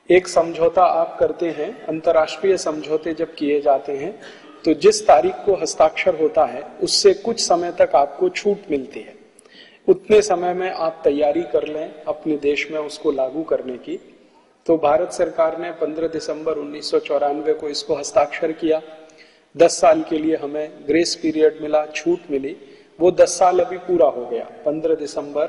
एक समझौता आप करते हैं, अंतर्राष्ट्रीय समझौते जब किए जाते हैं तो जिस तारीख को हस्ताक्षर होता है उससे कुछ समय तक आपको छूट मिलती है। उतने समय में आप तैयारी कर लें अपने देश में उसको लागू करने की। तो भारत सरकार ने 15 दिसंबर 1994 को इसको हस्ताक्षर किया। 10 साल के लिए हमें ग्रेस पीरियड मिला, छूट मिली। वो 10 साल अभी पूरा हो गया 15 दिसंबर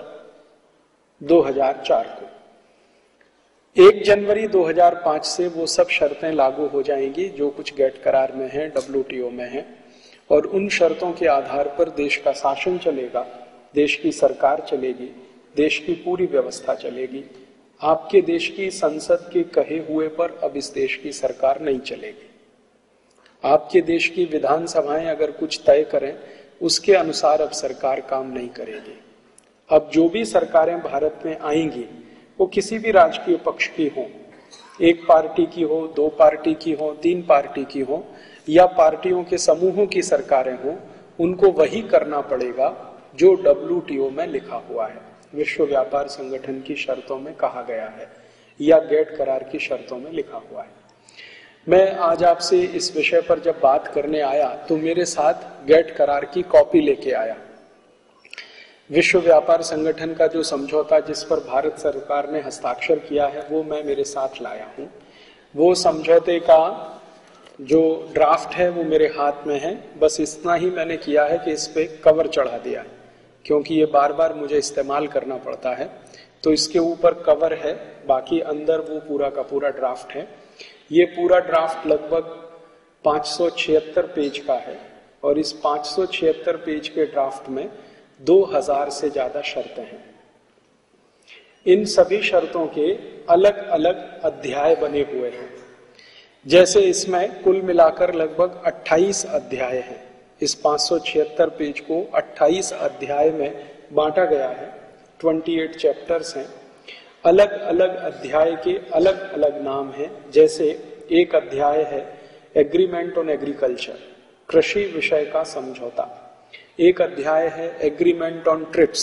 2004 को। 1 जनवरी 2005 से वो सब शर्तें लागू हो जाएंगी जो कुछ गेट करार में है, WTO में है, और उन शर्तों के आधार पर देश का शासन चलेगा, देश की सरकार चलेगी, देश की पूरी व्यवस्था चलेगी। आपके देश की संसद के कहे हुए पर अब इस देश की सरकार नहीं चलेगी। आपके देश की विधानसभाएं अगर कुछ तय करें उसके अनुसार अब सरकार काम नहीं करेगी। अब जो भी सरकारें भारत में आएंगी वो किसी भी राजकीय पक्ष की हो, एक पार्टी की हो, 2 पार्टी की हो, 3 पार्टी की हो, या पार्टियों के समूहों की सरकारें हो, उनको वही करना पड़ेगा जो WTO में लिखा हुआ है, विश्व व्यापार संगठन की शर्तों में कहा गया है या गेट करार की शर्तों में लिखा हुआ है। मैं आज आपसे इस विषय पर जब बात करने आया तो मेरे साथ गेट करार की कॉपी लेके आया। विश्व व्यापार संगठन का जो समझौता जिस पर भारत सरकार ने हस्ताक्षर किया है वो मैं मेरे साथ लाया हूँ। वो समझौते का जो ड्राफ्ट है वो मेरे हाथ में है। बस इतना ही मैंने किया है कि इस पे कवर चढ़ा दिया है, क्योंकि ये बार बार मुझे इस्तेमाल करना पड़ता है। तो इसके ऊपर कवर है, बाकी अंदर वो पूरा का पूरा ड्राफ्ट है। ये पूरा ड्राफ्ट लगभग 576 पेज का है और इस 576 पेज के ड्राफ्ट में 2000 से ज्यादा शर्तें हैं। इन सभी शर्तों के अलग अलग अध्याय बने हुए हैं। जैसे इसमें कुल मिलाकर लगभग 28 अध्याय हैं। इस 576 पेज को 28 अध्याय में बांटा गया है। 28 चैप्टर्स हैं। अलग अलग अध्याय के अलग अलग नाम हैं। जैसे एक अध्याय है एग्रीमेंट ऑन एग्रीकल्चर, कृषि विषय का समझौता। एक अध्याय है agreement on TRIPS,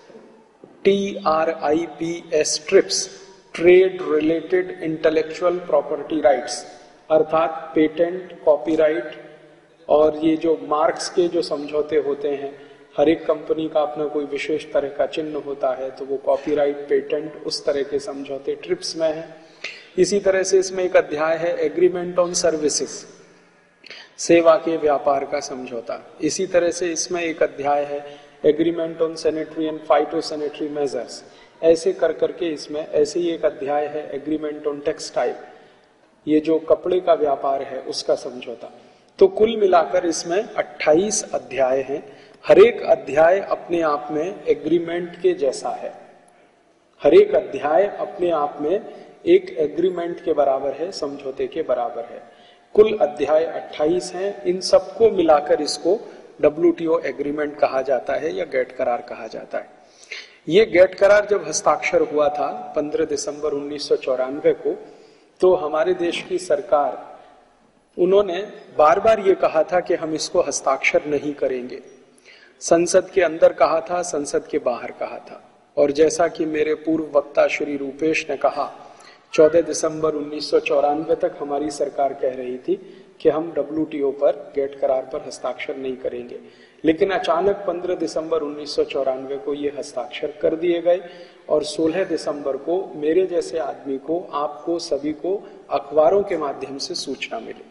TRIPS, TRIPS, trade related intellectual property rights, अर्थात पेटेंट, कॉपीराइट और ये जो मार्क्स के जो समझौते होते हैं, हर एक कंपनी का अपना कोई विशेष तरह का चिन्ह होता है, तो वो कॉपीराइट, पेटेंट, उस तरह के समझौते ट्रिप्स में है। इसी तरह से इसमें एक अध्याय है एग्रीमेंट ऑन सर्विसेज, सेवा के व्यापार का समझौता। इसी तरह से इसमें एक अध्याय है agreement on sanitary and phytosanitary measures. ऐसे कर करके इसमें ऐसे ही एक अध्याय है एग्रीमेंट ऑन टेक्सटाइल, ये जो कपड़े का व्यापार है उसका समझौता। तो कुल मिलाकर इसमें 28 अध्याय हैं। हर एक अध्याय अपने आप में एग्रीमेंट के जैसा है। हर एक अध्याय अपने आप में एक एग्रीमेंट के बराबर है, समझौते के बराबर है। कुल अध्याय 28 हैं। इन सबको मिलाकर इसको WTO एग्रीमेंट कहा जाता है या गेट करार कहा जाता है। ये गेट करार जब हस्ताक्षर हुआ था 15 दिसंबर 1994 को, तो हमारे देश की सरकार, उन्होंने बार बार ये कहा था कि हम इसको हस्ताक्षर नहीं करेंगे। संसद के अंदर कहा था, संसद के बाहर कहा था। और जैसा कि मेरे पूर्व वक्ता श्री रूपेश ने कहा, 14 दिसंबर 1994 तक हमारी सरकार कह रही थी कि हम WTO पर गेट करार पर हस्ताक्षर नहीं करेंगे। लेकिन अचानक 15 दिसंबर 1994 को ये हस्ताक्षर कर दिए गए और 16 दिसंबर को मेरे जैसे आदमी को, आपको सभी को अखबारों के माध्यम से सूचना मिली।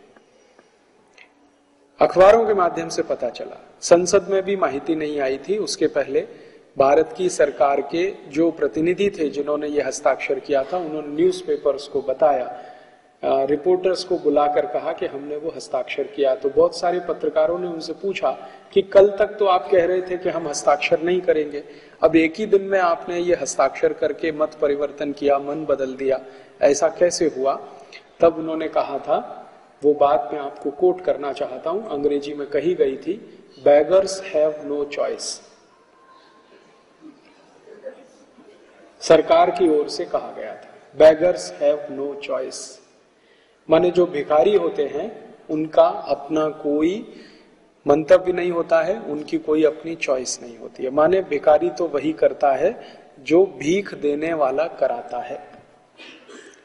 अखबारों के माध्यम से पता चला। संसद में भी माहिती नहीं आई थी। उसके पहले भारत की सरकार के जो प्रतिनिधि थे जिन्होंने ये हस्ताक्षर किया था, उन्होंने न्यूज़पेपर्स को बताया, रिपोर्टर्स को बुलाकर कहा कि हमने वो हस्ताक्षर किया। तो बहुत सारे पत्रकारों ने उनसे पूछा कि कल तक तो आप कह रहे थे कि हम हस्ताक्षर नहीं करेंगे, अब एक ही दिन में आपने ये हस्ताक्षर करके मत परिवर्तन किया, मन बदल दिया, ऐसा कैसे हुआ? तब उन्होंने कहा था, वो बात मैं आपको कोट करना चाहता हूं, अंग्रेजी में कही गई थी, बेगर्स हैव नो चॉइस। सरकार की ओर से कहा गया था, बेगर्स हैव नो चॉइस, माने जो भिखारी होते हैं उनका अपना कोई मंतव्य नहीं होता है, उनकी कोई अपनी चॉइस नहीं होती है। माने भिखारी तो वही करता है जो भीख देने वाला कराता है।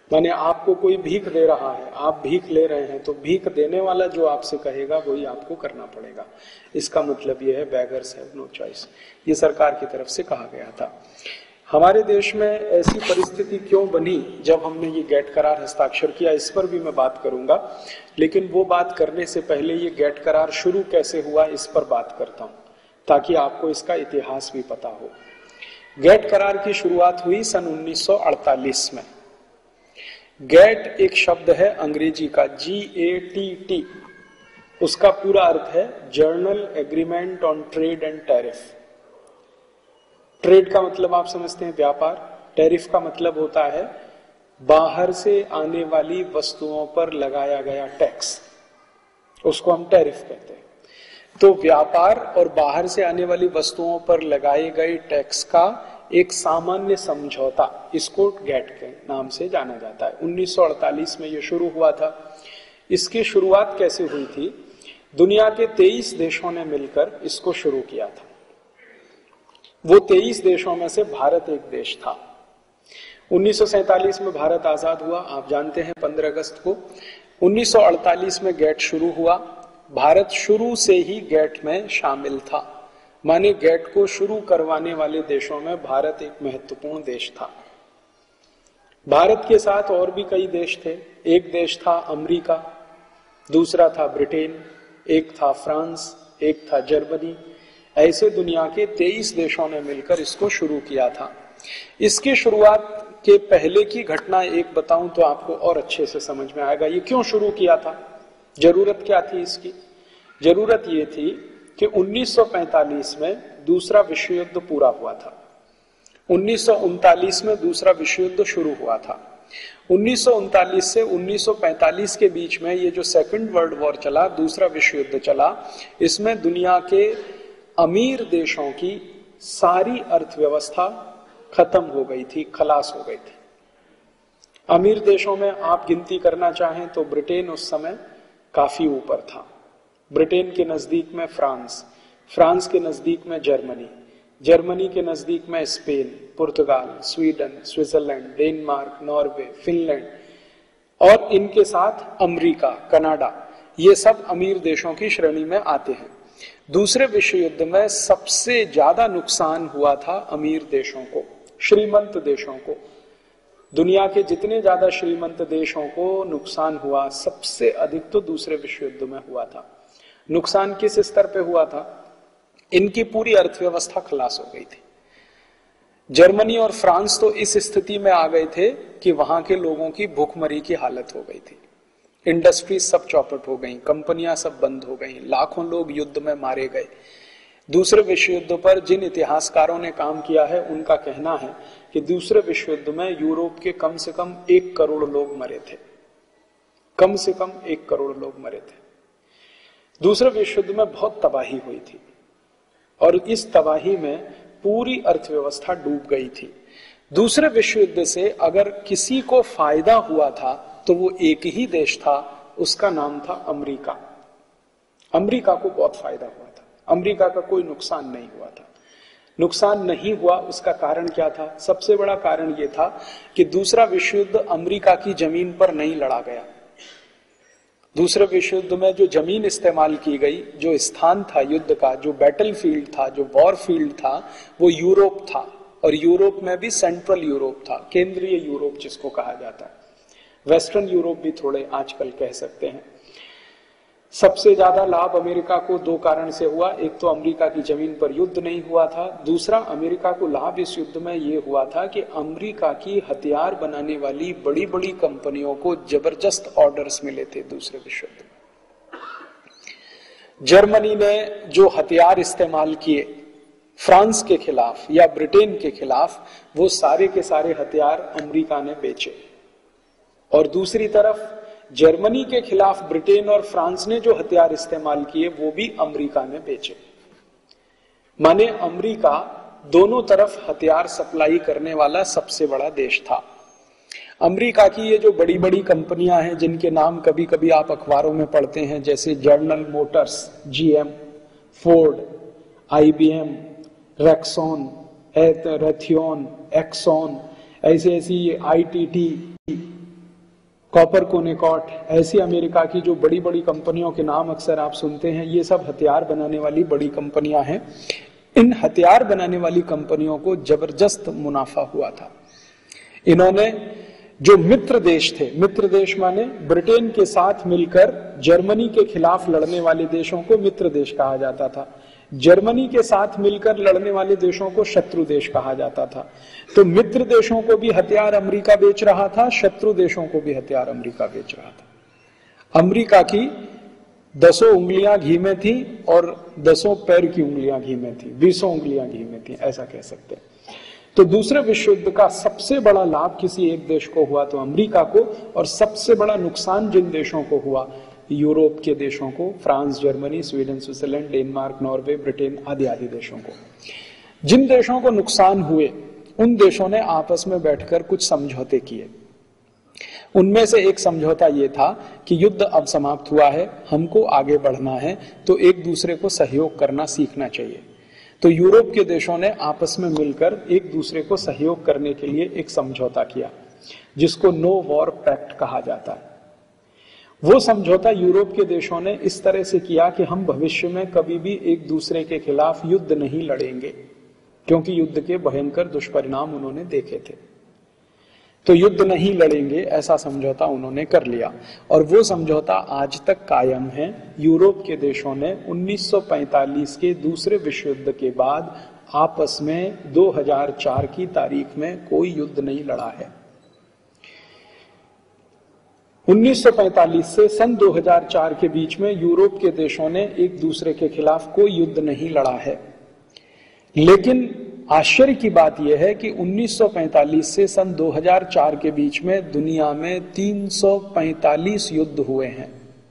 माने आपको कोई भीख दे रहा है, आप भीख ले रहे हैं, तो भीख देने वाला जो आपसे कहेगा वही आपको करना पड़ेगा। इसका मतलब यह है बेगर्स हैव नो चॉइस। ये सरकार की तरफ से कहा गया था। हमारे देश में ऐसी परिस्थिति क्यों बनी जब हमने ये गेट करार हस्ताक्षर किया, इस पर भी मैं बात करूंगा, लेकिन वो बात करने से पहले ये गेट करार शुरू कैसे हुआ इस पर बात करता हूं, ताकि आपको इसका इतिहास भी पता हो। गेट करार की शुरुआत हुई सन 1948 में। गेट एक शब्द है अंग्रेजी का, GATT। उसका पूरा अर्थ है general agreement on trade and tariff. Trade का मतलब आप समझते हैं व्यापार, टैरिफ का मतलब होता है बाहर से आने वाली वस्तुओं पर लगाया गया टैक्स, उसको हम टैरिफ कहते हैं। तो व्यापार और बाहर से आने वाली वस्तुओं पर लगाए गए टैक्स का एक सामान्य समझौता, इसको गेट के नाम से जाना जाता है। 1948 में यह शुरू हुआ था। इसकी शुरुआत कैसे हुई थी? दुनिया के 23 देशों ने मिलकर इसको शुरू किया था। वो 23 देशों में से भारत एक देश था। 1947 में भारत आजाद हुआ, आप जानते हैं, 15 अगस्त को। 1948 में गेट शुरू हुआ। भारत शुरू से ही गेट में शामिल था, माने गेट को शुरू करवाने वाले देशों में भारत एक महत्वपूर्ण देश था। भारत के साथ और भी कई देश थे। एक देश था अमेरिका, दूसरा था ब्रिटेन, एक था फ्रांस, एक था जर्मनी। ऐसे दुनिया के 23 देशों ने मिलकर इसको शुरू किया था। इसकी शुरुआत के पहले की घटना एक बताऊं तो आपको और अच्छे से समझ में आएगा ये क्यों शुरू किया था, जरूरत क्या थी इसकी। जरूरत ये थी कि 1945 में दूसरा विश्व युद्ध पूरा हुआ था। 1939 में दूसरा विश्व युद्ध शुरू हुआ था। 1939 से 1945 के बीच में ये जो सेकंड वर्ल्ड वॉर चला, दूसरा विश्व युद्ध चला, इसमें दुनिया के अमीर देशों की सारी अर्थव्यवस्था खत्म हो गई थी, खलास हो गई थी। अमीर देशों में आप गिनती करना चाहें तो ब्रिटेन उस समय काफी ऊपर था। ब्रिटेन के नजदीक में फ्रांस, फ्रांस के नजदीक में जर्मनी, जर्मनी के नजदीक में Spain, Portugal, Sweden, Switzerland, Denmark, Norway, Finland और इनके साथ अमेरिका, कनाडा, ये सब अमीर देशों की श्रेणी में आते हैं। दूसरे विश्व युद्ध में सबसे ज्यादा नुकसान हुआ था अमीर देशों को, श्रीमंत देशों को। दुनिया के जितने ज्यादा श्रीमंत देशों को नुकसान हुआ, सबसे अधिक तो दूसरे विश्व युद्ध में हुआ था। नुकसान किस स्तर पे हुआ था? इनकी पूरी अर्थव्यवस्था खलास हो गई थी। जर्मनी और फ्रांस तो इस स्थिति में आ गए थे कि वहां के लोगों की भूखमरी की हालत हो गई थी। इंडस्ट्री सब चौपट हो गई, कंपनियां सब बंद हो गई, लाखों लोग युद्ध में मारे गए। दूसरे विश्व युद्ध पर जिन इतिहासकारों ने काम किया है उनका कहना है कि दूसरे विश्व युद्ध में यूरोप के कम से कम 1 करोड़ लोग मरे थे। कम से कम 1 करोड़ लोग मरे थे। दूसरे विश्व युद्ध में बहुत तबाही हुई थी और इस तबाही में पूरी अर्थव्यवस्था डूब गई थी। दूसरे विश्व युद्ध से अगर किसी को फायदा हुआ था तो वो एक ही देश था, उसका नाम था अमेरिका। अमेरिका को बहुत फायदा हुआ था, अमेरिका का कोई नुकसान नहीं हुआ था। नुकसान नहीं हुआ, उसका कारण क्या था? सबसे बड़ा कारण यह था कि दूसरा विश्व युद्ध अमेरिका की जमीन पर नहीं लड़ा गया। दूसरे विश्व युद्ध में जो जमीन इस्तेमाल की गई, जो स्थान था युद्ध का, जो बैटल फील्ड था, जो वॉर फील्ड था, वो यूरोप था। और यूरोप में भी सेंट्रल यूरोप था, केंद्रीय यूरोप जिसको कहा जाता है। वेस्टर्न यूरोप भी थोड़े आजकल कह सकते हैं। सबसे ज्यादा लाभ अमेरिका को 2 कारण से हुआ। एक तो अमेरिका की जमीन पर युद्ध नहीं हुआ था, दूसरा अमेरिका को लाभ इस युद्ध में यह हुआ था कि अमेरिका की हथियार बनाने वाली बड़ी बड़ी कंपनियों को जबरदस्त ऑर्डर्स मिले थे दूसरे विश्व युद्ध में। जर्मनी ने जो हथियार इस्तेमाल किए फ्रांस के खिलाफ या ब्रिटेन के खिलाफ, वो सारे के सारे हथियार अमेरिका ने बेचे। और दूसरी तरफ जर्मनी के खिलाफ ब्रिटेन और फ्रांस ने जो हथियार इस्तेमाल किए वो भी अमेरिका ने बेचे। माने अमेरिका दोनों तरफ हथियार सप्लाई करने वाला सबसे बड़ा देश था। अमेरिका की ये जो बड़ी बड़ी कंपनियां हैं जिनके नाम कभी कभी आप अखबारों में पढ़ते हैं, जैसे General Motors, GM, Ford, IBM, Rexon, Raytheon, Exxon, ऐसी ITT, कॉपर कोनेकॉट, ऐसी अमेरिका की जो बड़ी बड़ी कंपनियों के नाम अक्सर आप सुनते हैं, ये सब हथियार बनाने वाली बड़ी कंपनियां हैं। इन हथियार बनाने वाली कंपनियों को जबरदस्त मुनाफा हुआ था। इन्होंने जो मित्र देश थे, मित्र देश माने ब्रिटेन के साथ मिलकर जर्मनी के खिलाफ लड़ने वाले देशों को मित्र देश कहा जाता था। जर्मनी के साथ मिलकर लड़ने वाले देशों को शत्रु देश कहा जाता था। तो मित्र देशों को भी हथियार अमेरिका बेच रहा था, शत्रु देशों को भी हथियार अमेरिका बेच रहा था। अमेरिका की 10 उंगलियां घी में थी और 10 पैर की उंगलियां घी में थी, 20 उंगलियां घी में थी, ऐसा कह सकते हैं। तो दूसरे विश्व युद्ध का सबसे बड़ा लाभ किसी एक देश को हुआ तो अमेरिका को, और सबसे बड़ा नुकसान जिन देशों को हुआ, यूरोप के देशों को, France, Germany, Sweden, Switzerland, Denmark, Norway, Britain आदि आदि देशों को। जिन देशों को नुकसान हुए उन देशों ने आपस में बैठकर कुछ समझौते किए। उनमें से एक समझौता ये था कि युद्ध अब समाप्त हुआ है, हमको आगे बढ़ना है, तो एक दूसरे को सहयोग करना सीखना चाहिए। तो यूरोप के देशों ने आपस में मिलकर एक दूसरे को सहयोग करने के लिए एक समझौता किया, जिसको नो वॉर पैक्ट कहा जाता है। वो समझौता यूरोप के देशों ने इस तरह से किया कि हम भविष्य में कभी भी एक दूसरे के खिलाफ युद्ध नहीं लड़ेंगे, क्योंकि युद्ध के भयंकर दुष्परिणाम उन्होंने देखे थे। तो युद्ध नहीं लड़ेंगे ऐसा समझौता उन्होंने कर लिया, और वो समझौता आज तक कायम है। यूरोप के देशों ने 1945 के दूसरे विश्व युद्ध के बाद आपस में 2004 की तारीख में कोई युद्ध नहीं लड़ा है। 1945 से सन 2004 के बीच में यूरोप के देशों ने एक दूसरे के खिलाफ कोई युद्ध नहीं लड़ा है। लेकिन आश्चर्य की बात यह है कि 1945 से सन 2004 के बीच में दुनिया में 345 युद्ध हुए हैं।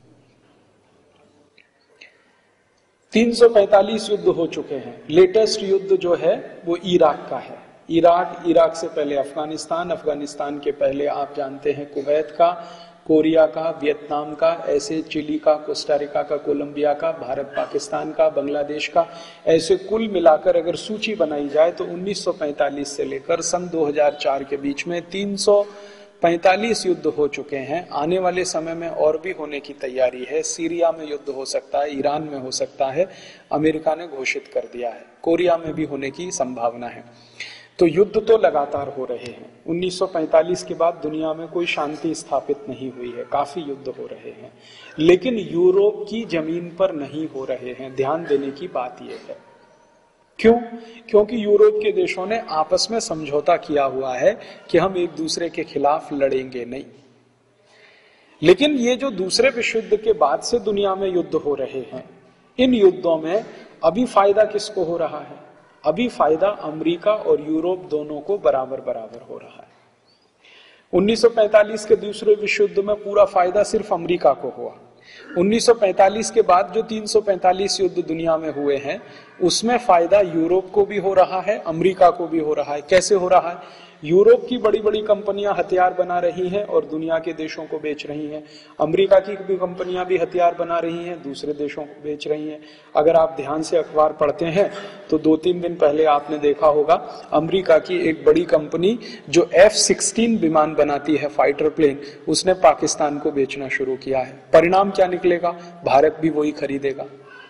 345 युद्ध हो चुके हैं। लेटेस्ट युद्ध जो है वो इराक का है। इराक से पहले अफगानिस्तान, अफगानिस्तान के पहले आप जानते हैं कुवैत का, कोरिया का, वियतनाम का, ऐसे चिली का, कोस्टारिका का, कोलंबिया का, भारत पाकिस्तान का, बांग्लादेश का, ऐसे कुल मिलाकर अगर सूची बनाई जाए तो 1945 से लेकर सन 2004 के बीच में 345 युद्ध हो चुके हैं। आने वाले समय में और भी होने की तैयारी है। सीरिया में युद्ध हो सकता है, ईरान में हो सकता है, अमेरिका ने घोषित कर दिया है, कोरिया में भी होने की संभावना है। तो युद्ध तो लगातार हो रहे हैं। 1945 के बाद दुनिया में कोई शांति स्थापित नहीं हुई है, काफी युद्ध हो रहे हैं, लेकिन यूरोप की जमीन पर नहीं हो रहे हैं। ध्यान देने की बात यह है। क्यों? क्योंकि यूरोप के देशों ने आपस में समझौता किया हुआ है कि हम एक दूसरे के खिलाफ लड़ेंगे नहीं। लेकिन ये जो दूसरे विश्व युद्ध के बाद से दुनिया में युद्ध हो रहे हैं, इन युद्धों में अभी फायदा किसको हो रहा है? अभी फायदा अमेरिका और यूरोप दोनों को बराबर बराबर हो रहा है। 1945 के दूसरे विश्व युद्ध में पूरा फायदा सिर्फ अमेरिका को हुआ। 1945 के बाद जो 345 युद्ध दुनिया में हुए हैं, उसमें फायदा यूरोप को भी हो रहा है, अमेरिका को भी हो रहा है। कैसे हो रहा है? यूरोप की बड़ी बड़ी कंपनियां हथियार बना रही हैं और दुनिया के देशों को बेच रही हैं। अमेरिका की भी कंपनियां भी हथियार बना रही हैं, दूसरे देशों को बेच रही हैं। अगर आप ध्यान से अखबार पढ़ते हैं तो 2-3 दिन पहले आपने देखा होगा, अमेरिका की एक बड़ी कंपनी जो F-16 विमान बनाती है, फाइटर प्लेन, उसने पाकिस्तान को बेचना शुरू किया है। परिणाम क्या निकलेगा? भारत भी वही खरीदेगा,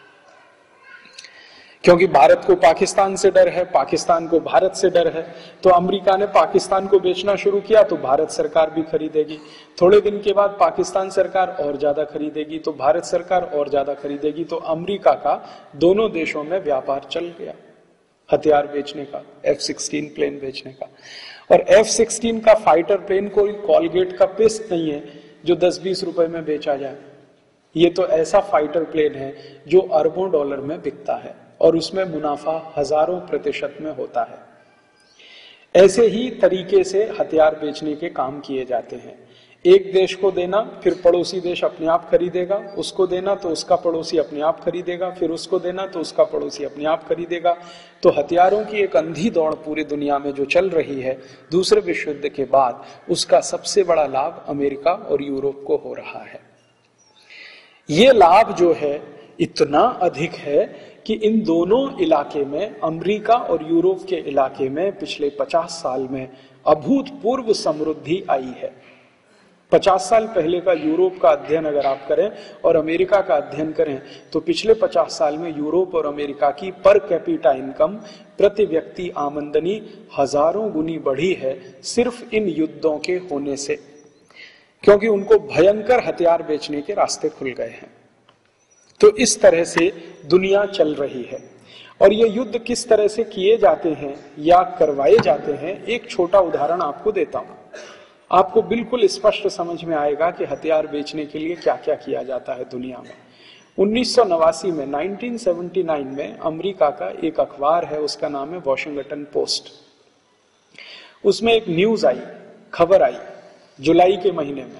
क्योंकि भारत को पाकिस्तान से डर है, पाकिस्तान को भारत से डर है। तो अमेरिका ने पाकिस्तान को बेचना शुरू किया तो भारत सरकार भी खरीदेगी। थोड़े दिन के बाद पाकिस्तान सरकार और ज्यादा खरीदेगी तो भारत सरकार और ज्यादा खरीदेगी। तो अमेरिका का दोनों देशों में व्यापार चल गया हथियार बेचने का, F-16 प्लेन बेचने का। और F-16 का फाइटर प्लेन कोई कॉलगेट का पेस्ट नहीं है जो 10-20 रुपए में बेचा जाए। ये तो ऐसा फाइटर प्लेन है जो अरबों डॉलर में बिकता है और उसमें मुनाफा हजारों % में होता है। ऐसे ही तरीके से हथियार बेचने के काम किए जाते हैं। एक देश को देना, फिर पड़ोसी देश अपने आप खरीदेगा, उसको देना तो उसका पड़ोसी अपने आप खरीदेगा, फिर उसको देना तो उसका पड़ोसी अपने आप खरीदेगा। तो हथियारों की एक अंधी दौड़ पूरी दुनिया में जो चल रही है दूसरे विश्व युद्ध के बाद, उसका सबसे बड़ा लाभ अमेरिका और यूरोप को हो रहा है। ये लाभ जो है इतना अधिक है कि इन दोनों इलाके में, अमेरिका और यूरोप के इलाके में पिछले 50 साल में अभूतपूर्व समृद्धि आई है। 50 साल पहले का यूरोप का अध्ययन अगर आप करें और अमेरिका का अध्ययन करें तो पिछले 50 साल में यूरोप और अमेरिका की पर कैपिटा इनकम, प्रति व्यक्ति आमदनी हजारों गुनी बढ़ी है सिर्फ इन युद्धों के होने से, क्योंकि उनको भयंकर हथियार बेचने के रास्ते खुल गए हैं। तो इस तरह से दुनिया चल रही है। और ये युद्ध किस तरह से किए जाते हैं या करवाए जाते हैं, एक छोटा उदाहरण आपको देता हूं, आपको बिल्कुल स्पष्ट समझ में आएगा कि हथियार बेचने के लिए क्या क्या किया जाता है दुनिया में। 1989 में 1979 में अमेरिका का एक अखबार है, उसका नाम है वॉशिंगटन पोस्ट। उसमें एक न्यूज आई, खबर आई जुलाई के महीने में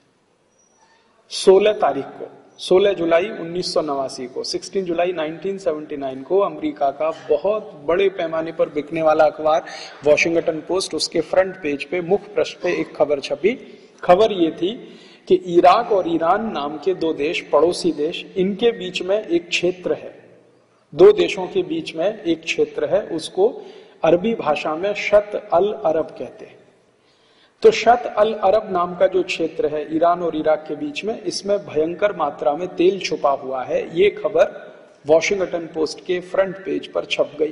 16 तारीख को, 16 जुलाई 1989 को, 16 जुलाई 1979 को अमेरिका का बहुत बड़े पैमाने पर बिकने वाला अखबार वॉशिंगटन पोस्ट, उसके फ्रंट पेज पे मुख्य पृष्ठ पे एक खबर छपी। खबर ये थी कि इराक और ईरान नाम के दो देश, पड़ोसी देश, इनके बीच में एक क्षेत्र है, दो देशों के बीच में एक क्षेत्र है, उसको अरबी भाषा में शत अल अरब कहते हैं। तो शत अल अरब नाम का जो क्षेत्र है ईरान और इराक के बीच में, इसमें भयंकर मात्रा में तेल छुपा हुआ है। ये खबर वॉशिंगटन पोस्ट के फ्रंट पेज पर छप गई।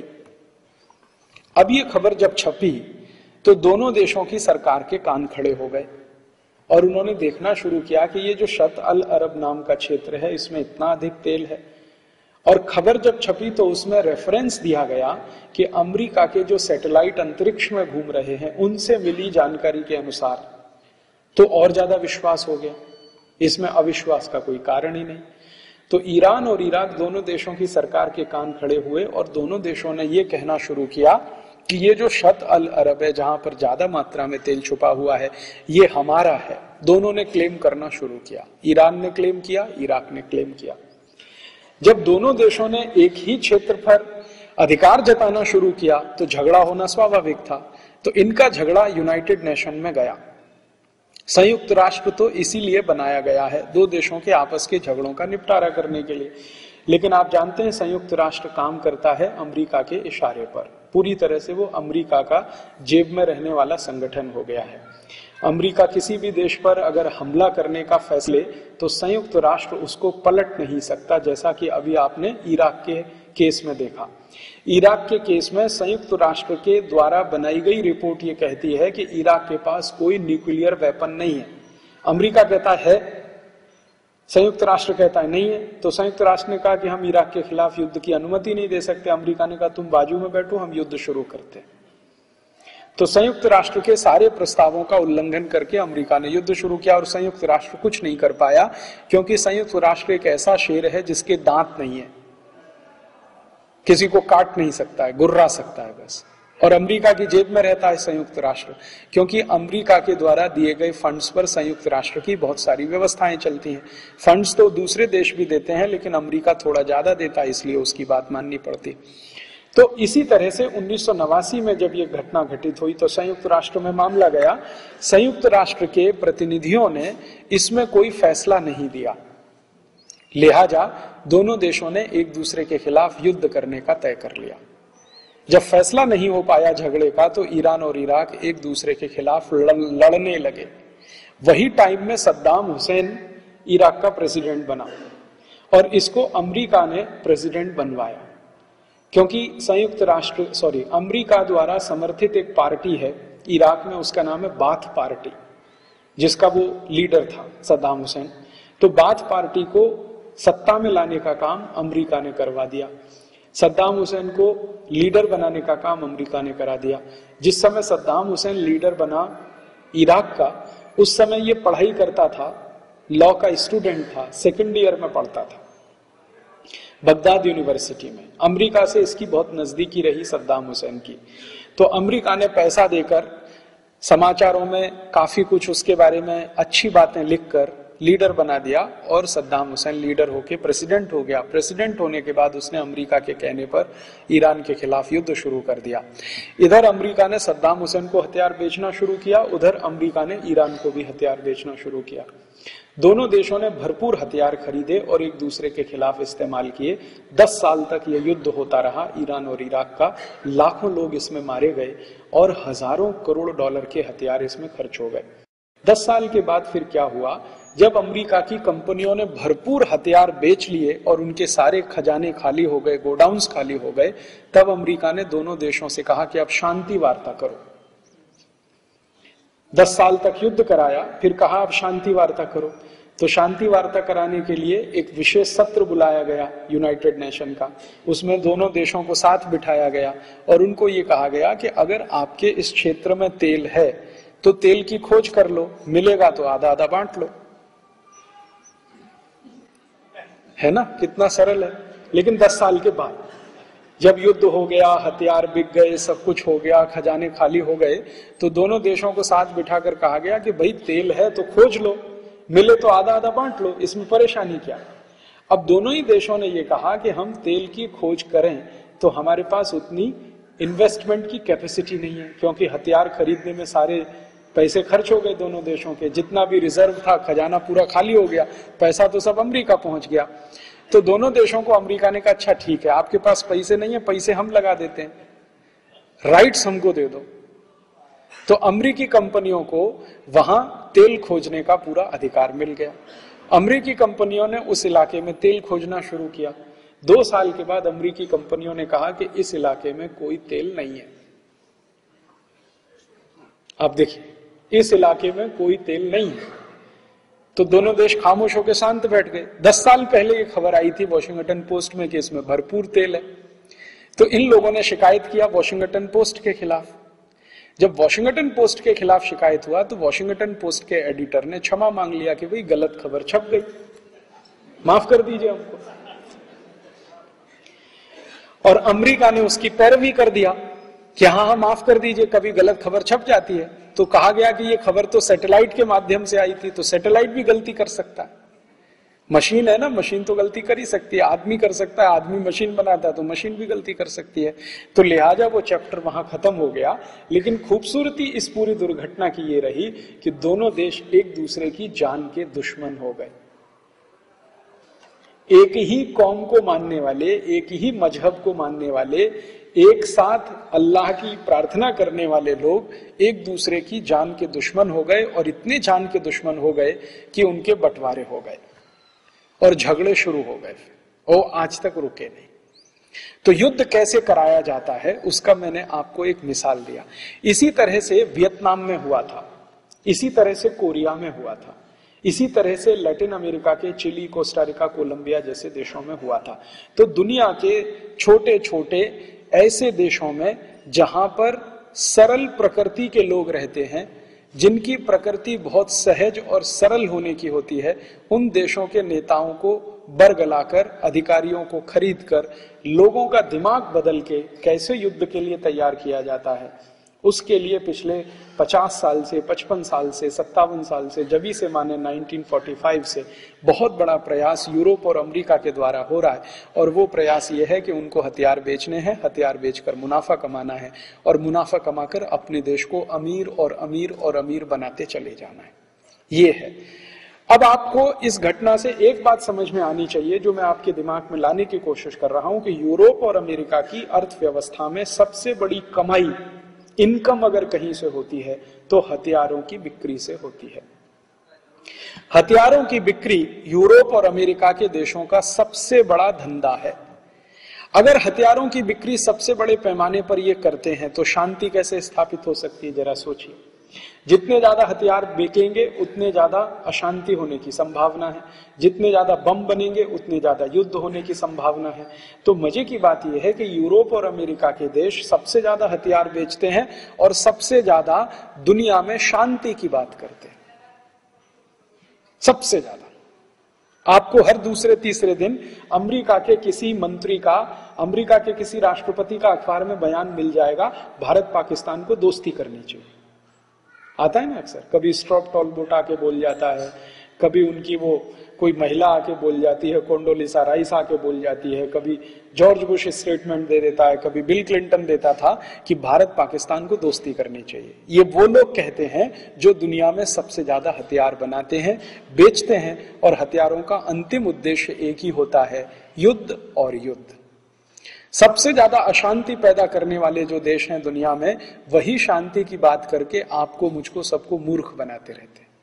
अब ये खबर जब छपी तो दोनों देशों की सरकार के कान खड़े हो गए और उन्होंने देखना शुरू किया कि ये जो शत अल अरब नाम का क्षेत्र है इसमें इतना अधिक तेल है। और खबर जब छपी तो उसमें रेफरेंस दिया गया कि अमेरिका के जो सैटेलाइट अंतरिक्ष में घूम रहे हैं उनसे मिली जानकारी के अनुसार, तो और ज्यादा विश्वास हो गया। इसमें अविश्वास का कोई कारण ही नहीं। तो ईरान और इराक दोनों देशों की सरकार के कान खड़े हुए और दोनों देशों ने यह कहना शुरू किया कि ये जो शत अल अरब है जहां पर ज्यादा मात्रा में तेल छुपा हुआ है ये हमारा है। दोनों ने क्लेम करना शुरू किया, ईरान ने क्लेम किया, इराक ने क्लेम किया। जब दोनों देशों ने एक ही क्षेत्र पर अधिकार जताना शुरू किया तो झगड़ा होना स्वाभाविक था। तो इनका झगड़ा यूनाइटेड नेशन में गया। संयुक्त राष्ट्र तो इसीलिए बनाया गया है, दो देशों के आपस के झगड़ों का निपटारा करने के लिए। लेकिन आप जानते हैं संयुक्त राष्ट्र काम करता है अमेरिका के इशारे पर, पूरी तरह से वो अमेरिका का जेब में रहने वाला संगठन हो गया है। अमेरिका किसी भी देश पर अगर हमला करने का फैसले तो संयुक्त राष्ट्र उसको पलट नहीं सकता, जैसा कि अभी आपने इराक के केस में देखा। इराक के केस में संयुक्त राष्ट्र के द्वारा बनाई गई रिपोर्ट ये कहती है कि इराक के पास कोई न्यूक्लियर वेपन नहीं है। अमेरिका कहता है, संयुक्त राष्ट्र कहता है नहीं है। तो संयुक्त राष्ट्र ने कहा कि हम इराक के खिलाफ युद्ध की अनुमति नहीं दे सकते। अमेरिका ने कहा तुम बाजू में बैठो, हम युद्ध शुरू करते हैं। तो संयुक्त राष्ट्र के सारे प्रस्तावों का उल्लंघन करके अमेरिका ने युद्ध शुरू किया और संयुक्त राष्ट्र कुछ नहीं कर पाया, क्योंकि संयुक्त राष्ट्र एक ऐसा शेर है जिसके दांत नहीं है, किसी को काट नहीं सकता है, गुर्रा सकता है बस। और अमेरिका की जेब में रहता है संयुक्त राष्ट्र, क्योंकि अमेरिका के द्वारा दिए गए फंड्स पर संयुक्त राष्ट्र की बहुत सारी व्यवस्थाएं चलती हैं। फंड्स तो दूसरे देश भी देते हैं लेकिन अमेरिका थोड़ा ज्यादा देता है, इसलिए उसकी बात माननी पड़ती। तो इसी तरह से 1989 में जब यह घटना घटित हुई तो संयुक्त राष्ट्र में मामला गया। संयुक्त राष्ट्र के प्रतिनिधियों ने इसमें कोई फैसला नहीं दिया, लिहाजा दोनों देशों ने एक दूसरे के खिलाफ युद्ध करने का तय कर लिया। जब फैसला नहीं हो पाया झगड़े का तो ईरान और इराक एक दूसरे के खिलाफ लड़ने लगे। वही टाइम में सद्दाम हुसैन इराक का प्रेसिडेंट बना और इसको अमेरिका ने प्रेसिडेंट बनवाया, क्योंकि अमेरिका द्वारा समर्थित एक पार्टी है इराक में, उसका नाम है बाथ पार्टी, जिसका वो लीडर था सद्दाम हुसैन। तो बाथ पार्टी को सत्ता में लाने का काम अमेरिका ने करवा दिया। सद्दाम हुसैन को लीडर बनाने का काम अमेरिका ने करा दिया। जिस समय सद्दाम हुसैन लीडर बना इराक का, उस समय ये पढ़ाई करता था, लॉ का स्टूडेंट था, सेकेंड ईयर में पढ़ता था बगदाद यूनिवर्सिटी में। अमेरिका से इसकी बहुत नजदीकी रही सद्दाम हुसैन की। तो अमेरिका ने पैसा देकर, समाचारों में काफी कुछ उसके बारे में अच्छी बातें लिखकर लीडर बना दिया और सद्दाम हुसैन लीडर होके प्रेसिडेंट हो गया। प्रेसिडेंट होने के बाद उसने अमेरिका के कहने पर ईरान के खिलाफ युद्ध शुरू कर दिया। इधर अमेरिका ने सद्दाम हुसैन को हथियार बेचना शुरू किया, उधर अमेरिका ने ईरान को भी हथियार बेचना शुरू किया। दोनों देशों ने भरपूर हथियार खरीदे और एक दूसरे के खिलाफ इस्तेमाल किए। 10 साल तक यह युद्ध होता रहा ईरान और इराक का। लाखों लोग इसमें मारे गए और हजारों करोड़ डॉलर के हथियार इसमें खर्च हो गए। 10 साल के बाद फिर क्या हुआ, जब अमेरिका की कंपनियों ने भरपूर हथियार बेच लिए और उनके सारे खजाने खाली हो गए, गोडाउन्स खाली हो गए, तब अमेरिका ने दोनों देशों से कहा कि अब शांति वार्ता करो। 10 साल तक युद्ध कराया, फिर कहा अब शांति वार्ता करो। तो शांति वार्ता कराने के लिए एक विशेष सत्र बुलाया गया यूनाइटेड नेशन का, उसमें दोनों देशों को साथ बिठाया गया और उनको ये कहा गया कि अगर आपके इस क्षेत्र में तेल है तो तेल की खोज कर लो, मिलेगा तो आधा आधा बांट लो। है ना, कितना सरल है। लेकिन 10 साल के बाद जब युद्ध हो गया, हथियार बिक गए, सब कुछ हो गया, खजाने खाली हो गए, तो दोनों देशों को साथ बिठाकर कहा गया कि भाई तेल है तो खोज लो, मिले तो आधा आधा बांट लो, इसमें परेशानी क्या। अब दोनों ही देशों ने यह कहा कि हम तेल की खोज करें तो हमारे पास उतनी इन्वेस्टमेंट की कैपेसिटी नहीं है, क्योंकि हथियार खरीदने में सारे पैसे खर्च हो गए दोनों देशों के, जितना भी रिजर्व था खजाना पूरा खाली हो गया, पैसा तो सब अमेरिका पहुंच गया। तो दोनों देशों को अमेरिका ने कहा अच्छा ठीक है, आपके पास पैसे नहीं है, पैसे हम लगा देते हैं, राइट्स हमको दे दो। तो अमेरिकी कंपनियों को वहां तेल खोजने का पूरा अधिकार मिल गया। अमेरिकी कंपनियों ने उस इलाके में तेल खोजना शुरू किया। 2 साल के बाद अमेरिकी कंपनियों ने कहा कि इस इलाके में कोई तेल नहीं है। अब देखिए, इस इलाके में कोई तेल नहीं है, तो दोनों देश खामोश होकर शांत बैठ गए। 10 साल पहले ये खबर आई थी वॉशिंगटन पोस्ट में कि इसमें भरपूर तेल है। तो इन लोगों ने शिकायत किया वॉशिंगटन पोस्ट के खिलाफ। जब वॉशिंगटन पोस्ट के खिलाफ शिकायत हुआ तो वॉशिंगटन पोस्ट के एडिटर ने क्षमा मांग लिया कि भाई गलत खबर छप गई, माफ कर दीजिए हमको। और अमेरिका ने उसकी पैरवी कर दिया कि हाँ माफ कर दीजिए, कभी गलत खबर छप जाती है। तो कहा गया कि ये खबर तो सैटेलाइट के माध्यम से आई थी, तो सैटेलाइट भी गलती कर सकता है, मशीन है ना, मशीन तो गलती कर ही सकती है, आदमी कर सकता है, आदमी मशीन बनाता है तो मशीन भी गलती कर सकती है। तो लिहाजा वो चैप्टर वहां खत्म हो गया। लेकिन खूबसूरती इस पूरी दुर्घटना की ये रही कि दोनों देश एक दूसरे की जान के दुश्मन हो गए। एक ही कौम को मानने वाले, एक ही मजहब को मानने वाले, एक साथ अल्लाह की प्रार्थना करने वाले लोग एक दूसरे की जान के दुश्मन हो गए, और इतने जान के दुश्मन हो गए कि उनके बंटवारे हो गए और झगड़े शुरू हो गए और आज तक रुके नहीं। तो युद्ध कैसे कराया जाता है उसका मैंने आपको एक मिसाल दिया। इसी तरह से वियतनाम में हुआ था, इसी तरह से कोरिया में हुआ था, इसी तरह से लैटिन अमेरिका के चिली, कोस्टारिका, कोलंबिया जैसे देशों में हुआ था। तो दुनिया के छोटे छोटे ऐसे देशों में जहां पर सरल प्रकृति के लोग रहते हैं, जिनकी प्रकृति बहुत सहज और सरल होने की होती है, उन देशों के नेताओं को बरगलाकर, अधिकारियों को खरीदकर, लोगों का दिमाग बदल के कैसे युद्ध के लिए तैयार किया जाता है, उसके लिए पिछले 50 साल से, 55 साल से, 57 साल से, जब से माने 1945 से बहुत बड़ा प्रयास यूरोप और अमेरिका के द्वारा हो रहा है। और वो प्रयास ये है कि उनको हथियार बेचने हैं, हथियार बेचकर मुनाफा कमाना है, और मुनाफा कमाकर अपने देश को अमीर और अमीर और अमीर बनाते चले जाना है। ये है। अब आपको इस घटना से एक बात समझ में आनी चाहिए, जो मैं आपके दिमाग में लाने की कोशिश कर रहा हूं, कि यूरोप और अमेरिका की अर्थव्यवस्था में सबसे बड़ी कमाई, इनकम अगर कहीं से होती है तो हथियारों की बिक्री से होती है। हथियारों की बिक्री यूरोप और अमेरिका के देशों का सबसे बड़ा धंधा है। अगर हथियारों की बिक्री सबसे बड़े पैमाने पर ये करते हैं तो शांति कैसे स्थापित हो सकती है, जरा सोचिए। जितने ज्यादा हथियार बिकेंगे उतने ज्यादा अशांति होने की संभावना है, जितने ज्यादा बम बनेंगे उतने ज्यादा युद्ध होने की संभावना है। तो मजे की बात यह है कि यूरोप और अमेरिका के देश सबसे ज्यादा हथियार बेचते हैं और सबसे ज्यादा दुनिया में शांति की बात करते हैं। सबसे ज्यादा आपको हर दूसरे तीसरे दिन अमेरिका के किसी मंत्री का, अमेरिका के किसी राष्ट्रपति का अखबार में बयान मिल जाएगा, भारत पाकिस्तान को दोस्ती करनी चाहिए। आता है ना अक्सर, कभी स्ट्रॉप टॉलबोट आके बोल जाता है, कभी उनकी वो कोई महिला आके बोल जाती है, कोंडोलिसा राइस आके बोल जाती है, कभी जॉर्ज बुश स्टेटमेंट दे देता है, कभी बिल क्लिंटन देता था कि भारत पाकिस्तान को दोस्ती करनी चाहिए। ये वो लोग कहते हैं जो दुनिया में सबसे ज्यादा हथियार बनाते हैं, बेचते हैं, और हथियारों का अंतिम उद्देश्य एक ही होता है, युद्ध और युद्ध। सबसे ज्यादा अशांति पैदा करने वाले जो देश हैं दुनिया में, वही शांति की बात करके आपको, मुझको, सबको मूर्ख बनाते रहते हैं।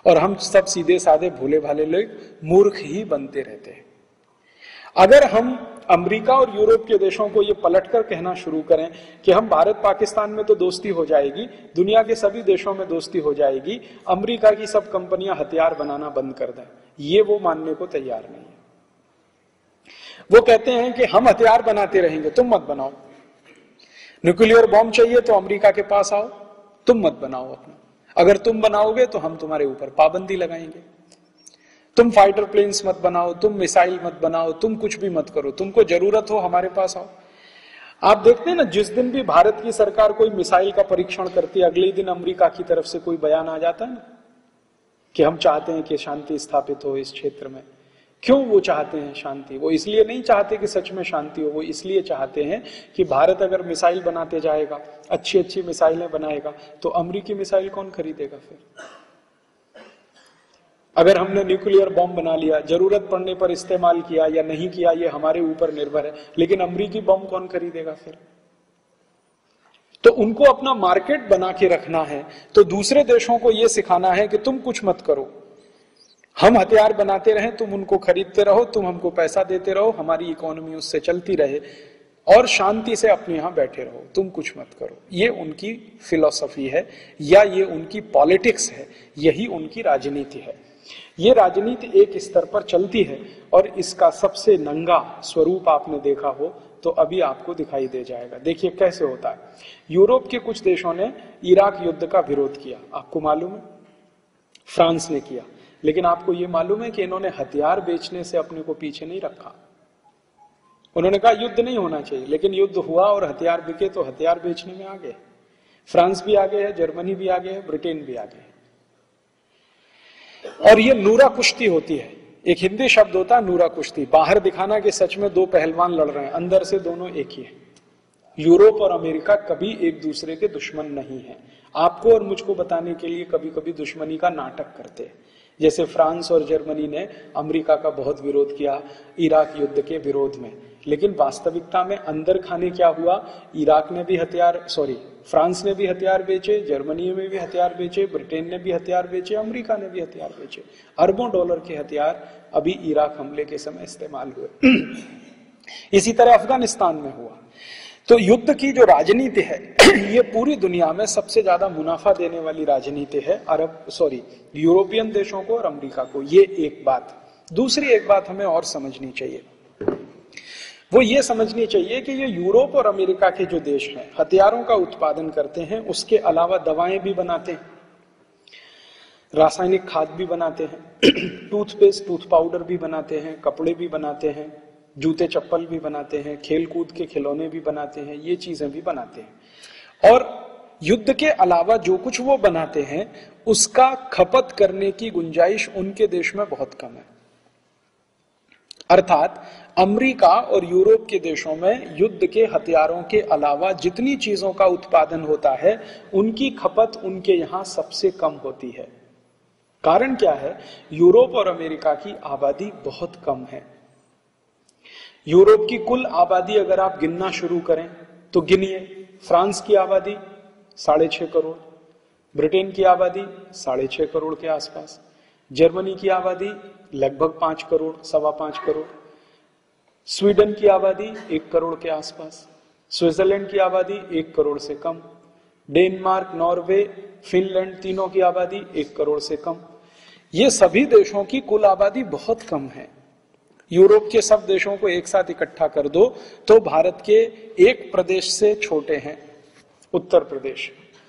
और हम सब सीधे साधे भोले भाले लोग मूर्ख ही बनते रहते हैं। अगर हम अमेरिका और यूरोप के देशों को ये पलटकर कहना शुरू करें कि हम भारत पाकिस्तान में तो दोस्ती हो जाएगी, दुनिया के सभी देशों में दोस्ती हो जाएगी, अमेरिका की सब कंपनियां हथियार बनाना बंद कर दें, ये वो मानने को तैयार नहीं है। वो कहते हैं कि हम हथियार बनाते रहेंगे, तुम मत बनाओ। न्यूक्लियर बॉम्ब चाहिए तो अमेरिका के पास आओ, तुम मत बनाओ अपना। अगर तुम बनाओगे तो हम तुम्हारे ऊपर पाबंदी लगाएंगे। तुम फाइटर प्लेन्स मत बनाओ, तुम मिसाइल मत बनाओ, तुम कुछ भी मत करो, तुमको जरूरत हो हमारे पास आओ। आप देखते हैं ना, जिस दिन भी भारत की सरकार कोई मिसाइल का परीक्षण करती है, अगले दिन अमेरिका की तरफ से कोई बयान आ जाता है ना कि हम चाहते हैं कि शांति स्थापित हो इस क्षेत्र में। क्यों वो चाहते हैं शांति? वो इसलिए नहीं चाहते कि सच में शांति हो, वो इसलिए चाहते हैं कि भारत अगर मिसाइल बनाते जाएगा, अच्छी अच्छी मिसाइलें बनाएगा, तो अमेरिकी मिसाइल कौन खरीदेगा फिर? अगर हमने न्यूक्लियर बॉम्ब बना लिया, जरूरत पड़ने पर इस्तेमाल किया या नहीं किया ये हमारे ऊपर निर्भर है, लेकिन अमेरिकी बॉम्ब कौन खरीदेगा फिर? तो उनको अपना मार्केट बना के रखना है, तो दूसरे देशों को यह सिखाना है कि तुम कुछ मत करो, हम हथियार बनाते रहें, तुम उनको खरीदते रहो, तुम हमको पैसा देते रहो, हमारी इकोनॉमी उससे चलती रहे और शांति से अपने यहां बैठे रहो, तुम कुछ मत करो। ये उनकी फिलॉसफी है या ये उनकी पॉलिटिक्स है, यही उनकी राजनीति है। ये राजनीति एक स्तर पर चलती है और इसका सबसे नंगा स्वरूप आपने देखा हो तो अभी आपको दिखाई दे जाएगा। देखिए कैसे होता है। यूरोप के कुछ देशों ने इराक युद्ध का विरोध किया, आपको मालूम है, फ्रांस ने किया, लेकिन आपको यह मालूम है कि इन्होंने हथियार बेचने से अपने को पीछे नहीं रखा। उन्होंने कहा युद्ध नहीं होना चाहिए, लेकिन युद्ध हुआ और हथियार बिके तो हथियार बेचने में आ गए। फ्रांस भी आगे है, जर्मनी भी आगे है, ब्रिटेन भी आगे है। और ये नूरा कुश्ती होती है। एक हिंदी शब्द होता है नूरा कुश्ती, बाहर दिखाना कि सच में दो पहलवान लड़ रहे हैं, अंदर से दोनों एक ही है। यूरोप और अमेरिका कभी एक दूसरे के दुश्मन नहीं है। आपको और मुझको बताने के लिए कभी कभी दुश्मनी का नाटक करते हैं, जैसे फ्रांस और जर्मनी ने अमेरिका का बहुत विरोध किया इराक युद्ध के विरोध में, लेकिन वास्तविकता में अंदर खाने क्या हुआ, इराक ने भी फ्रांस ने भी हथियार बेचे, जर्मनी में भी हथियार बेचे, ब्रिटेन ने भी हथियार बेचे, अमेरिका ने भी हथियार बेचे। अरबों डॉलर के हथियार अभी इराक हमले के समय इस्तेमाल हुए। इसी तरह अफगानिस्तान में हुआ। तो युद्ध की जो राजनीति है ये पूरी दुनिया में सबसे ज्यादा मुनाफा देने वाली राजनीति है यूरोपियन देशों को और अमेरिका को। ये एक बात। दूसरी एक बात हमें और समझनी चाहिए, वो ये समझनी चाहिए कि ये यूरोप और अमेरिका के जो देश हैं हथियारों का उत्पादन करते हैं, उसके अलावा दवाएं भी बनाते हैं, रासायनिक खाद भी बनाते हैं, टूथपेस्ट टूथ पाउडर भी बनाते हैं, कपड़े भी बनाते हैं, जूते चप्पल भी बनाते हैं, खेल कूद के खिलौने भी बनाते हैं, ये चीजें भी बनाते हैं। और युद्ध के अलावा जो कुछ वो बनाते हैं उसका खपत करने की गुंजाइश उनके देश में बहुत कम है। अर्थात अमेरिका और यूरोप के देशों में युद्ध के हथियारों के अलावा जितनी चीजों का उत्पादन होता है उनकी खपत उनके यहां सबसे कम होती है। कारण क्या है? यूरोप और अमेरिका की आबादी बहुत कम है। यूरोप की कुल आबादी अगर आप गिनना शुरू करें तो गिनिए, फ्रांस की आबादी 6.5 करोड़, ब्रिटेन की आबादी 6.5 करोड़ के आसपास, जर्मनी की आबादी लगभग 5 करोड़, 5.25 करोड़, स्वीडन की आबादी 1 करोड़ के आसपास, स्विट्जरलैंड की आबादी 1 करोड़ से कम, डेनमार्क, नॉर्वे, फिनलैंड, तीनों की आबादी 1 करोड़ से कम। ये सभी देशों की कुल आबादी बहुत कम है। यूरोप के सब देशों को एक साथ इकट्ठा कर दो तो भारत के एक प्रदेश से छोटे हैं, उत्तर प्रदेश।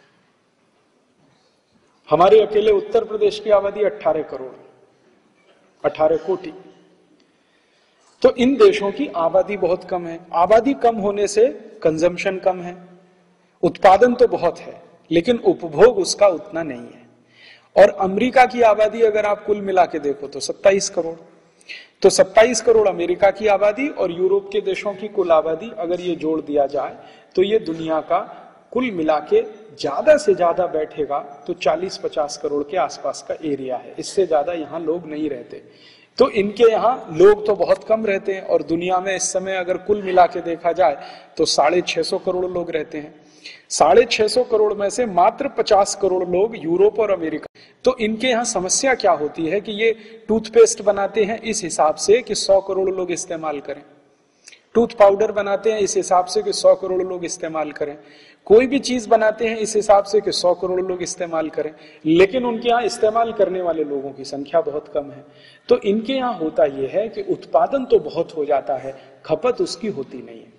हमारे अकेले उत्तर प्रदेश की आबादी 18 करोड़, 18 कोटि। तो इन देशों की आबादी बहुत कम है। आबादी कम होने से कंजम्पशन कम है, उत्पादन तो बहुत है लेकिन उपभोग उसका उतना नहीं है। और अमेरिका की आबादी अगर आप कुल मिला के देखो तो 27 करोड़। तो 27 करोड़ अमेरिका की आबादी और यूरोप के देशों की कुल आबादी अगर ये जोड़ दिया जाए तो ये दुनिया का कुल मिला के ज्यादा से ज्यादा बैठेगा तो 40-50 करोड़ के आसपास का एरिया है। इससे ज्यादा यहाँ लोग नहीं रहते। तो इनके यहाँ लोग तो बहुत कम रहते हैं और दुनिया में इस समय अगर कुल मिला के देखा जाए तो 650 करोड़ लोग रहते हैं। 650 करोड़ में से मात्र 50 करोड़ लोग यूरोप और अमेरिका। तो इनके यहाँ समस्या क्या होती है कि ये टूथपेस्ट बनाते हैं इस हिसाब से कि 100 करोड़ लोग इस्तेमाल करें, टूथ पाउडर बनाते हैं इस हिसाब से कि 100 करोड़ लोग इस्तेमाल करें, कोई भी चीज बनाते हैं इस हिसाब से कि 100 करोड़ लोग इस्तेमाल करें, लेकिन उनके यहाँ इस्तेमाल करने वाले लोगों की संख्या बहुत कम है। तो इनके यहाँ होता यह है कि उत्पादन तो बहुत हो जाता है, खपत उसकी होती नहीं है।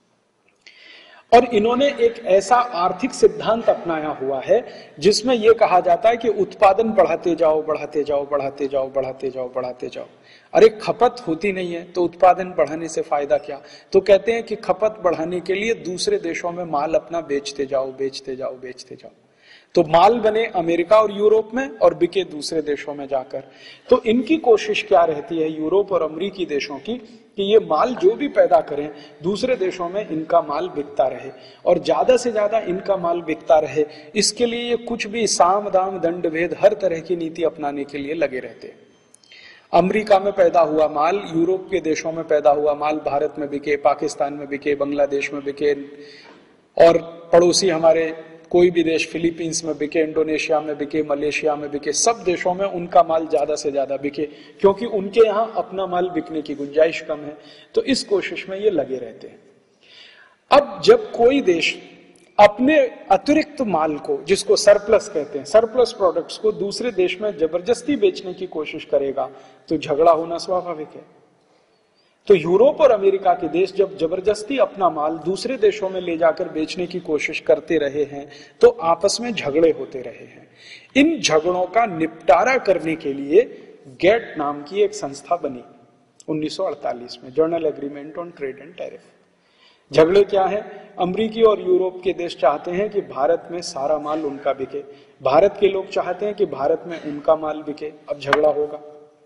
और इन्होंने एक ऐसा आर्थिक सिद्धांत अपनाया हुआ है जिसमें यह कहा जाता है कि उत्पादन बढ़ाते जाओ बढ़ाते जाओ बढ़ाते जाओ बढ़ाते जाओ बढ़ाते जाओ। अरे खपत होती नहीं है तो उत्पादन बढ़ाने से फायदा क्या? तो कहते हैं कि खपत बढ़ाने के लिए दूसरे देशों में माल अपना बेचते जाओ बेचते जाओ बेचते जाओ। तो माल बने अमेरिका और यूरोप में और बिके दूसरे देशों में जाकर। तो इनकी कोशिश क्या रहती है यूरोप और अमेरिकी देशों की कि ये माल जो भी पैदा करें दूसरे देशों में इनका माल बिकता रहे और ज्यादा से ज्यादा इनका माल बिकता रहे। इसके लिए ये कुछ भी साम दाम दंड भेद हर तरह की नीति अपनाने के लिए लगे रहते हैं। अमेरिका में पैदा हुआ माल यूरोप के देशों में पैदा हुआ माल भारत में बिके, पाकिस्तान में बिके, बांग्लादेश में बिके और पड़ोसी हमारे कोई भी देश फिलीपींस में बिके, इंडोनेशिया में बिके, मलेशिया में बिके, सब देशों में उनका माल ज्यादा से ज्यादा बिके क्योंकि उनके यहाँ अपना माल बिकने की गुंजाइश कम है। तो इस कोशिश में ये लगे रहते हैं। अब जब कोई देश अपने अतिरिक्त माल को, जिसको सरप्लस कहते हैं, सरप्लस प्रोडक्ट्स को दूसरे देश में जबरदस्ती बेचने की कोशिश करेगा तो झगड़ा होना स्वाभाविक है। तो यूरोप और अमेरिका के देश जब जबरदस्ती अपना माल दूसरे देशों में ले जाकर बेचने की कोशिश करते रहे हैं तो आपस में झगड़े होते रहे हैं। इन झगड़ों का निपटारा करने के लिए गेट नाम की एक संस्था बनी 1948 में, general agreement on trade and tariff. झगड़े क्या है? अमेरिकी और यूरोप के देश चाहते हैं कि भारत में सारा माल उनका बिके, भारत के लोग चाहते हैं कि भारत में उनका माल बिके। अब झगड़ा होगा।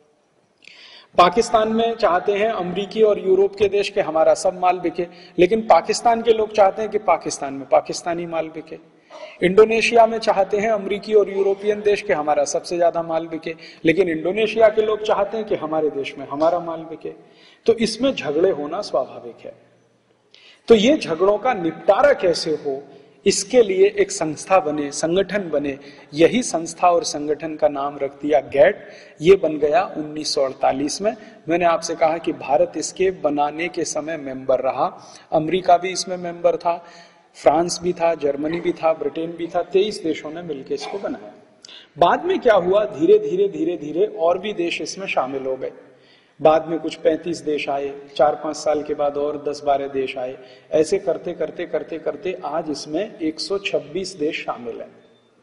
पाकिस्तान में चाहते हैं अमेरिकी और यूरोप के देश के हमारा सब माल बिके, लेकिन पाकिस्तान के लोग चाहते हैं कि पाकिस्तान में पाकिस्तानी माल बिके। इंडोनेशिया में चाहते हैं अमेरिकी और यूरोपियन देश के हमारा सबसे ज्यादा माल बिके, लेकिन इंडोनेशिया के लोग चाहते हैं कि हमारे देश में हमारा माल बिके। तो इसमें झगड़े होना स्वाभाविक है। तो ये झगड़ों का निपटारा कैसे हो, इसके लिए एक संस्था बने, संगठन बने। यही संस्था और संगठन का नाम रख दिया गैट। ये बन गया 1948 में। मैंने आपसे कहा कि भारत इसके बनाने के समय मेंबर रहा, अमेरिका भी इसमें मेंबर था, फ्रांस भी था, जर्मनी भी था, ब्रिटेन भी था। 23 देशों ने मिलकर इसको बनाया। बाद में क्या हुआ, धीरे धीरे धीरे धीरे और भी देश इसमें शामिल हो गए। बाद में कुछ 35 देश आए, 4-5 साल के बाद और 10-12 देश आए। ऐसे करते करते करते करते आज इसमें 126 देश शामिल हैं।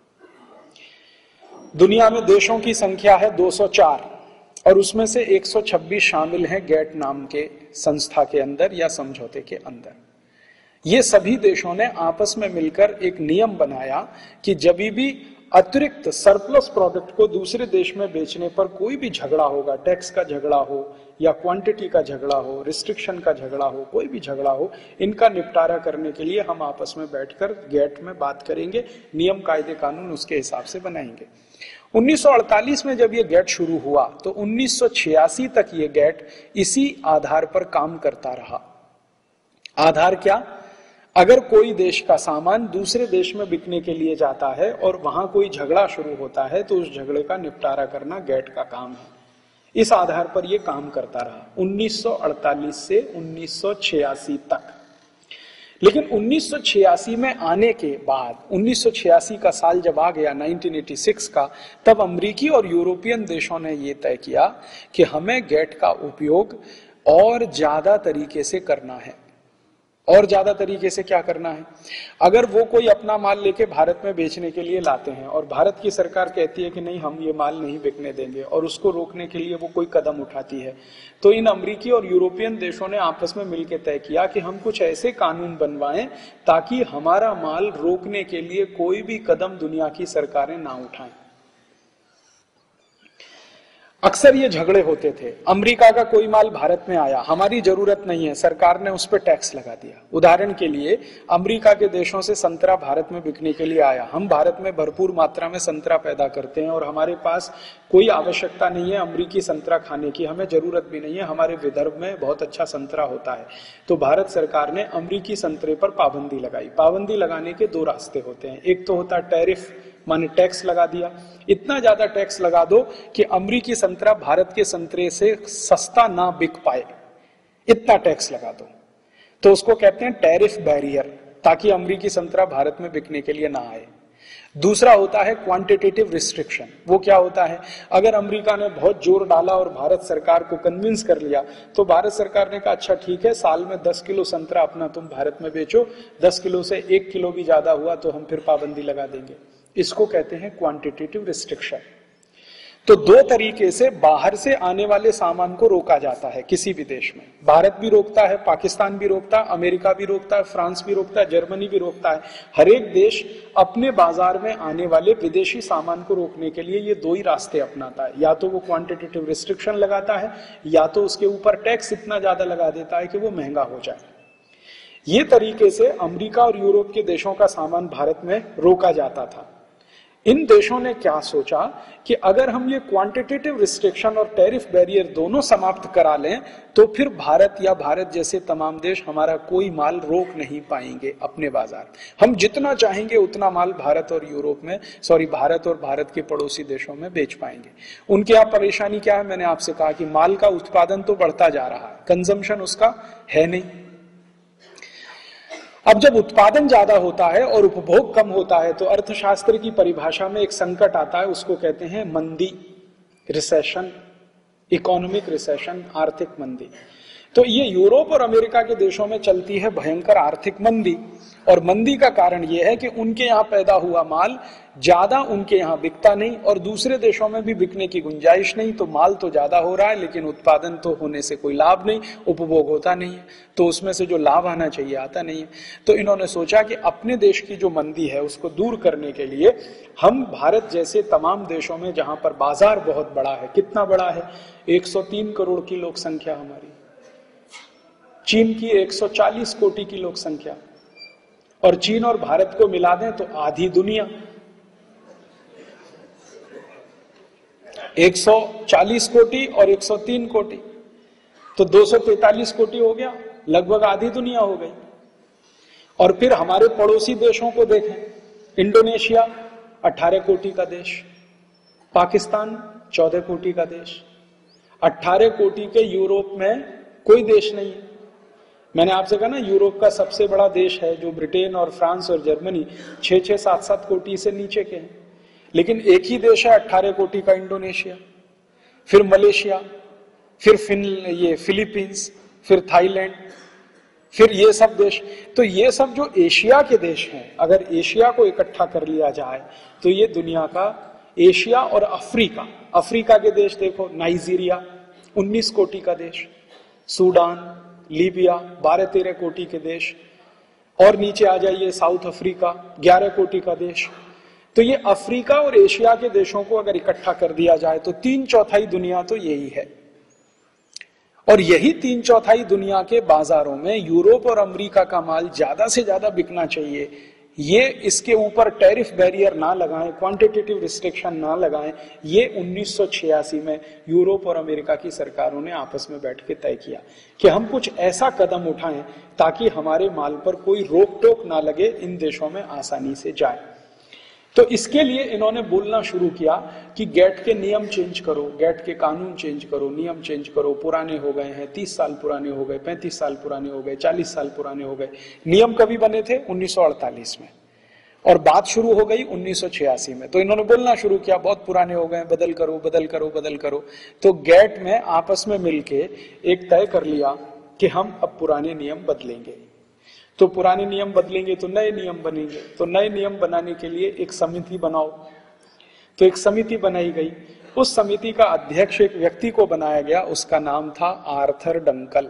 दुनिया में देशों की संख्या है 204 और उसमें से 126 शामिल हैं गैट नाम के संस्था के अंदर या समझौते के अंदर। ये सभी देशों ने आपस में मिलकर एक नियम बनाया कि जब भी अतिरिक्त सरप्लस प्रोडक्ट को दूसरे देश में बेचने पर कोई भी झगड़ा होगा, टैक्स का झगड़ा हो या क्वांटिटी का झगड़ा हो, रिस्ट्रिक्शन का झगड़ा हो, कोई भी झगड़ा हो, इनका निपटारा करने के लिए हम आपस में बैठकर गैट में बात करेंगे, नियम कायदे कानून उसके हिसाब से बनाएंगे। 1948 में जब ये गैट शुरू हुआ तो 1986 तक ये गैट इसी आधार पर काम करता रहा। आधार क्या? अगर कोई देश का सामान दूसरे देश में बिकने के लिए जाता है और वहां कोई झगड़ा शुरू होता है तो उस झगड़े का निपटारा करना गैट का काम है। इस आधार पर यह काम करता रहा 1948 से 1986 तक। लेकिन 1986 में आने के बाद, 1986 का साल जब आ गया 1986 का, तब अमेरिकी और यूरोपियन देशों ने यह तय किया कि हमें गैट का उपयोग और ज्यादा तरीके से करना है। और ज्यादा तरीके से क्या करना है? अगर वो कोई अपना माल लेके भारत में बेचने के लिए लाते हैं और भारत की सरकार कहती है कि नहीं हम ये माल नहीं बिकने देंगे और उसको रोकने के लिए वो कोई कदम उठाती है, तो इन अमेरिकी और यूरोपियन देशों ने आपस में मिलकर तय किया कि हम कुछ ऐसे कानून बनवाएं ताकि हमारा माल रोकने के लिए कोई भी कदम दुनिया की सरकारें ना उठाएं। अक्सर ये झगड़े होते थे, अमेरिका का कोई माल भारत में आया, हमारी जरूरत नहीं है, सरकार ने उस पर टैक्स लगा दिया। उदाहरण के लिए अमेरिका के देशों से संतरा भारत में बिकने के लिए आया, हम भारत में भरपूर मात्रा में संतरा पैदा करते हैं और हमारे पास कोई आवश्यकता नहीं है अमेरिकी संतरा खाने की, हमें जरूरत भी नहीं है, हमारे विदर्भ में बहुत अच्छा संतरा होता है। तो भारत सरकार ने अमेरिकी संतरे पर पाबंदी लगाई। पाबंदी लगाने के दो रास्ते होते हैं, एक तो होता है टैरिफ, माने टैक्स लगा दिया, इतना ज्यादा टैक्स लगा दो कि अमेरिकी संतरा भारत के संतरे से सस्ता ना बिक पाए, इतना टैक्स लगा दो, तो उसको कहते हैं टैरिफ बैरियर, ताकि अमेरिकी संतरा भारत में बिकने के लिए ना आए। दूसरा होता है क्वांटिटेटिव रिस्ट्रिक्शन। वो क्या होता है, अगर अमेरिका ने बहुत जोर डाला और भारत सरकार को कन्विंस कर लिया, तो भारत सरकार ने कहा अच्छा ठीक है, साल में 10 किलो संतरा अपना तुम भारत में बेचो, 10 किलो से 1 किलो भी ज्यादा हुआ तो हम फिर पाबंदी लगा देंगे। इसको कहते हैं क्वांटिटेटिव रिस्ट्रिक्शन। तो दो तरीके से बाहर से आने वाले सामान को रोका जाता है किसी भी देश में। भारत भी रोकता है, पाकिस्तान भी रोकता है, अमेरिका भी रोकता है, फ्रांस भी रोकता है, जर्मनी भी रोकता है। हर एक देश अपने बाजार में आने वाले विदेशी सामान को रोकने के लिए ये दो ही रास्ते अपनाता है, या तो वो क्वांटिटेटिव रिस्ट्रिक्शन लगाता है, या तो उसके ऊपर टैक्स इतना ज्यादा लगा देता है कि वो महंगा हो जाए। ये तरीके से अमेरिका और यूरोप के देशों का सामान भारत में रोका जाता था। इन देशों ने क्या सोचा कि अगर हम ये क्वांटिटेटिव रिस्ट्रिक्शन और टैरिफ बैरियर दोनों समाप्त करा लें, तो फिर भारत या भारत जैसे तमाम देश हमारा कोई माल रोक नहीं पाएंगे अपने बाजार। हम जितना चाहेंगे उतना माल भारत और यूरोप में, भारत और भारत के पड़ोसी देशों में बेच पाएंगे। उनके यहाँ परेशानी क्या है, मैंने आपसे कहा कि माल का उत्पादन तो बढ़ता जा रहा है, कंजम्पशन उसका है नहीं। अब जब उत्पादन ज्यादा होता है और उपभोग कम होता है, तो अर्थशास्त्र की परिभाषा में एक संकट आता है, उसको कहते हैं मंदी, रिसेशन, इकोनॉमिक रिसेशन, आर्थिक मंदी। तो ये यूरोप और अमेरिका के देशों में चलती है भयंकर आर्थिक मंदी, और मंदी का कारण यह है कि उनके यहाँ पैदा हुआ माल ज्यादा उनके यहाँ बिकता नहीं और दूसरे देशों में भी बिकने की गुंजाइश नहीं। तो माल तो ज्यादा हो रहा है लेकिन उत्पादन तो होने से कोई लाभ नहीं, उपभोग होता नहीं है, तो उसमें से जो लाभ आना चाहिए आता नहीं है। तो इन्होंने सोचा कि अपने देश की जो मंदी है उसको दूर करने के लिए हम भारत जैसे तमाम देशों में जहां पर बाजार बहुत बड़ा है, कितना बड़ा है, 103 करोड़ की लोक संख्या हमारी, चीन की 140 कोटि की लोक संख्या, और चीन और भारत को मिला दें तो आधी दुनिया, 140 कोटि और 103 कोटि, तो 243 कोटि हो गया, लगभग आधी दुनिया हो गई। और फिर हमारे पड़ोसी देशों को देखें, इंडोनेशिया 18 कोटि का देश, पाकिस्तान 14 कोटि का देश, 18 कोटि के यूरोप में कोई देश नहीं है। मैंने आपसे कहा ना, यूरोप का सबसे बड़ा देश है जो ब्रिटेन और फ्रांस और जर्मनी 6-6, 7-7 कोटि से नीचे के हैं, लेकिन एक ही देश है 18 कोटि का, इंडोनेशिया, फिर मलेशिया, फिर फिलीपींस, फिर थाईलैंड, फिर ये सब देश। तो ये सब जो एशिया के देश हैं, अगर एशिया को इकट्ठा कर लिया जाए तो ये दुनिया का, एशिया और अफ्रीका, अफ्रीका के देश देखो, नाइजीरिया 19 कोटि का देश, सूडान, लीबिया 12-13 कोटि के देश, और नीचे आ जाइए साउथ अफ्रीका 11 कोटि का देश। तो ये अफ्रीका और एशिया के देशों को अगर इकट्ठा कर दिया जाए तो 3/4 दुनिया तो यही है, और यही 3/4 दुनिया के बाजारों में यूरोप और अमेरिका का माल ज्यादा से ज्यादा बिकना चाहिए। ये इसके ऊपर टैरिफ बैरियर ना लगाएं, क्वांटिटेटिव रिस्ट्रिक्शन ना लगाएं, ये 1986 में यूरोप और अमेरिका की सरकारों ने आपस में बैठ के तय किया कि हम कुछ ऐसा कदम उठाएं ताकि हमारे माल पर कोई रोक टोक ना लगे, इन देशों में आसानी से जाए। तो इसके लिए इन्होंने बोलना शुरू किया कि गेट के नियम चेंज करो, गेट के कानून चेंज करो, नियम चेंज करो, पुराने हो गए हैं, 30 साल पुराने हो गए, 35 साल पुराने हो गए, 40 साल पुराने हो गए। नियम कभी बने थे? 1948 में, और बात शुरू हो गई 1986 में। तो इन्होंने बोलना शुरू किया बहुत पुराने हो गए, बदल करो बदल करो बदल करो। तो गेट में आपस में मिलके एक तय कर लिया कि हम अब पुराने नियम बदलेंगे। तो पुराने नियम बदलेंगे तो नए नियम बनेंगे, तो नए नियम बनाने के लिए एक समिति बनाओ। तो एक समिति बनाई गई, उस समिति का अध्यक्ष एक व्यक्ति को बनाया गया, उसका नाम था आर्थर डंकल।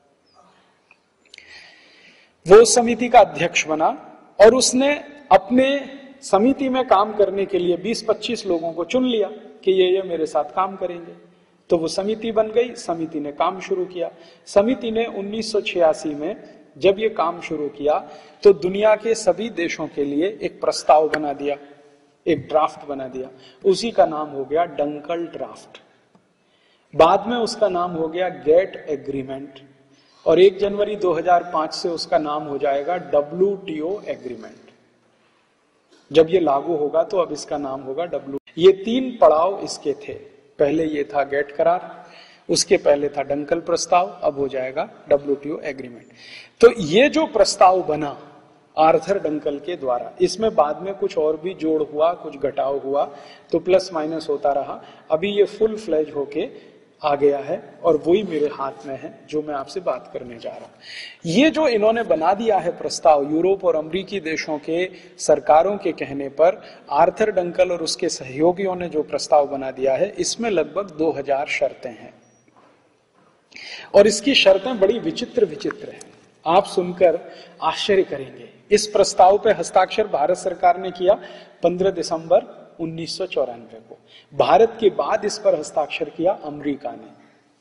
वो उस समिति का अध्यक्ष बना और उसने अपने समिति में काम करने के लिए 20-25 लोगों को चुन लिया कि ये मेरे साथ काम करेंगे। तो वो समिति बन गई, समिति ने काम शुरू किया। समिति ने 1986 में जब ये काम शुरू किया तो दुनिया के सभी देशों के लिए एक प्रस्ताव बना दिया, एक ड्राफ्ट बना दिया। उसी का नाम हो गया डंकल ड्राफ्ट। बाद में उसका नाम हो गया गेट एग्रीमेंट और 1 जनवरी 2005 से उसका नाम हो जाएगा WTO एग्रीमेंट। जब ये लागू होगा तो अब इसका नाम होगा ये 3 पड़ाव इसके थे। पहले ये था गेट करार, उसके पहले था डंकल प्रस्ताव, अब हो जाएगा WTO एग्रीमेंट। तो ये जो प्रस्ताव बना आर्थर डंकल के द्वारा, इसमें बाद में कुछ और भी जोड़ हुआ, कुछ घटाव हुआ, तो प्लस माइनस होता रहा। अभी ये फुल फ्लेज होके आ गया है और वही मेरे हाथ में है जो मैं आपसे बात करने जा रहा हूं। ये जो इन्होंने बना दिया है प्रस्ताव, यूरोप और अमेरिकी देशों के सरकारों के कहने पर आर्थर डंकल और उसके सहयोगियों ने जो प्रस्ताव बना दिया है, इसमें लगभग 2000 शर्तें हैं और इसकी शर्तें बड़ी विचित्र विचित्र हैं। आप सुनकर आश्चर्य करेंगे। इस प्रस्ताव पे हस्ताक्षर भारत सरकार ने किया 15 दिसंबर 1994 को। भारत के बाद इस पर हस्ताक्षर किया अमेरिका ने।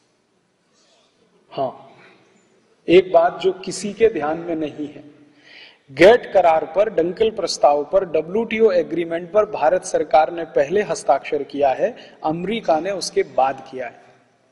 हाँ, एक बात जो किसी के ध्यान में नहीं है, गेट करार पर, डंकल प्रस्ताव पर, WTO एग्रीमेंट पर भारत सरकार ने पहले हस्ताक्षर किया है, अमेरिका ने उसके बाद किया है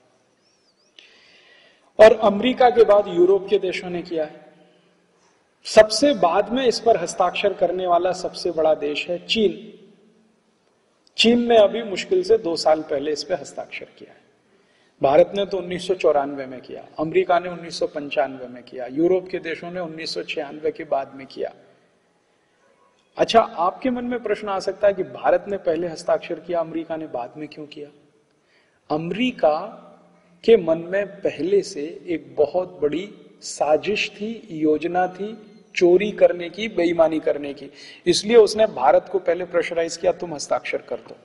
और अमेरिका के बाद यूरोप के देशों ने किया है। सबसे बाद में इस पर हस्ताक्षर करने वाला सबसे बड़ा देश है चीन। चीन ने अभी मुश्किल से 2 साल पहले इस पर हस्ताक्षर किया है। भारत ने तो 1994 में किया, अमेरिका ने 1995 में किया, यूरोप के देशों ने 1996 के बाद में किया। अच्छा, आपके मन में प्रश्न आ सकता है कि भारत ने पहले हस्ताक्षर किया, अमेरिका ने बाद में क्यों किया? अमेरिका के मन में पहले से एक बहुत बड़ी साजिश थी, योजना थी, चोरी करने की, बेईमानी करने की। इसलिए उसने भारत को पहले प्रेशराइज किया, तुम हस्ताक्षर कर दो।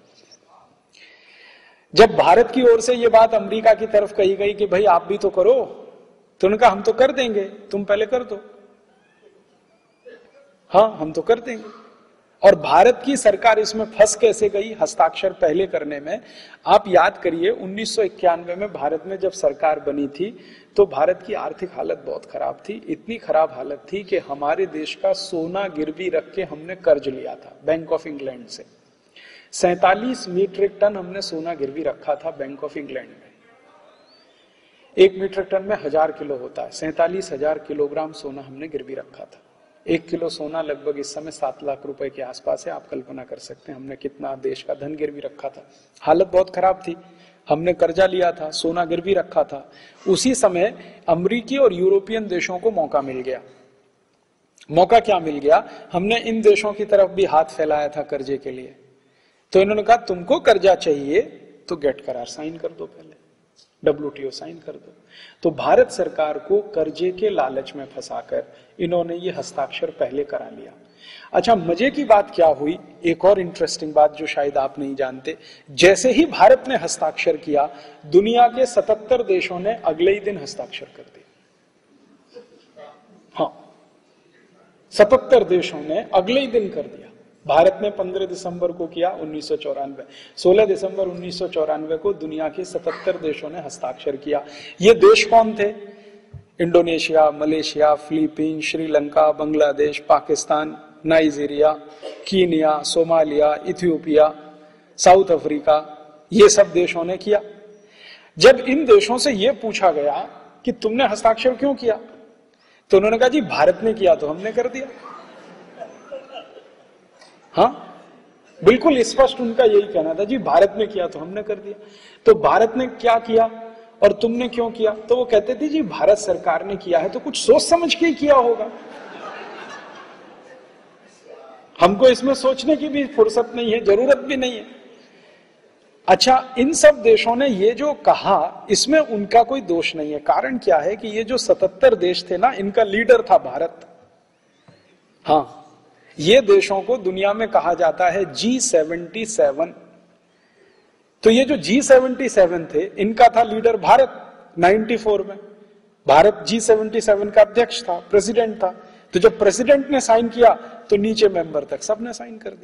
जब भारत की ओर से यह बात अमेरिका की तरफ कही गई कि भाई आप भी तो करो, तो उन्होंने कहा हम तो कर देंगे, तुम पहले कर दो। हाँ, हम तो कर देंगे। और भारत की सरकार इसमें फंस कैसे गई हस्ताक्षर पहले करने में? आप याद करिए, 1991 में भारत में जब सरकार बनी थी तो भारत की आर्थिक हालत बहुत खराब थी। इतनी खराब हालत थी कि हमारे देश का सोना गिरवी रख के हमने कर्ज लिया था बैंक ऑफ इंग्लैंड से। 47 मीट्रिक टन हमने सोना गिरवी रखा था बैंक ऑफ इंग्लैंड में। 1 मीट्रिक टन में 1000 किलो होता है, 47,000 किलोग्राम सोना हमने गिरवी रखा था। 1 किलो सोना लगभग इस समय 7 लाख रुपए के आसपास है। आप कल्पना कर सकते हैं हमने कितना देश का धन गिरवी रखा था। हालत बहुत खराब थी, हमने कर्जा लिया था, सोना गिरवी रखा था। उसी समय अमेरिकी और यूरोपियन देशों को मौका मिल गया। मौका क्या मिल गया? हमने इन देशों की तरफ भी हाथ फैलाया था कर्जे के लिए। तो इन्होंने कहा तुमको कर्जा चाहिए तो गेट करार साइन कर दो, पहले WTO साइन कर दो। तो भारत सरकार को कर्जे के लालच में फंसाकर इन्होंने ये हस्ताक्षर पहले करा लिया। अच्छा, मजे की बात क्या हुई, एक और इंटरेस्टिंग बात जो शायद आप नहीं जानते, जैसे ही भारत ने हस्ताक्षर किया, दुनिया के 77 देशों ने अगले ही दिन हस्ताक्षर कर दिया। हाँ, 77 देशों ने अगले ही दिन कर दिया। भारत ने 15 दिसंबर को किया 1994, 16 दिसंबर 1994 को दुनिया के 77 देशों ने हस्ताक्षर किया। ये देश कौन थे? Indonesia, Malaysia, Philippine, Sri Lanka, Bangladesh, Pakistan, Nigeria, Kenya, Somalia, Ethiopia, South Africa, ये सब देशों ने किया। जब इन देशों से यह पूछा गया कि तुमने हस्ताक्षर क्यों किया, तो उन्होंने कहा जी भारत ने किया तो हमने कर दिया। हाँ, बिल्कुल स्पष्ट उनका यही कहना था, जी भारत ने किया तो हमने कर दिया। तो भारत ने क्या किया और तुमने क्यों किया? तो वो कहते थे जी भारत सरकार ने किया है तो कुछ सोच समझ के ही किया होगा, हमको इसमें सोचने की भी फुर्सत नहीं है, जरूरत भी नहीं है। अच्छा, इन सब देशों ने ये जो कहा इसमें उनका कोई दोष नहीं है। कारण क्या है कि ये जो 77 देश थे ना, इनका लीडर था भारत। हाँ, ये देशों को दुनिया में कहा जाता है G77। तो ये जो G77 थे, इनका था लीडर भारत। 94 में भारत G77 का अध्यक्ष था, प्रेसिडेंट था। तो जब प्रेसिडेंट ने साइन किया तो नीचे मेंबर तक सबने साइन कर दिया।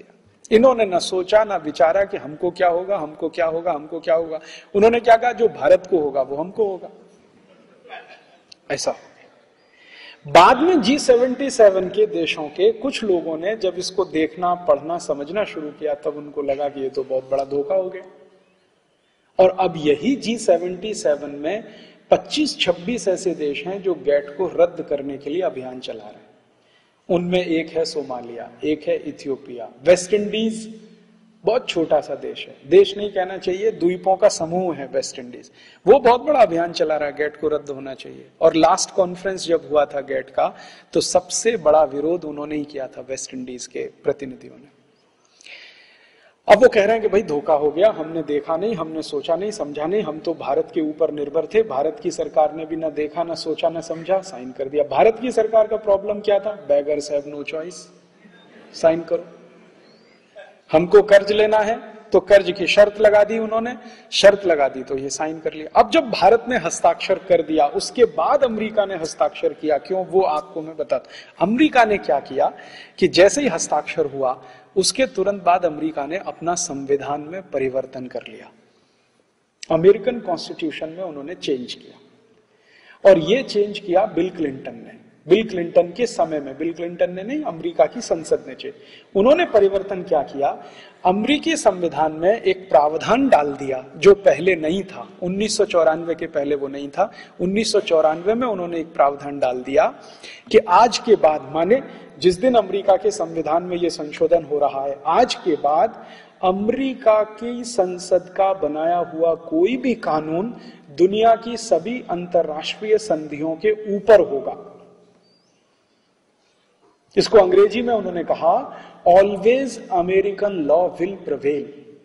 इन्होंने न सोचा ना विचारा कि हमको क्या होगा, हमको क्या होगा, हमको क्या होगा। उन्होंने क्या कहा, जो भारत को होगा वो हमको होगा, ऐसा। बाद में G77 के देशों के कुछ लोगों ने जब इसको देखना, पढ़ना, समझना शुरू किया, तब उनको लगा कि ये तो बहुत बड़ा धोखा हो गया। और अब यही G77 में 25-26 ऐसे देश हैं जो गेट को रद्द करने के लिए अभियान चला रहे हैं। उनमें एक है सोमालिया, एक है इथियोपिया, वेस्ट इंडीज बहुत छोटा सा देश है, देश नहीं कहना चाहिए, द्वीपों का समूह है वेस्ट इंडीज, वो बहुत बड़ा अभियान चला रहा है, गेट को रद्द होना चाहिए। और लास्ट कॉन्फ्रेंस जब हुआ था गेट का, तो सबसे बड़ा विरोध उन्होंने ही किया था, वेस्ट इंडीज के प्रतिनिधियों ने। अब वो कह रहे हैं कि भाई धोखा हो गया, हमने देखा नहीं, हमने सोचा नहीं, समझा नहीं, हम तो भारत के ऊपर निर्भर थे, भारत की सरकार ने भी ना देखा, ना सोचा, ना समझा, साइन कर दिया। भारत की सरकार का प्रॉब्लम क्या था, beggars have no choice, sign करो। हमको कर्ज लेना है तो कर्ज की शर्त लगा दी उन्होंने, शर्त लगा दी तो ये साइन कर लिया। अब जब भारत ने हस्ताक्षर कर दिया, उसके बाद अमेरिका ने हस्ताक्षर किया, क्यों, वो आपको मैं बताता। अमेरिका ने क्या किया कि जैसे ही हस्ताक्षर हुआ, उसके तुरंत बाद अमेरिका ने अपना संविधान में परिवर्तन कर लिया, अमेरिकन कॉन्स्टिट्यूशन में उन्होंने चेंज किया। और ये चेंज किया बिल क्लिंटन ने, बिल क्लिंटन के समय में, बिल क्लिंटन ने नहीं, अमेरिका की संसद ने चेंज, उन्होंने परिवर्तन क्या किया, अमेरिकी संविधान में एक प्रावधान डाल दिया जो पहले नहीं था, 1994 के पहले वो नहीं था। 1994 में उन्होंने एक प्रावधान डाल दिया कि आज के बाद, माने जिस दिन अमेरिका के संविधान में ये संशोधन हो रहा है, आज के बाद अमेरिका की संसद का बनाया हुआ कोई भी कानून दुनिया की सभी अंतरराष्ट्रीय संधियों के ऊपर होगा। इसको अंग्रेजी में उन्होंने कहा, always American law will prevail,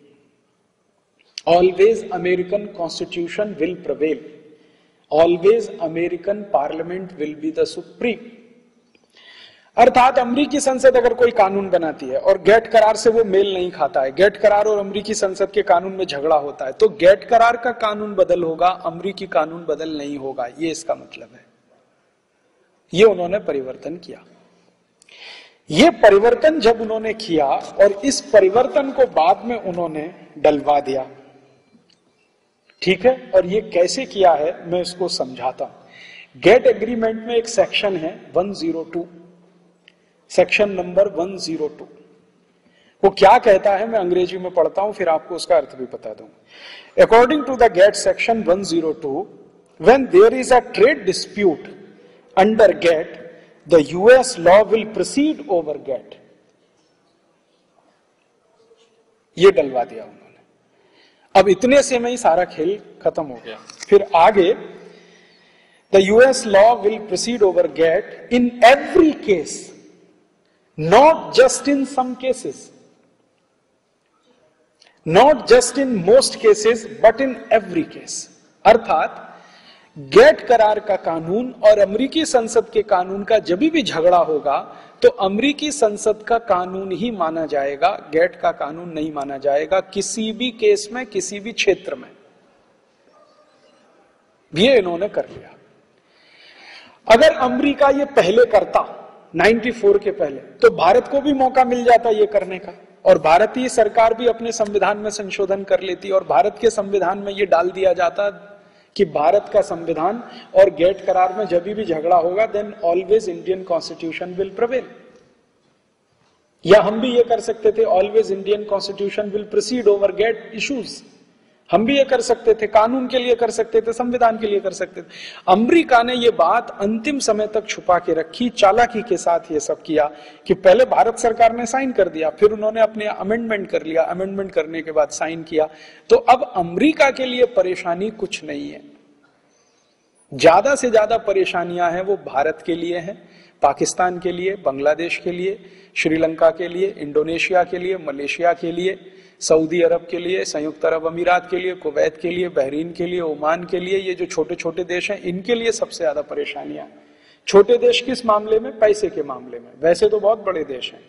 always American constitution will prevail, always American parliament will be the supreme. अर्थात अमेरिकी संसद अगर कोई कानून बनाती है और गेट करार से वो मेल नहीं खाता है, गेट करार और अमेरिकी संसद के कानून में झगड़ा होता है, तो गेट करार का कानून बदल होगा, अमेरिकी कानून बदल नहीं होगा, ये इसका मतलब है। ये उन्होंने परिवर्तन किया। ये परिवर्तन जब उन्होंने किया और इस परिवर्तन को बाद में उन्होंने डलवा दिया, ठीक है, और ये कैसे किया है मैं इसको समझाता हूं। गेट एग्रीमेंट में एक सेक्शन है 102, सेक्शन नंबर 102। वो क्या कहता है मैं अंग्रेजी में पढ़ता हूं, फिर आपको उसका अर्थ भी बता दूं। According to the GATT section 102, when there is a trade dispute under GATT, the US law will proceed over GATT। ये डलवा दिया उन्होंने। अब इतने से में ही सारा खेल खत्म हो गया। फिर आगे, the US law will proceed over GATT in every case, not just in some cases, not just in most cases, but in every case। अर्थात गेट करार का कानून और अमेरिकी संसद के कानून का जब भी झगड़ा होगा तो अमेरिकी संसद का कानून ही माना जाएगा, गेट का कानून नहीं माना जाएगा किसी भी केस में, किसी भी क्षेत्र में। ये इन्होंने कर लिया। अगर अमेरिका ये पहले करता 94 के पहले, तो भारत को भी मौका मिल जाता ये करने का, और भारतीय सरकार भी अपने संविधान में संशोधन कर लेती और भारत के संविधान में ये डाल दिया जाता कि भारत का संविधान और गेट करार में जब भी झगड़ा होगा, then always Indian constitution will prevail. या हम भी ये कर सकते थे, always Indian constitution will proceed over GATT issues. हम भी ये कर सकते थे, कानून के लिए कर सकते थे, संविधान के लिए कर सकते थे। अमेरिका ने ये बात अंतिम समय तक छुपा के रखी, चालाकी के साथ ये सब किया कि पहले भारत सरकार ने साइन कर दिया, फिर उन्होंने अपने अमेंडमेंट कर लिया, अमेंडमेंट करने के बाद साइन किया। तो अब अमेरिका के लिए परेशानी कुछ नहीं है, ज्यादा से ज्यादा परेशानियां हैं वो भारत के लिए हैं, पाकिस्तान के लिए, बांग्लादेश के लिए, श्रीलंका के लिए, इंडोनेशिया के लिए, मलेशिया के लिए, सऊदी अरब के लिए, संयुक्त अरब अमीरात के लिए, कुवैत के लिए, बहरीन के लिए, ओमान के लिए। ये जो छोटे छोटे देश हैं, इनके लिए सबसे ज्यादा परेशानियां। छोटे देश किस मामले में? पैसे के मामले में। वैसे तो बहुत बड़े देश हैं।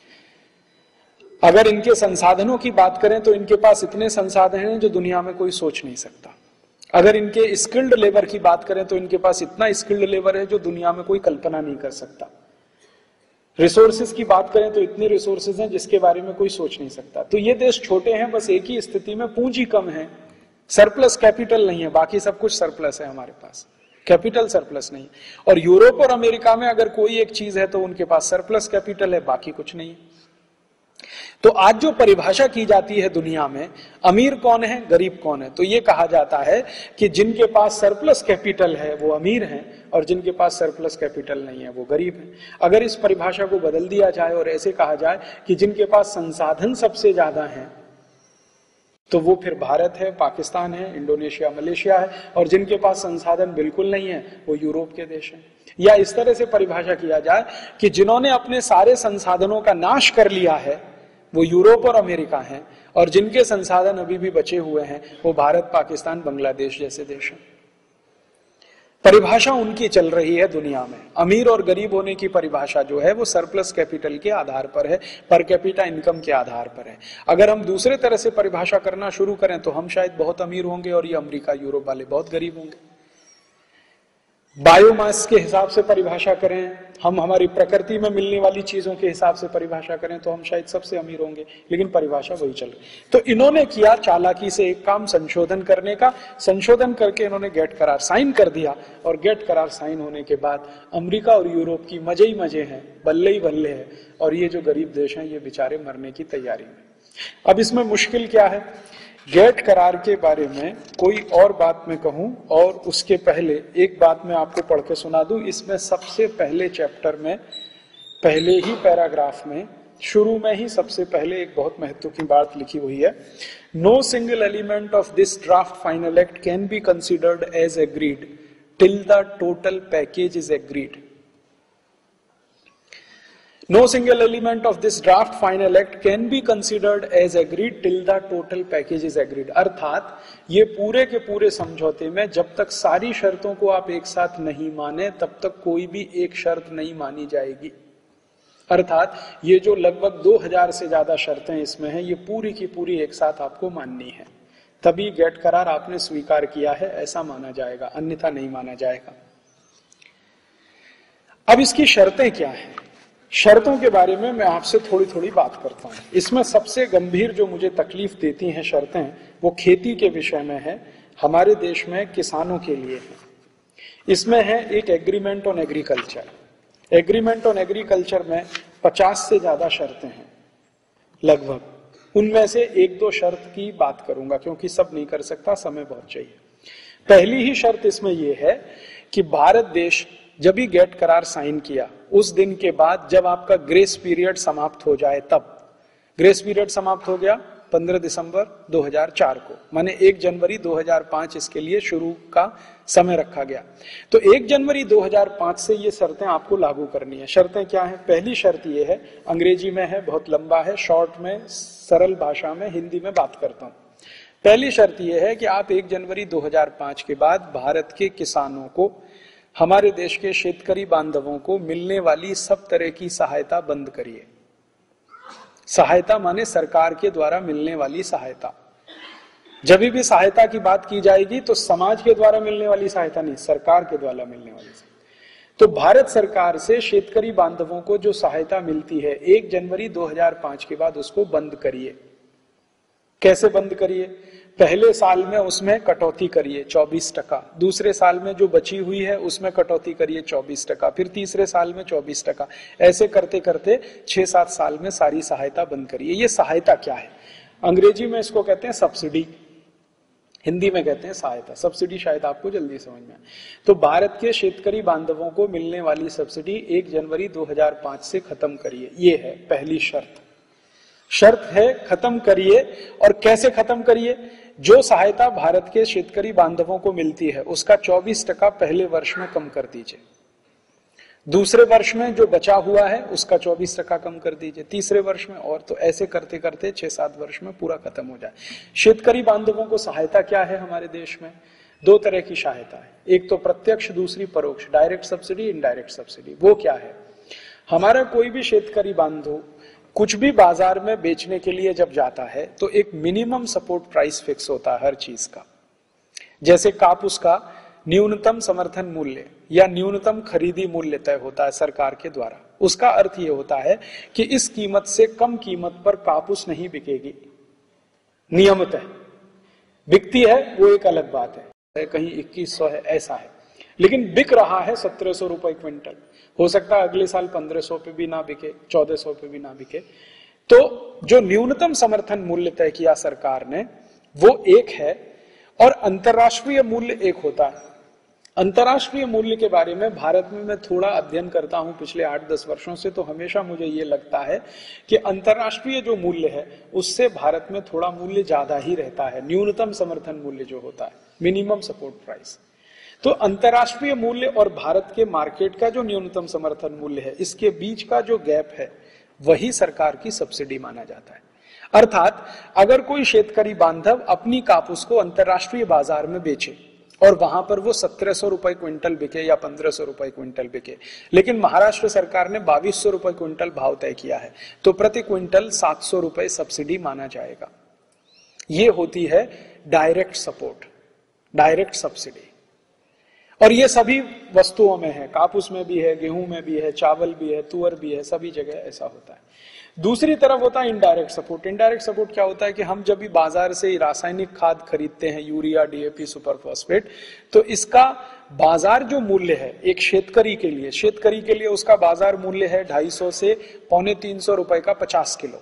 अगर इनके संसाधनों की बात करें तो इनके पास इतने संसाधन हैं जो दुनिया में कोई सोच नहीं सकता। अगर इनके स्किल्ड लेबर की बात करें तो इनके पास इतना स्किल्ड लेबर है जो दुनिया में कोई कल्पना नहीं कर सकता। रिसोर्सेज की बात करें तो इतने रिसोर्सेज हैं जिसके बारे में कोई सोच नहीं सकता। तो ये देश छोटे हैं, बस एक ही स्थिति में पूंजी कम है, सरप्लस कैपिटल नहीं है, बाकी सब कुछ सरप्लस है हमारे पास, कैपिटल सरप्लस नहीं। और यूरोप और अमेरिका में अगर कोई एक चीज है तो उनके पास सरप्लस कैपिटल है, बाकी कुछ नहीं है। तो आज जो परिभाषा की जाती है दुनिया में, अमीर कौन है, गरीब कौन है, तो ये कहा जाता है कि जिनके पास सरप्लस कैपिटल है वो अमीर हैं और जिनके पास सरप्लस कैपिटल नहीं है वो गरीब हैं। अगर इस परिभाषा को बदल दिया जाए और ऐसे कहा जाए कि जिनके पास संसाधन सबसे ज्यादा हैं तो वो फिर भारत है, पाकिस्तान है, इंडोनेशिया, मलेशिया है, और जिनके पास संसाधन बिल्कुल नहीं है वो यूरोप के देश हैं। या इस तरह से परिभाषा किया जाए कि जिन्होंने अपने सारे संसाधनों का नाश कर लिया है वो यूरोप और अमेरिका हैं, और जिनके संसाधन अभी भी बचे हुए हैं वो भारत, पाकिस्तान, बांग्लादेश जैसे देश हैं। परिभाषा उनकी चल रही है दुनिया में। अमीर और गरीब होने की परिभाषा जो है वो सरप्लस कैपिटल के आधार पर है, पर कैपिटा इनकम के आधार पर है। अगर हम दूसरे तरह से परिभाषा करना शुरू करें तो हम शायद बहुत अमीर होंगे और ये अमेरिका, यूरोप वाले बहुत गरीब होंगे। बायोमास के हिसाब से परिभाषा करें, हम हमारी प्रकृति में मिलने वाली चीजों के हिसाब से परिभाषा करें तो हम शायद सबसे अमीर होंगे, लेकिन परिभाषा वही चल रही। तो इन्होंने किया चालाकी से एक काम संशोधन करने का, संशोधन करके इन्होंने गेट करार साइन कर दिया, और गेट करार साइन होने के बाद अमेरिका और यूरोप की मजे ही मजे हैं, बल्ले ही बल्ले है, और ये जो गरीब देश हैं ये बेचारे मरने की तैयारी में। अब इसमें मुश्किल क्या है, गेट करार के बारे में कोई और बात मैं कहूं और उसके पहले एक बात मैं आपको पढ़ के सुना दूं। इसमें सबसे पहले चैप्टर में, पहले ही पैराग्राफ में, शुरू में ही सबसे पहले एक बहुत महत्व की बात लिखी हुई है। No single element of this draft final act can be considered as agreed till the total package is agreed. No single element of this draft final act can be considered as agreed till the total package is agreed। अर्थात ये पूरे के पूरे समझौते में जब तक सारी शर्तों को आप एक साथ नहीं माने तब तक कोई भी एक शर्त नहीं मानी जाएगी। अर्थात ये जो लगभग 2000 से ज्यादा शर्तें इसमें हैं ये पूरी की पूरी एक साथ आपको माननी है, तभी गेट करार आपने स्वीकार किया है ऐसा माना जाएगा, अन्यथा नहीं माना जाएगा। अब इसकी शर्तें क्या हैं, शर्तों के बारे में मैं आपसे थोड़ी थोड़ी बात करता हूं। इसमें सबसे गंभीर जो मुझे तकलीफ देती हैं शर्तें वो खेती के विषय में है, हमारे देश में किसानों के लिए है। इसमें है एक agreement on agriculture. Agreement on agriculture में 50 से ज्यादा शर्तें हैं लगभग। उनमें से एक दो शर्त की बात करूंगा क्योंकि सब नहीं कर सकता, समय बहुत चाहिए। पहली ही शर्त इसमें यह है कि भारत देश जब भी गेट करार साइन किया उस दिन के बाद जब आपका ग्रेस पीरियड समाप्त हो जाए, तब ग्रेस पीरियड समाप्त हो गया 15 दिसंबर 2004 को, माने 1 जनवरी 2005 इसके लिए शुरू का समय रखा गया। तो 1 जनवरी 2005 से ये शर्तें आपको लागू करनी है। शर्तें क्या है, पहली शर्त ये है, अंग्रेजी में है, बहुत लंबा है, शॉर्ट में सरल भाषा में हिंदी में बात करता हूं। पहली शर्त यह है कि आप 1 जनवरी 2005 के बाद भारत के किसानों को, हमारे देश के शेतकरी बांधवों को मिलने वाली सब तरह की सहायता बंद करिए। सहायता माने सरकार के द्वारा मिलने वाली सहायता। जब भी सहायता की बात की जाएगी तो समाज के द्वारा मिलने वाली सहायता नहीं, सरकार के द्वारा मिलने वाली सहायता। तो भारत सरकार से शेतकरी बांधवों को जो सहायता मिलती है 1 जनवरी 2005 के बाद उसको बंद करिए। कैसे बंद करिए, पहले साल में उसमें कटौती करिए 24%, दूसरे साल में जो बची हुई है उसमें कटौती करिए 24%, फिर तीसरे साल में 24%, ऐसे करते करते 6-7 साल में सारी सहायता बंद करिए। ये सहायता क्या है, अंग्रेजी में इसको कहते हैं सब्सिडी, हिंदी में कहते हैं सहायता। सब्सिडी शायद आपको जल्दी समझ में आए। तो भारत के शेतकरी बांधवों को मिलने वाली सब्सिडी 1 जनवरी 2005 से खत्म करिए, ये है पहली शर्त। शर्त है खत्म करिए, और कैसे खत्म करिए, जो सहायता भारत के शेतकरी बांधवों को मिलती है उसका 24% पहले वर्ष में कम कर दीजिए, दूसरे वर्ष में जो बचा हुआ है उसका 24% कम कर दीजिए, तीसरे वर्ष में, और तो ऐसे करते करते 6-7 वर्ष में पूरा खत्म हो जाए। शेतकरी बांधवों को सहायता क्या है हमारे देश में, 2 तरह की सहायता है, एक तो प्रत्यक्ष, दूसरी परोक्ष, डायरेक्ट सब्सिडी, इनडायरेक्ट सब्सिडी। वो क्या है, हमारा कोई भी शेतकरी बांधव कुछ भी बाजार में बेचने के लिए जब जाता है तो एक मिनिमम सपोर्ट प्राइस फिक्स होता है हर चीज का। जैसे कापूस का न्यूनतम समर्थन मूल्य या न्यूनतम खरीदी मूल्य तय होता है सरकार के द्वारा। उसका अर्थ यह होता है कि इस कीमत से कम कीमत पर कापूस नहीं बिकेगी। नियमित है, बिकती है वो एक अलग बात है, कहीं 2100 है ऐसा है, लेकिन बिक रहा है 1700 रुपए क्विंटल। हो सकता है अगले साल 1500 पे भी ना बिके, 1400 पे भी ना बिके। तो जो न्यूनतम समर्थन मूल्य तय किया सरकार ने वो एक है, और अंतर्राष्ट्रीय मूल्य एक होता है। अंतर्राष्ट्रीय मूल्य के बारे में भारत में मैं थोड़ा अध्ययन करता हूं पिछले 8-10 वर्षों से, तो हमेशा मुझे ये लगता है कि अंतर्राष्ट्रीय जो मूल्य है उससे भारत में थोड़ा मूल्य ज्यादा ही रहता है, न्यूनतम समर्थन मूल्य जो होता है, मिनिमम सपोर्ट प्राइस। तो अंतर्राष्ट्रीय मूल्य और भारत के मार्केट का जो न्यूनतम समर्थन मूल्य है, इसके बीच का जो गैप है वही सरकार की सब्सिडी माना जाता है। अर्थात अगर कोई शेतकरी बांधव अपनी कापूस को अंतर्राष्ट्रीय बाजार में बेचे और वहां पर वो 1700 रुपए क्विंटल बिके या 1500 रुपए क्विंटल बिके, लेकिन महाराष्ट्र सरकार ने 2200 रुपए क्विंटल भाव तय किया है, तो प्रति क्विंटल 700 रुपए सब्सिडी माना जाएगा। ये होती है डायरेक्ट सपोर्ट, डायरेक्ट सब्सिडी। और ये सभी वस्तुओं में है, कापूस में भी है, गेहूं में भी है, चावल भी है, तुअर भी है, सभी जगह ऐसा होता है। दूसरी तरफ होता है इनडायरेक्ट सपोर्ट। इनडायरेक्ट सपोर्ट क्या होता है कि हम जब भी बाजार से रासायनिक खाद खरीदते हैं, यूरिया, डीएपी, सुपर फॉस्फेट, तो इसका बाजार जो मूल्य है एक शेतकरी के लिए उसका बाजार मूल्य है 250 से 250 रुपए का 50 किलो।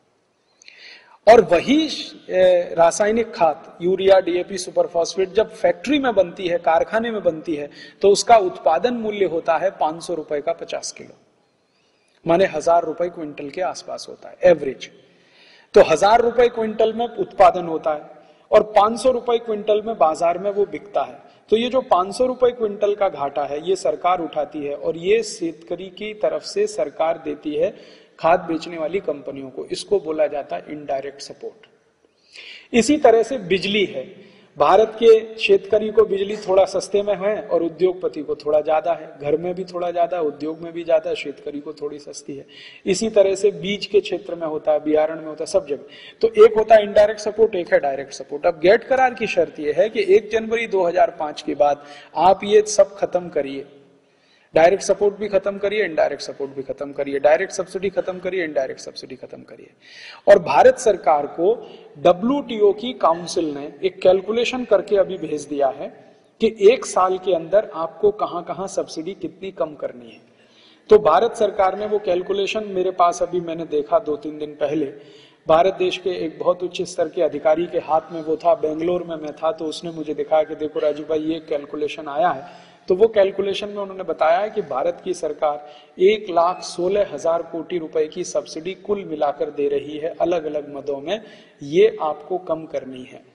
और वही रासायनिक खाद यूरिया, डीएपी, सुपर फॉस्फेट जब फैक्ट्री में बनती है, कारखाने में बनती है, तो उसका उत्पादन मूल्य होता है 500 रुपए का 50 किलो, माने 1000 रुपए क्विंटल के आसपास होता है एवरेज। तो 1000 रुपए क्विंटल में उत्पादन होता है और 500 रुपए क्विंटल में बाजार में वो बिकता है। तो ये जो 500 रुपए क्विंटल का घाटा है ये सरकार उठाती है, और ये शेतकरी की तरफ से सरकार देती है खाद बेचने वाली कंपनियों को। इसको बोला जाता है इनडायरेक्ट सपोर्ट। इसी तरह से बिजली है, भारत के शेतकरी को बिजली थोड़ा सस्ते में है और उद्योगपति को थोड़ा ज्यादा है, घर में भी थोड़ा ज्यादा, उद्योग में भी ज्यादा, शेतकरी को थोड़ी सस्ती है। इसी तरह से बीज के क्षेत्र में होता है, बियारण में होता है, सब जगह। तो एक होता है इनडायरेक्ट सपोर्ट, एक है डायरेक्ट सपोर्ट। अब गेट करार की शर्त यह है कि 1 जनवरी 2005 के बाद आप ये सब खत्म करिए, डायरेक्ट सपोर्ट भी खत्म करिए, इनडायरेक्ट सपोर्ट भी खत्म करिए, डायरेक्ट सब्सिडी खत्म करिए, इनडायरेक्ट सब्सिडी खत्म करिए। और भारत सरकार को WTO की काउंसिल ने एक कैलकुलेशन करके अभी भेज दिया है कि 1 साल के अंदर आपको कहां कहां सब्सिडी कितनी कम करनी है। तो भारत सरकार ने वो कैलकुलेशन, मेरे पास अभी मैंने देखा 2-3 दिन पहले, भारत देश के एक बहुत उच्च स्तर के अधिकारी के हाथ में वो था, बेंगलोर में मैं था, तो उसने मुझे दिखाया कि देखो राजू भाई ये कैलकुलेशन आया है। तो वो कैलकुलेशन में उन्होंने बताया है कि भारत की सरकार 1,16,000 कोटी रुपए की सब्सिडी कुल मिलाकर दे रही है अलग अलग मदों में, ये आपको कम करनी है।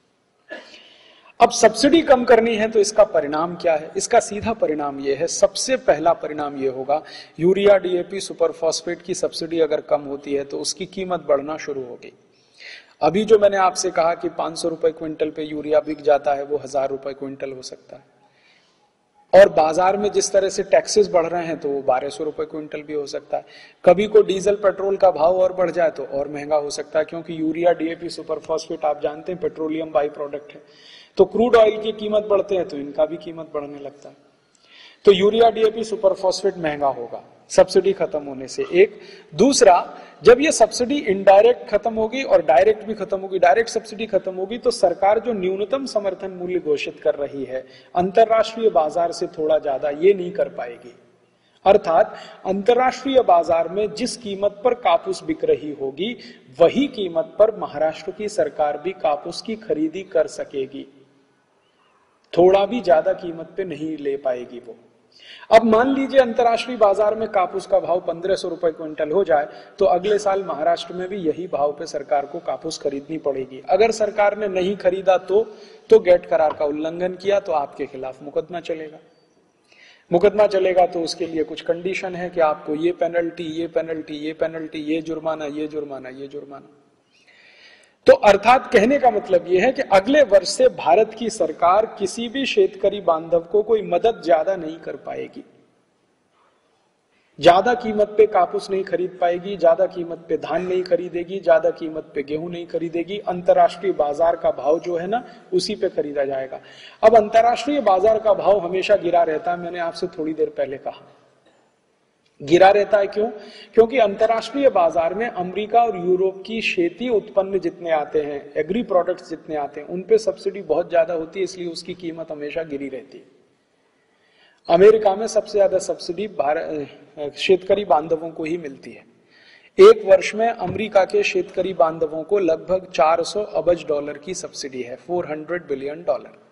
अब सब्सिडी कम करनी है तो इसका परिणाम क्या है? इसका सीधा परिणाम यह है, सबसे पहला परिणाम यह होगा, यूरिया, डीएपी, सुपर फॉस्फेट की सब्सिडी अगर कम होती है तो उसकी कीमत बढ़ना शुरू होगी। अभी जो मैंने आपसे कहा कि 500 रुपए क्विंटल पे यूरिया बिक जाता है, वो 1000 रुपए क्विंटल हो सकता है। और बाजार में जिस तरह से टैक्सेस बढ़ रहे हैं तो वो 1200 रुपए क्विंटल भी हो सकता है। कभी को डीजल पेट्रोल का भाव और बढ़ जाए तो और महंगा हो सकता है, क्योंकि यूरिया, डीएपी, सुपर फॉस्फेट आप जानते हैं पेट्रोलियम बाई प्रोडक्ट है। तो क्रूड ऑयल की कीमत बढ़ते हैं तो इनका भी कीमत बढ़ने लगता है। तो यूरिया, डीएपी, सुपर फॉस्फेट महंगा होगा सब्सिडी खत्म होने से, एक। दूसरा, जब ये सब्सिडी इनडायरेक्ट खत्म होगी और डायरेक्ट भी खत्म होगी, डायरेक्ट सब्सिडी खत्म होगी, तो सरकार जो न्यूनतम समर्थन मूल्य घोषित कर रही है अंतरराष्ट्रीय बाजार से थोड़ा ज्यादा, ये नहीं कर पाएगी। अर्थात अंतरराष्ट्रीय बाजार में जिस कीमत पर कापूस बिक रही होगी वही कीमत पर महाराष्ट्र की सरकार भी कापूस की खरीदी कर सकेगी, थोड़ा भी ज्यादा कीमत पे नहीं ले पाएगी वो। अब मान लीजिए अंतरराष्ट्रीय बाजार में कापूस का भाव 1500 रुपए क्विंटल हो जाए, तो अगले साल महाराष्ट्र में भी यही भाव पे सरकार को कापूस खरीदनी पड़ेगी। अगर सरकार ने नहीं खरीदा तो गेट करार का उल्लंघन किया तो आपके खिलाफ मुकदमा चलेगा। मुकदमा चलेगा तो उसके लिए कुछ कंडीशन है कि आपको ये पेनल्टी, ये पेनल्टी, ये पेनल्टी, ये जुर्माना, ये जुर्माना, ये जुर्माना। तो अर्थात कहने का मतलब यह है कि अगले वर्ष से भारत की सरकार किसी भी शेतकरी बांधव को कोई मदद ज्यादा नहीं कर पाएगी। ज्यादा कीमत पे कापूस नहीं खरीद पाएगी, ज्यादा कीमत पे धान नहीं खरीदेगी, ज्यादा कीमत पे गेहूं नहीं खरीदेगी। अंतर्राष्ट्रीय बाजार का भाव जो है ना, उसी पे खरीदा जाएगा। अब अंतर्राष्ट्रीय बाजार का भाव हमेशा गिरा रहता है, मैंने आपसे थोड़ी देर पहले कहा गिरा रहता है। क्यों? क्योंकि अंतर्राष्ट्रीय बाजार में अमेरिका और यूरोप की खेती उत्पन्न जितने आते हैं, एग्री प्रोडक्ट्स जितने आते हैं, उन पे सब्सिडी बहुत ज्यादा होती है, इसलिए उसकी कीमत हमेशा गिरी रहती है। अमेरिका में सबसे ज्यादा सब्सिडी शेतकरी बांधवों को ही मिलती है। एक वर्ष में अमेरिका के शेतकरी बांधवों को लगभग 400 अरब डॉलर की सब्सिडी है, $400 बिलियन।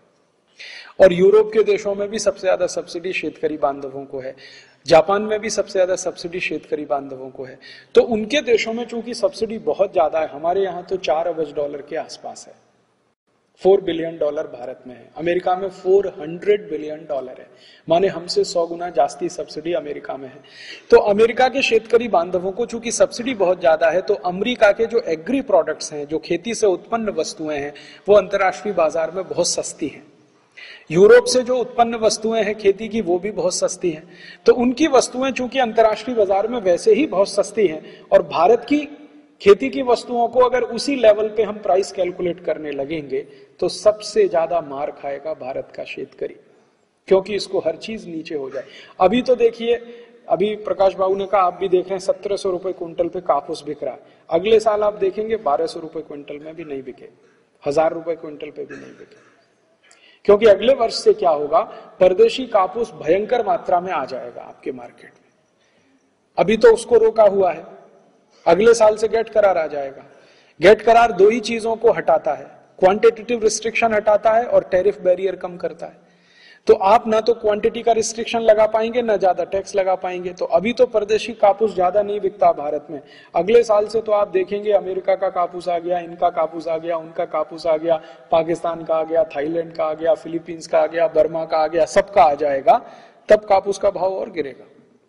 और यूरोप के देशों में भी सबसे ज्यादा सब्सिडी शेतकरी बांधवों को है। जापान में भी सबसे ज्यादा सब्सिडी शेतकरी बांधवों को है। तो उनके देशों में चूंकि सब्सिडी बहुत ज्यादा है, हमारे यहाँ तो 4 अरब डॉलर के आसपास है। $4 बिलियन भारत में है, अमेरिका में $400 बिलियन है, माने हमसे 100 गुना जास्ती सब्सिडी अमेरिका में है। तो अमेरिका के शेतकरी बांधवों को चूंकि सब्सिडी बहुत ज्यादा है, तो अमेरिका के जो एग्री प्रोडक्ट्स हैं, जो खेती से उत्पन्न वस्तुएं हैं, वो अंतर्राष्ट्रीय बाजार में बहुत सस्ती हैं। यूरोप से जो उत्पन्न वस्तुएं हैं खेती की, वो भी बहुत सस्ती हैं। तो उनकी वस्तुएं चूंकि अंतर्राष्ट्रीय बाजार में वैसे ही बहुत सस्ती हैं, और भारत की खेती की वस्तुओं को अगर उसी लेवल पे हम प्राइस कैलकुलेट करने लगेंगे, तो सबसे ज्यादा मार खाएगा भारत का शेतकरी, क्योंकि इसको हर चीज नीचे हो जाए। अभी तो देखिए, अभी प्रकाश बाबू ने कहा, आप भी देख रहे हैं 1700 रुपए क्विंटल पे कापूस बिक रहा है। अगले साल आप देखेंगे 1200 रुपए क्विंटल में भी नहीं बिके, 1000 रुपए क्विंटल पे भी नहीं बिके। क्योंकि अगले वर्ष से क्या होगा, परदेशी कापूस भयंकर मात्रा में आ जाएगा आपके मार्केट में। अभी तो उसको रोका हुआ है, अगले साल से गेट करार आ जाएगा। गेट करार दो ही चीजों को हटाता है, क्वांटिटेटिव रिस्ट्रिक्शन हटाता है और टैरिफ बैरियर कम करता है। तो आप ना तो क्वांटिटी का रिस्ट्रिक्शन लगा पाएंगे, ना ज्यादा टैक्स लगा पाएंगे। तो अभी तो परदेशी कापूस ज्यादा नहीं बिकता भारत में, अगले साल से तो आप देखेंगे अमेरिका का कापूस आ गया, इनका कापूस आ गया, उनका कापूस आ गया, पाकिस्तान का आ गया, थाईलैंड का आ गया, फिलीपींस का आ गया, बर्मा का आ गया, सबका आ जाएगा। तब कापूस का भाव और गिरेगा,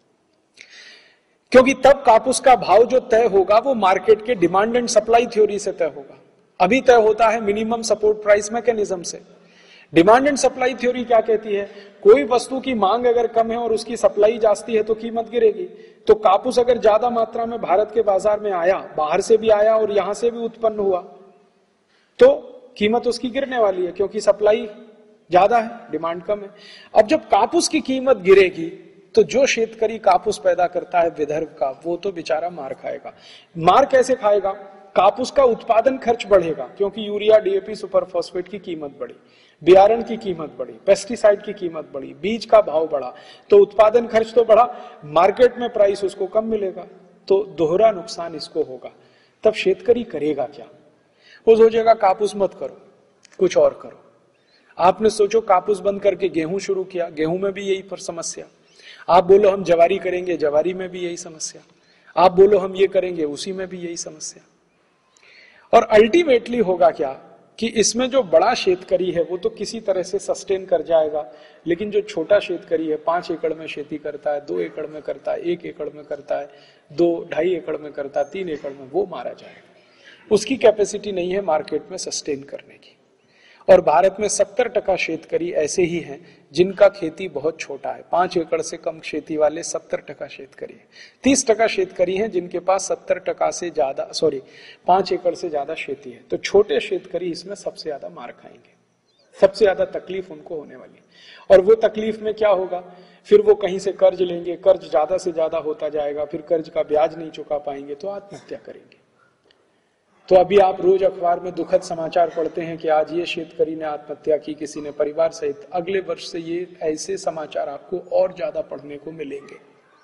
क्योंकि तब कापूस का भाव जो तय होगा वो मार्केट के डिमांड एंड सप्लाई थ्योरी से तय होगा। अभी तय होता है मिनिमम सपोर्ट प्राइस मैकेनिज्म से। डिमांड एंड सप्लाई थ्योरी क्या कहती है, कोई वस्तु की मांग अगर कम है और उसकी सप्लाई जास्ती है तो कीमत गिरेगी। तो कापूस अगर ज्यादा मात्रा में भारत के बाजार में आया, बाहर से भी आया और यहां से भी उत्पन्न हुआ, तो कीमत उसकी गिरने वाली है, क्योंकि सप्लाई ज्यादा है, डिमांड कम है। अब जब कापूस की कीमत गिरेगी, तो जो शेतकरी कापूस पैदा करता है विदर्भ का, वो तो बेचारा मार खाएगा। मार कैसे खाएगा? कापूस का उत्पादन खर्च बढ़ेगा, क्योंकि यूरिया, डीएपी, सुपर फॉस्फेट की कीमत बढ़ी, बियारण की कीमत बढ़ी, पेस्टिसाइड की कीमत बढ़ी, बीज का भाव बढ़ा, तो उत्पादन खर्च तो बढ़ा, मार्केट में प्राइस उसको कम मिलेगा, तो दोहरा नुकसान इसको होगा। तब शेतकरी करेगा क्या? वो सोचेगा कापूस मत करो, कुछ और करो। आपने सोचो कापूस बंद करके गेहूं शुरू किया, गेहूं में भी यही पर समस्या। आप बोलो हम जवारी करेंगे, जवारी में भी यही समस्या। आप बोलो हम ये करेंगे, उसी में भी यही समस्या। और अल्टीमेटली होगा क्या कि इसमें जो बड़ा शेतकरी है वो तो किसी तरह से सस्टेन कर जाएगा, लेकिन जो छोटा शेतकरी है, 5 एकड़ में खेती करता है, 2 एकड़ में करता है, 1 एकड़ में करता है, 2-2.5 एकड़ में करता है, 3 एकड़ में, वो मारा जाएगा। उसकी कैपेसिटी नहीं है मार्केट में सस्टेन करने की। और भारत में 70% शेतकरी ऐसे ही हैं जिनका खेती बहुत छोटा है। 5 एकड़ से कम खेती वाले 70% शेतकरी हैं। 30% शेतकरी हैं जिनके पास 70% से ज्यादा 5 एकड़ से ज्यादा खेती है। तो छोटे शेतकरी इसमें सबसे ज्यादा मार खाएंगे, सबसे ज्यादा तकलीफ उनको होने वाली है। और वो तकलीफ में क्या होगा, फिर वो कहीं से कर्ज लेंगे, कर्ज ज्यादा से ज्यादा होता जाएगा, फिर कर्ज का ब्याज नहीं चुका पाएंगे तो आत्महत्या करेंगे। तो अभी आप रोज अखबार में दुखद समाचार पढ़ते हैं कि आज ये शेतकरी ने आत्महत्या की, किसी ने परिवार सहित। अगले वर्ष से ये ऐसे समाचार आपको और ज्यादा पढ़ने को मिलेंगे।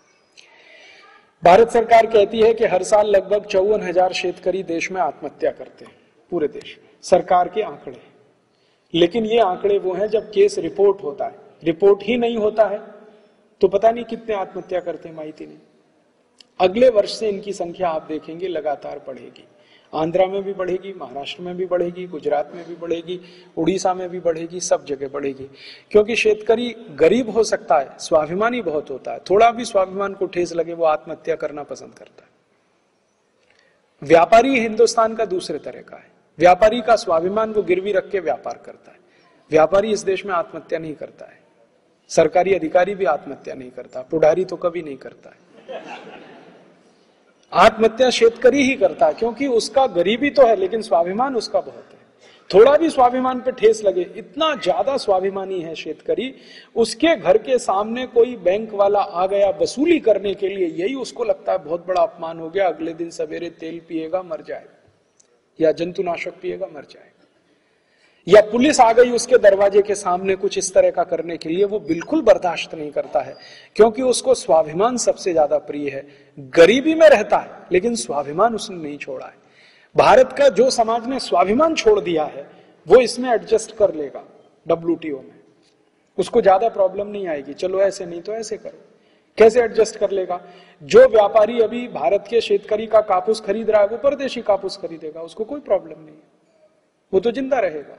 भारत सरकार कहती है कि हर साल लगभग 54,000 शेतकरी देश में आत्महत्या करते हैं, पूरे देश में, सरकार के आंकड़े। लेकिन ये आंकड़े वो हैं जब केस रिपोर्ट होता है, रिपोर्ट ही नहीं होता है तो पता नहीं कितने आत्महत्या करते हैं, माहिती नहीं। अगले वर्ष से इनकी संख्या आप देखेंगे लगातार बढ़ेगी। आंध्रा में भी बढ़ेगी, महाराष्ट्र में भी बढ़ेगी, गुजरात में भी बढ़ेगी, उड़ीसा में भी बढ़ेगी, सब जगह बढ़ेगी। क्योंकि शेतकरी गरीब हो सकता है, स्वाभिमानी बहुत होता है, थोड़ा भी स्वाभिमान को ठेस लगे वो आत्महत्या करना पसंद करता है। व्यापारी हिंदुस्तान का दूसरे तरह का है, व्यापारी का स्वाभिमान वो गिरवी रख के व्यापार करता है। व्यापारी इस देश में आत्महत्या नहीं करता है, सरकारी अधिकारी भी आत्महत्या नहीं करता, पुढ़ारी तो कभी नहीं करता है। आत्महत्या शेतकरी ही करता है, क्योंकि उसका गरीबी तो है लेकिन स्वाभिमान उसका बहुत है। थोड़ा भी स्वाभिमान पे ठेस लगे, इतना ज्यादा स्वाभिमानी है शेतकरी, उसके घर के सामने कोई बैंक वाला आ गया वसूली करने के लिए, यही उसको लगता है बहुत बड़ा अपमान हो गया, अगले दिन सवेरे तेल पिएगा मर जाएगा, या जंतुनाशक पिएगा मर जाएगा। या पुलिस आ गई उसके दरवाजे के सामने कुछ इस तरह का करने के लिए, वो बिल्कुल बर्दाश्त नहीं करता है, क्योंकि उसको स्वाभिमान सबसे ज्यादा प्रिय है। गरीबी में रहता है लेकिन स्वाभिमान उसने नहीं छोड़ा है। भारत का जो समाज ने स्वाभिमान छोड़ दिया है वो इसमें एडजस्ट कर लेगा WTO में, उसको ज्यादा प्रॉब्लम नहीं आएगी। चलो ऐसे नहीं तो ऐसे करो, कैसे एडजस्ट कर लेगा? जो व्यापारी अभी भारत के शेतकरी का कापूस खरीद रहा है वो परदेशी कापूस खरीदेगा, उसको कोई प्रॉब्लम नहीं है, वो तो जिंदा रहेगा।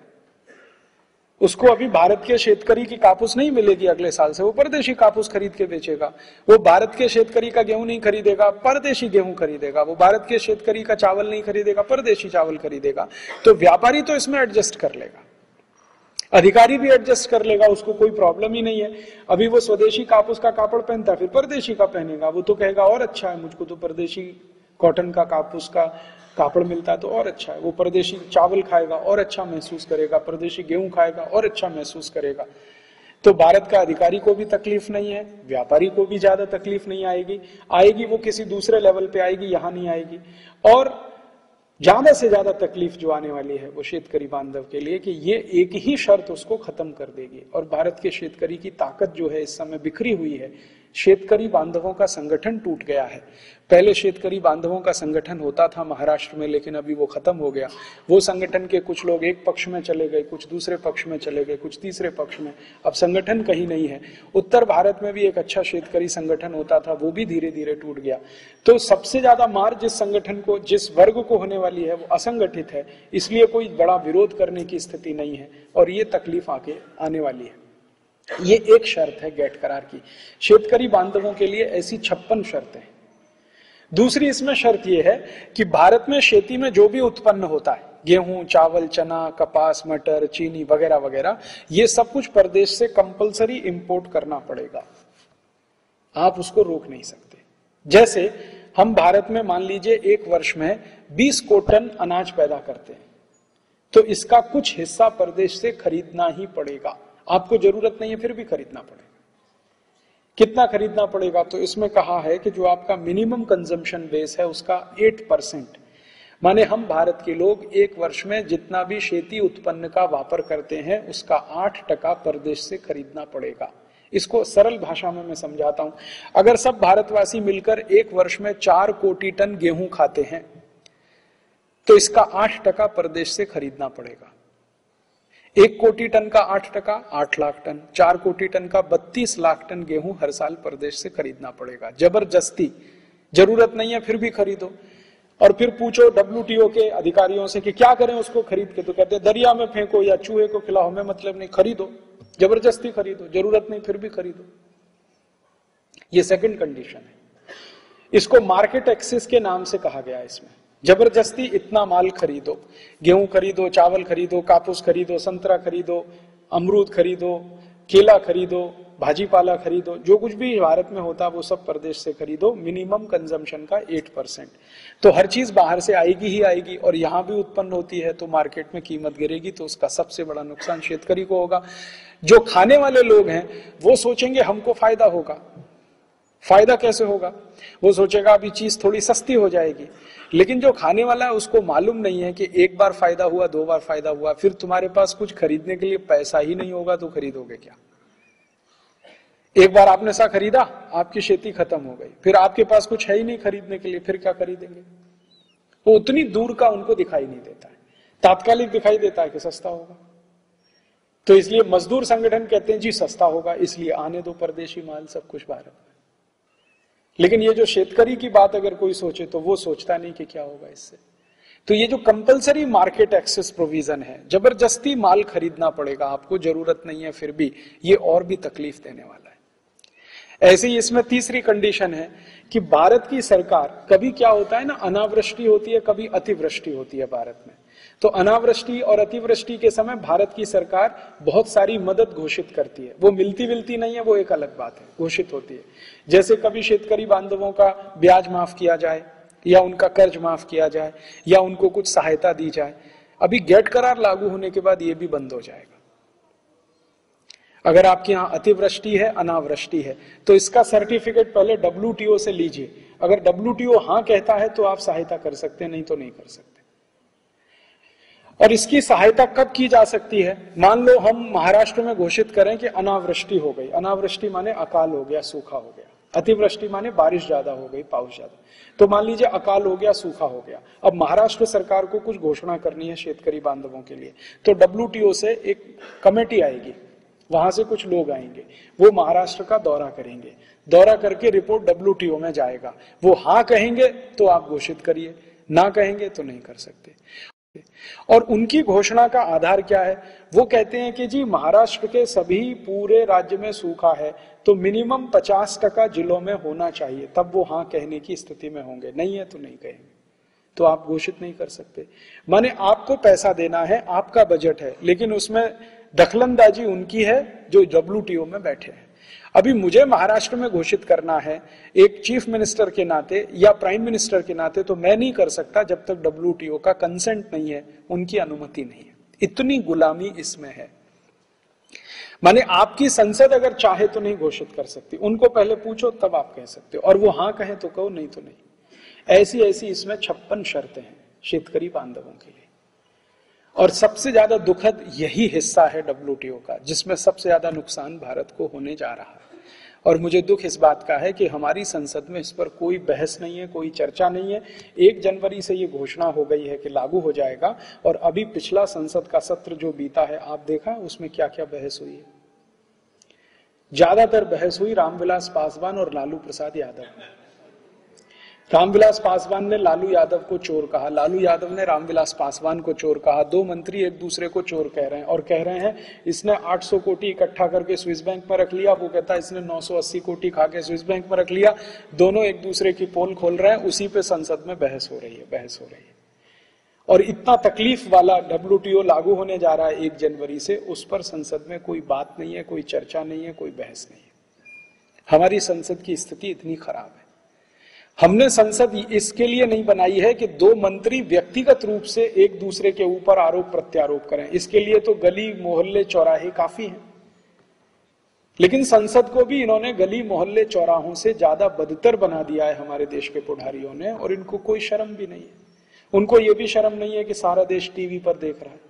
उसको अभी भारत के शेतकरी की कापूस नहीं मिलेगी अगले साल से, वो परदेशी कापूस खरीद के बेचेगा। वो भारत के शेतकरी का गेहूं नहीं खरीदेगा, परदेशी गेहूं खरीदेगा। वो भारत के शेतकरी का चावल नहीं खरीदेगा, परदेशी चावल खरीदेगा। तो व्यापारी तो इसमें एडजस्ट कर लेगा, अधिकारी भी एडजस्ट कर लेगा, उसको कोई प्रॉब्लम ही नहीं है। अभी वो स्वदेशी कापूस का कापड़ पहनता है, फिर परदेशी का पहनेगा, वो तो कहेगा और अच्छा है, मुझको तो परदेशी कॉटन का कापूस का कापड़ मिलता है तो और अच्छा है। वो परदेशी चावल खाएगा और अच्छा महसूस करेगा, परदेशी गेहूं खाएगा और अच्छा महसूस करेगा। तो भारत का अधिकारी को भी तकलीफ नहीं है, व्यापारी को भी ज्यादा तकलीफ नहीं आएगी। आएगी वो किसी दूसरे लेवल पे आएगी, यहां नहीं आएगी। और ज्यादा से ज्यादा तकलीफ जो आने वाली है वो शेतकरी बांधव के लिए, कि ये एक ही शर्त उसको खत्म कर देगी। और भारत के शेतकरी की ताकत जो है इस समय बिखरी हुई है, शेतकरी बांधवों का संगठन टूट गया है। पहले शेतकरी बांधवों का संगठन होता था महाराष्ट्र में, लेकिन अभी वो खत्म हो गया। वो संगठन के कुछ लोग एक पक्ष में चले गए, कुछ दूसरे पक्ष में चले गए, कुछ तीसरे पक्ष में, अब संगठन कहीं नहीं है। उत्तर भारत में भी एक अच्छा शेतकरी संगठन होता था, वो भी धीरे धीरे टूट गया। तो सबसे ज्यादा मार जिस संगठन को, जिस वर्ग को होने वाली है वो असंगठित है, इसलिए कोई बड़ा विरोध करने की स्थिति नहीं है और ये तकलीफ आके आने वाली है। ये एक शर्त है गेट करार की। शेतकरी बांधवों के लिए ऐसी 56 शर्तें हैं। दूसरी इसमें शर्त यह है कि भारत में खेती में जो भी उत्पन्न होता है, गेहूं, चावल, चना, कपास, मटर, चीनी वगैरह वगैरह, ये सब कुछ प्रदेश से कंपलसरी इंपोर्ट करना पड़ेगा, आप उसको रोक नहीं सकते। जैसे हम भारत में मान लीजिए एक वर्ष में 20 टन अनाज पैदा करते हैं, तो इसका कुछ हिस्सा प्रदेश से खरीदना ही पड़ेगा। आपको जरूरत नहीं है फिर भी खरीदना पड़ेगा। कितना खरीदना पड़ेगा? तो इसमें कहा है कि जो आपका मिनिमम कंजम्पशन बेस है उसका 8%, माने हम भारत के लोग एक वर्ष में जितना भी खेती उत्पन्न का वापर करते हैं उसका 8% प्रदेश से खरीदना पड़ेगा। इसको सरल भाषा में मैं समझाता हूं। अगर सब भारतवासी मिलकर एक वर्ष में 4 कोटि टन गेहूं खाते हैं तो इसका 8% प्रदेश से खरीदना पड़ेगा। 1 कोटि टन का 8%, 8 लाख टन। 4 कोटि टन का 32 लाख टन गेहूं हर साल प्रदेश से खरीदना पड़ेगा। जबरदस्ती, जरूरत नहीं है फिर भी खरीदो। और फिर पूछो WTO के अधिकारियों से कि क्या करें उसको खरीद के, तो कहते दरिया में फेंको या चूहे को खिलाओ, हमें मतलब नहीं, खरीदो, जबरदस्ती खरीदो, जरूरत नहीं फिर भी खरीदो। ये सेकंड कंडीशन है। इसको मार्केट एक्सेस के नाम से कहा गया है। इसमें जबरदस्ती इतना माल खरीदो, गेहूं खरीदो, चावल खरीदो, कापूस खरीदो, संतरा खरीदो, अमरूद खरीदो, केला खरीदो, भाजीपाला खरीदो, जो कुछ भी भारत में होता वो सब प्रदेश से खरीदो। मिनिमम कंजम्पशन का 8%। तो हर चीज बाहर से आएगी ही आएगी और यहां भी उत्पन्न होती है तो मार्केट में कीमत गिरेगी, तो उसका सबसे बड़ा नुकसान शेतकरी को होगा। जो खाने वाले लोग हैं वो सोचेंगे हमको फायदा होगा। फायदा कैसे होगा? वो सोचेगा अभी चीज थोड़ी सस्ती हो जाएगी, लेकिन जो खाने वाला है उसको मालूम नहीं है कि एक बार फायदा हुआ, 2 बार फायदा हुआ, फिर तुम्हारे पास कुछ खरीदने के लिए पैसा ही नहीं होगा तो खरीदोगे क्या? एक बार आपने सा खरीदा, आपकी खेती खत्म हो गई, फिर आपके पास कुछ है ही नहीं खरीदने के लिए, फिर क्या खरीदेंगे? वो उतनी दूर का उनको दिखाई नहीं देता है, तात्कालिक दिखाई देता है कि सस्ता होगा। तो इसलिए मजदूर संगठन कहते हैं जी सस्ता होगा, इसलिए आने दो परदेशी माल सब कुछ भारत में। लेकिन ये जो शेतकरी की बात अगर कोई सोचे तो वो सोचता नहीं कि क्या होगा इससे। तो ये जो कंपलसरी मार्केट एक्सेस प्रोविजन है, जबरदस्ती माल खरीदना पड़ेगा आपको, जरूरत नहीं है फिर भी, ये और भी तकलीफ देने वाला है। ऐसे ही इसमें तीसरी कंडीशन है कि भारत की सरकार, कभी क्या होता है ना, अनावृष्टि होती है, कभी अतिवृष्टि होती है भारत में। तो अनावृष्टि और अतिवृष्टि के समय भारत की सरकार बहुत सारी मदद घोषित करती है। वो मिलती विलती नहीं है, वो एक अलग बात है, घोषित होती है। जैसे कभी शेतकरी बांधवों का ब्याज माफ किया जाए, या उनका कर्ज माफ किया जाए, या उनको कुछ सहायता दी जाए। अभी गेट करार लागू होने के बाद ये भी बंद हो जाएगा। अगर आपके यहाँ अतिवृष्टि है, अनावृष्टि है, तो इसका सर्टिफिकेट पहले WTO से लीजिए। अगर WTO हाँ कहता है तो आप सहायता कर सकते हैं, नहीं तो नहीं कर सकते। और इसकी सहायता कब की जा सकती है? मान लो हम महाराष्ट्र में घोषित करें कि अनावृष्टि हो गई। अनावृष्टि माने अकाल हो गया, सूखा हो गया। अतिवृष्टि माने बारिश ज्यादा हो गई, पाउस ज्यादा। तो मान लीजिए अकाल हो गया, सूखा हो गया। अब महाराष्ट्र सरकार को कुछ घोषणा करनी है शेतकरी बांधवों के लिए, तो WTO से एक कमेटी आएगी, वहां से कुछ लोग आएंगे, वो महाराष्ट्र का दौरा करेंगे। दौरा करके रिपोर्ट WTO में जाएगा। वो हाँ कहेंगे तो आप घोषित करिए, ना कहेंगे तो नहीं कर सकते। और उनकी घोषणा का आधार क्या है? वो कहते हैं कि जी महाराष्ट्र के सभी पूरे राज्य में सूखा है, तो मिनिमम 50% जिलों में होना चाहिए, तब वो हाँ कहने की स्थिति में होंगे। नहीं है तो नहीं कहेंगे, तो आप घोषित नहीं कर सकते। माने आपको पैसा देना है, आपका बजट है, लेकिन उसमें दखलंदाजी उनकी है जो WTO में बैठे हैं। अभी मुझे महाराष्ट्र में घोषित करना है एक चीफ मिनिस्टर के नाते या प्राइम मिनिस्टर के नाते, तो मैं नहीं कर सकता जब तक WTO का कंसेंट नहीं है, उनकी अनुमति नहीं है। इतनी गुलामी इसमें है। माने आपकी संसद अगर चाहे तो नहीं घोषित कर सकती, उनको पहले पूछो तब आप कह सकते हो, और वो हाँ कहें तो कहो, नहीं तो नहीं। ऐसी ऐसी इसमें 56 शर्तें हैं शेतकरी बांधवों के लिए। और सबसे ज्यादा दुखद यही हिस्सा है WTO का, जिसमें सबसे ज्यादा नुकसान भारत को होने जा रहा है। और मुझे दुख इस बात का है कि हमारी संसद में इस पर कोई बहस नहीं है, कोई चर्चा नहीं है। 1 जनवरी से ये घोषणा हो गई है कि लागू हो जाएगा, और अभी पिछला संसद का सत्र जो बीता है, आप देखा उसमें क्या क्या बहस हुई है। ज्यादातर बहस हुई रामविलास पासवान और लालू प्रसाद यादव में। रामविलास पासवान ने लालू यादव को चोर कहा, लालू यादव ने रामविलास पासवान को चोर कहा। 2 मंत्री एक दूसरे को चोर कह रहे हैं, और कह रहे हैं इसने 800 कोटी इकट्ठा करके स्विस बैंक में रख लिया, वो कहता है इसने 980 कोटी खा के स्विस बैंक में रख लिया। दोनों एक दूसरे की पोल खोल रहे हैं, उसी पे संसद में बहस हो रही है। और इतना तकलीफ वाला WTO लागू होने जा रहा है 1 जनवरी से, उस पर संसद में कोई बात नहीं है, कोई चर्चा नहीं है, कोई बहस नहीं है। हमारी संसद की स्थिति इतनी खराब है। हमने संसद इसके लिए नहीं बनाई है कि 2 मंत्री व्यक्तिगत रूप से एक दूसरे के ऊपर आरोप प्रत्यारोप करें। इसके लिए तो गली मोहल्ले चौराहे काफी हैं। लेकिन संसद को भी इन्होंने गली मोहल्ले चौराहों से ज्यादा बदतर बना दिया है हमारे देश के पुढ़ारियों ने, और इनको कोई शर्म भी नहीं है। उनको ये भी शर्म नहीं है कि सारा देश टीवी पर देख रहा है।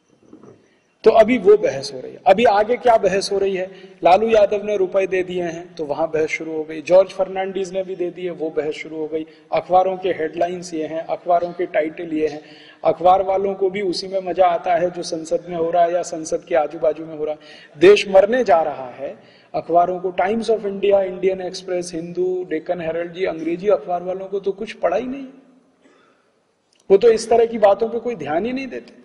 तो अभी वो बहस हो रही है। अभी आगे क्या बहस हो रही है? लालू यादव ने रुपए दे दिए हैं, तो वहां बहस शुरू हो गई। जॉर्ज फर्नांडीज ने भी दे दिए, वो बहस शुरू हो गई। अखबारों के हेडलाइंस ये हैं, अखबारों के टाइटल ये हैं। अखबार वालों को भी उसी में मजा आता है जो संसद में हो रहा है या संसद के आजू बाजू में हो रहा है। देश मरने जा रहा है, अखबारों को Times of India, Indian Express, Hindu, Deccan Herald जी, अंग्रेजी अखबार वालों को तो कुछ पड़ा ही नहीं। वो तो इस तरह की बातों पे कोई ध्यान ही नहीं देते।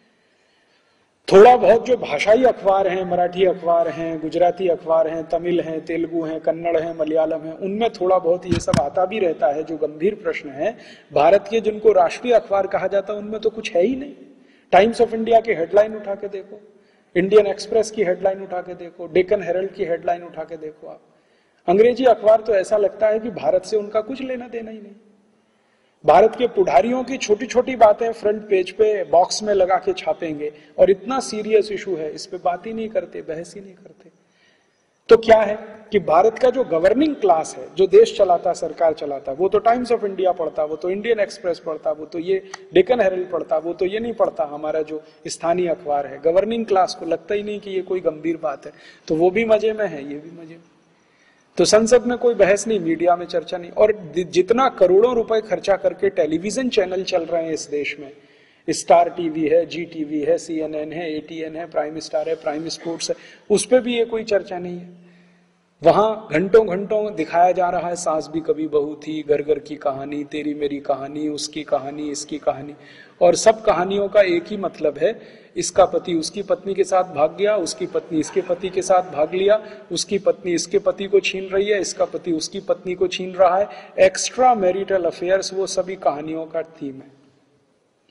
थोड़ा बहुत जो भाषाई अखबार हैं, मराठी अखबार हैं, गुजराती अखबार हैं, तमिल हैं, तेलुगु हैं, कन्नड़ हैं, मलयालम हैं, उनमें थोड़ा बहुत ये सब आता भी रहता है जो गंभीर प्रश्न है। भारत के जिनको राष्ट्रीय अखबार कहा जाता है उनमें तो कुछ है ही नहीं। टाइम्स ऑफ इंडिया की हेडलाइन उठा के देखो, इंडियन एक्सप्रेस की हेडलाइन उठा के देखो, डेक्कन हेरल्ड की हेडलाइन उठा के देखो आप। अंग्रेजी अखबार तो ऐसा लगता है कि भारत से उनका कुछ लेना देना ही नहीं। भारत के पुढ़ारियों की छोटी छोटी बातें फ्रंट पेज पे बॉक्स में लगा के छापेंगे, और इतना सीरियस इशू है इस पे बात ही नहीं करते, बहस ही नहीं करते। तो क्या है कि भारत का जो गवर्निंग क्लास है, जो देश चलाता, सरकार चलाता, वो तो टाइम्स ऑफ इंडिया पढ़ता, वो तो इंडियन एक्सप्रेस पढ़ता, वो तो ये डेक्कन हेरल्ड पढ़ता, वो तो ये नहीं पढ़ता हमारा जो स्थानीय अखबार है। गवर्निंग क्लास को लगता ही नहीं कि ये कोई गंभीर बात है, तो वो भी मजे में है, ये भी मजे में। तो संसद में कोई बहस नहीं, मीडिया में चर्चा नहीं। और जितना करोड़ों रुपए खर्चा करके टेलीविजन चैनल चल रहे हैं इस देश में, स्टार टीवी है, जी टीवी है, CNN है, ATN है, प्राइम स्टार है, प्राइम स्पोर्ट्स है, उस पर भी ये कोई चर्चा नहीं है। वहां घंटों घंटों दिखाया जा रहा है सास भी कभी बहू थी, घर घर की कहानी, तेरी मेरी कहानी, उसकी कहानी, इसकी कहानी, और सब कहानियों का एक ही मतलब है, इसका पति उसकी पत्नी के साथ भाग गया, उसकी पत्नी इसके पति के साथ भाग लिया, उसकी पत्नी इसके पति को छीन रही है, इसका पति उसकी पत्नी को छीन रहा है। एक्स्ट्रा मैरिटल अफेयर्स, वो सभी कहानियों का थीम है।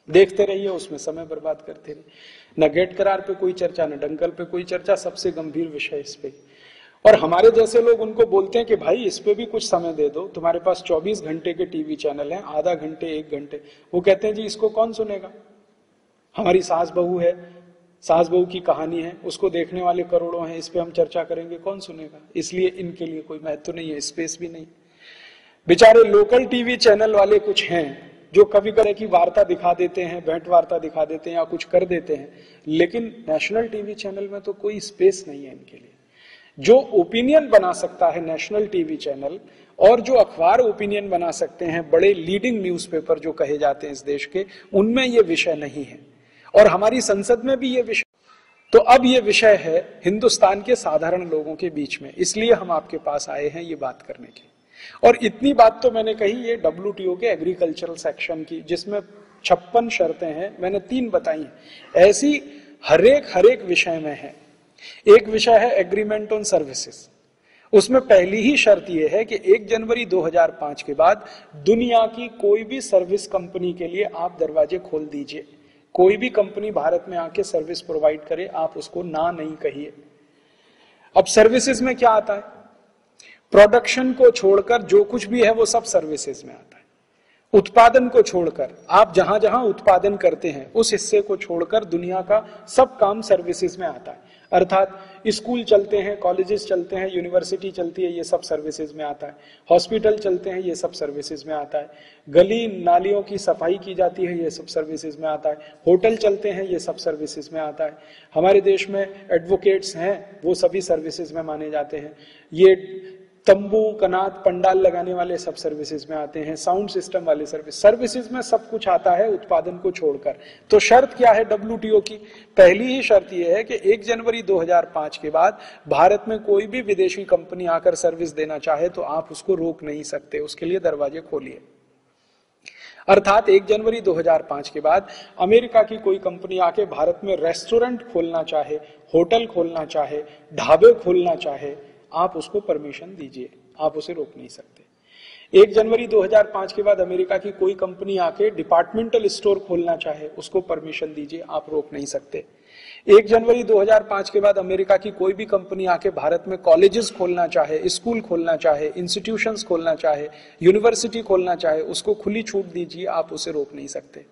देखते रहिए, उसमें समय बर्बाद करते रहिए। न गेट करार पे कोई चर्चा, न दंगल पे कोई चर्चा, सबसे गंभीर विषय इस पे। और हमारे जैसे लोग उनको बोलते हैं कि भाई इस पे भी कुछ समय दे दो, तुम्हारे पास 24 घंटे के टीवी चैनल हैं, आधा घंटे 1 घंटे। वो कहते हैं जी इसको कौन सुनेगा, हमारी सास बहू है, सास बहू की कहानी है, उसको देखने वाले करोड़ों हैं, इस पे हम चर्चा करेंगे, कौन सुनेगा। इसलिए इनके लिए कोई महत्व नहीं है, स्पेस भी नहीं। बेचारे लोकल टीवी चैनल वाले कुछ हैं जो कभी कभी की वार्ता दिखा देते हैं, भेंट वार्ता दिखा देते हैं या कुछ कर देते हैं, लेकिन नेशनल टीवी चैनल में तो कोई स्पेस नहीं है इनके लिए। जो ओपिनियन बना सकता है नेशनल टीवी चैनल, और जो अखबार ओपिनियन बना सकते हैं, बड़े लीडिंग न्यूज़पेपर जो कहे जाते हैं इस देश के, उनमें ये विषय नहीं है। और हमारी संसद में भी ये विषय, तो अब ये विषय है हिंदुस्तान के साधारण लोगों के बीच में, इसलिए हम आपके पास आए हैं ये बात करने के। और इतनी बात तो मैंने कही ये WTO के एग्रीकल्चरल सेक्शन की, जिसमें 56 शर्तें हैं, मैंने 3 बताई हैं। ऐसी हर एक विषय में है। एक विषय है एग्रीमेंट ऑन सर्विसेज, उसमें पहली ही शर्त यह है कि 1 जनवरी 2005 के बाद दुनिया की कोई भी सर्विस कंपनी के लिए आप दरवाजे खोल दीजिए। कोई भी कंपनी भारत में आके सर्विस प्रोवाइड करे, आप उसको ना नहीं कहिए। अब सर्विसेज में क्या आता है, प्रोडक्शन को छोड़कर जो कुछ भी है वो सब सर्विसेज में आता है। उत्पादन को छोड़कर, आप जहां जहां उत्पादन करते हैं उस हिस्से को छोड़कर दुनिया का सब काम सर्विसेज में आता है। अर्थात स्कूल चलते हैं, कॉलेजेस चलते हैं, यूनिवर्सिटी चलती है, ये सब सर्विसेज में आता है। हॉस्पिटल चलते हैं, ये सब सर्विसेज में आता है। गली नालियों की सफाई की जाती है, ये सब सर्विसेज में आता है। होटल चलते हैं, ये सब सर्विसेज में आता है। हमारे देश में एडवोकेट्स हैं, वो सभी सर्विसेज में माने जाते हैं। ये तंबू कनात पंडाल लगाने वाले सब सर्विसेज में आते हैं। साउंड सिस्टम वाले सर्विसेज में सब कुछ आता है उत्पादन को छोड़कर। तो शर्त क्या है WTO की, पहली ही शर्त यह है कि 1 जनवरी 2005 के बाद भारत में कोई भी विदेशी कंपनी आकर सर्विस देना चाहे तो आप उसको रोक नहीं सकते, उसके लिए दरवाजे खोलिए। अर्थात 1 जनवरी 2005 के बाद अमेरिका की कोई कंपनी आके भारत में रेस्टोरेंट खोलना चाहे, होटल खोलना चाहे, ढाबे खोलना चाहे, आप उसको परमिशन दीजिए, आप उसे रोक नहीं सकते। 1 जनवरी 2005 के बाद अमेरिका की कोई कंपनी आके डिपार्टमेंटल स्टोर खोलना चाहे, उसको परमिशन दीजिए, आप रोक नहीं सकते। 1 जनवरी 2005 के बाद अमेरिका की कोई भी कंपनी आके भारत में कॉलेजेस खोलना चाहे, स्कूल खोलना चाहे, इंस्टीट्यूशंस खोलना चाहे, यूनिवर्सिटी खोलना चाहे, उसको खुली छूट दीजिए, आप उसे रोक नहीं सकते।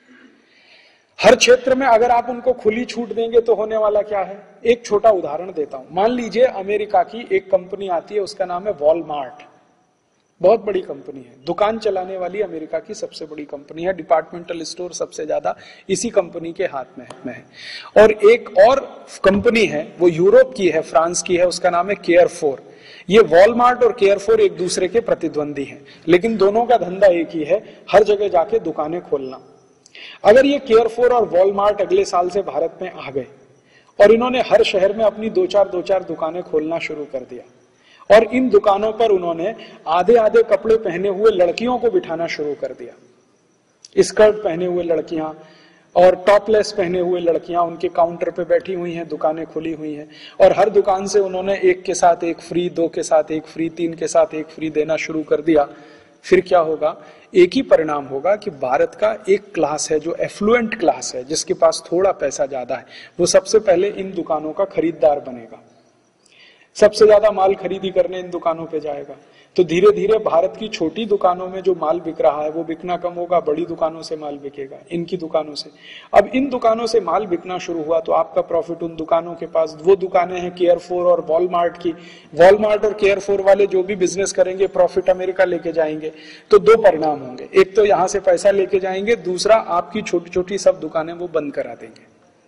हर क्षेत्र में अगर आप उनको खुली छूट देंगे तो होने वाला क्या है, एक छोटा उदाहरण देता हूं। मान लीजिए अमेरिका की एक कंपनी आती है, उसका नाम है वॉलमार्ट, बहुत बड़ी कंपनी है, दुकान चलाने वाली अमेरिका की सबसे बड़ी कंपनी है, डिपार्टमेंटल स्टोर सबसे ज्यादा इसी कंपनी के हाथ में है। और एक और कंपनी है, वो यूरोप की है, फ्रांस की है, उसका नाम है केयरफोर। ये वॉलमार्ट और केयरफोर एक दूसरे के प्रतिद्वंदी हैं, लेकिन दोनों का धंधा एक ही है, हर जगह जाके दुकानें खोलना। अगर ये केयरफोर और वॉलमार्ट अगले साल से भारत में आ गए और इन्होंने हर शहर में अपनी दो चार दुकानें खोलना शुरू कर दिया, और इन दुकानों पर उन्होंने आधे आधे कपड़े पहने हुए लड़कियों को बिठाना शुरू कर दिया, स्कर्ट पहने हुए लड़कियां और टॉपलेस पहने हुए लड़कियां उनके काउंटर पे बैठी हुई हैं, दुकानें खुली हुई हैं, और हर दुकान से उन्होंने एक के साथ एक फ्री, दो के साथ एक फ्री, तीन के साथ एक फ्री देना शुरू कर दिया। फिर क्या होगा, एक ही परिणाम होगा कि भारत का एक क्लास है जो एफ्लुएंट क्लास है, जिसके पास थोड़ा पैसा ज्यादा है, वो सबसे पहले इन दुकानों का खरीदार बनेगा, सबसे ज्यादा माल खरीदी करने इन दुकानों पे जाएगा। तो धीरे धीरे भारत की छोटी दुकानों में जो माल बिक रहा है वो बिकना कम होगा, बड़ी दुकानों से माल बिकेगा, इनकी दुकानों से। अब इन दुकानों से माल बिकना शुरू हुआ तो आपका प्रॉफिट उन दुकानों के पास, वो दुकानें हैं केयरफोर और वॉलमार्ट की, वॉलमार्ट और केयरफोर वाले जो भी बिजनेस करेंगे प्रॉफिट अमेरिका लेके जाएंगे। तो दो परिणाम होंगे, एक तो यहां से पैसा लेके जाएंगे, दूसरा आपकी छोटी छोटी सब दुकानें वो बंद करा देंगे।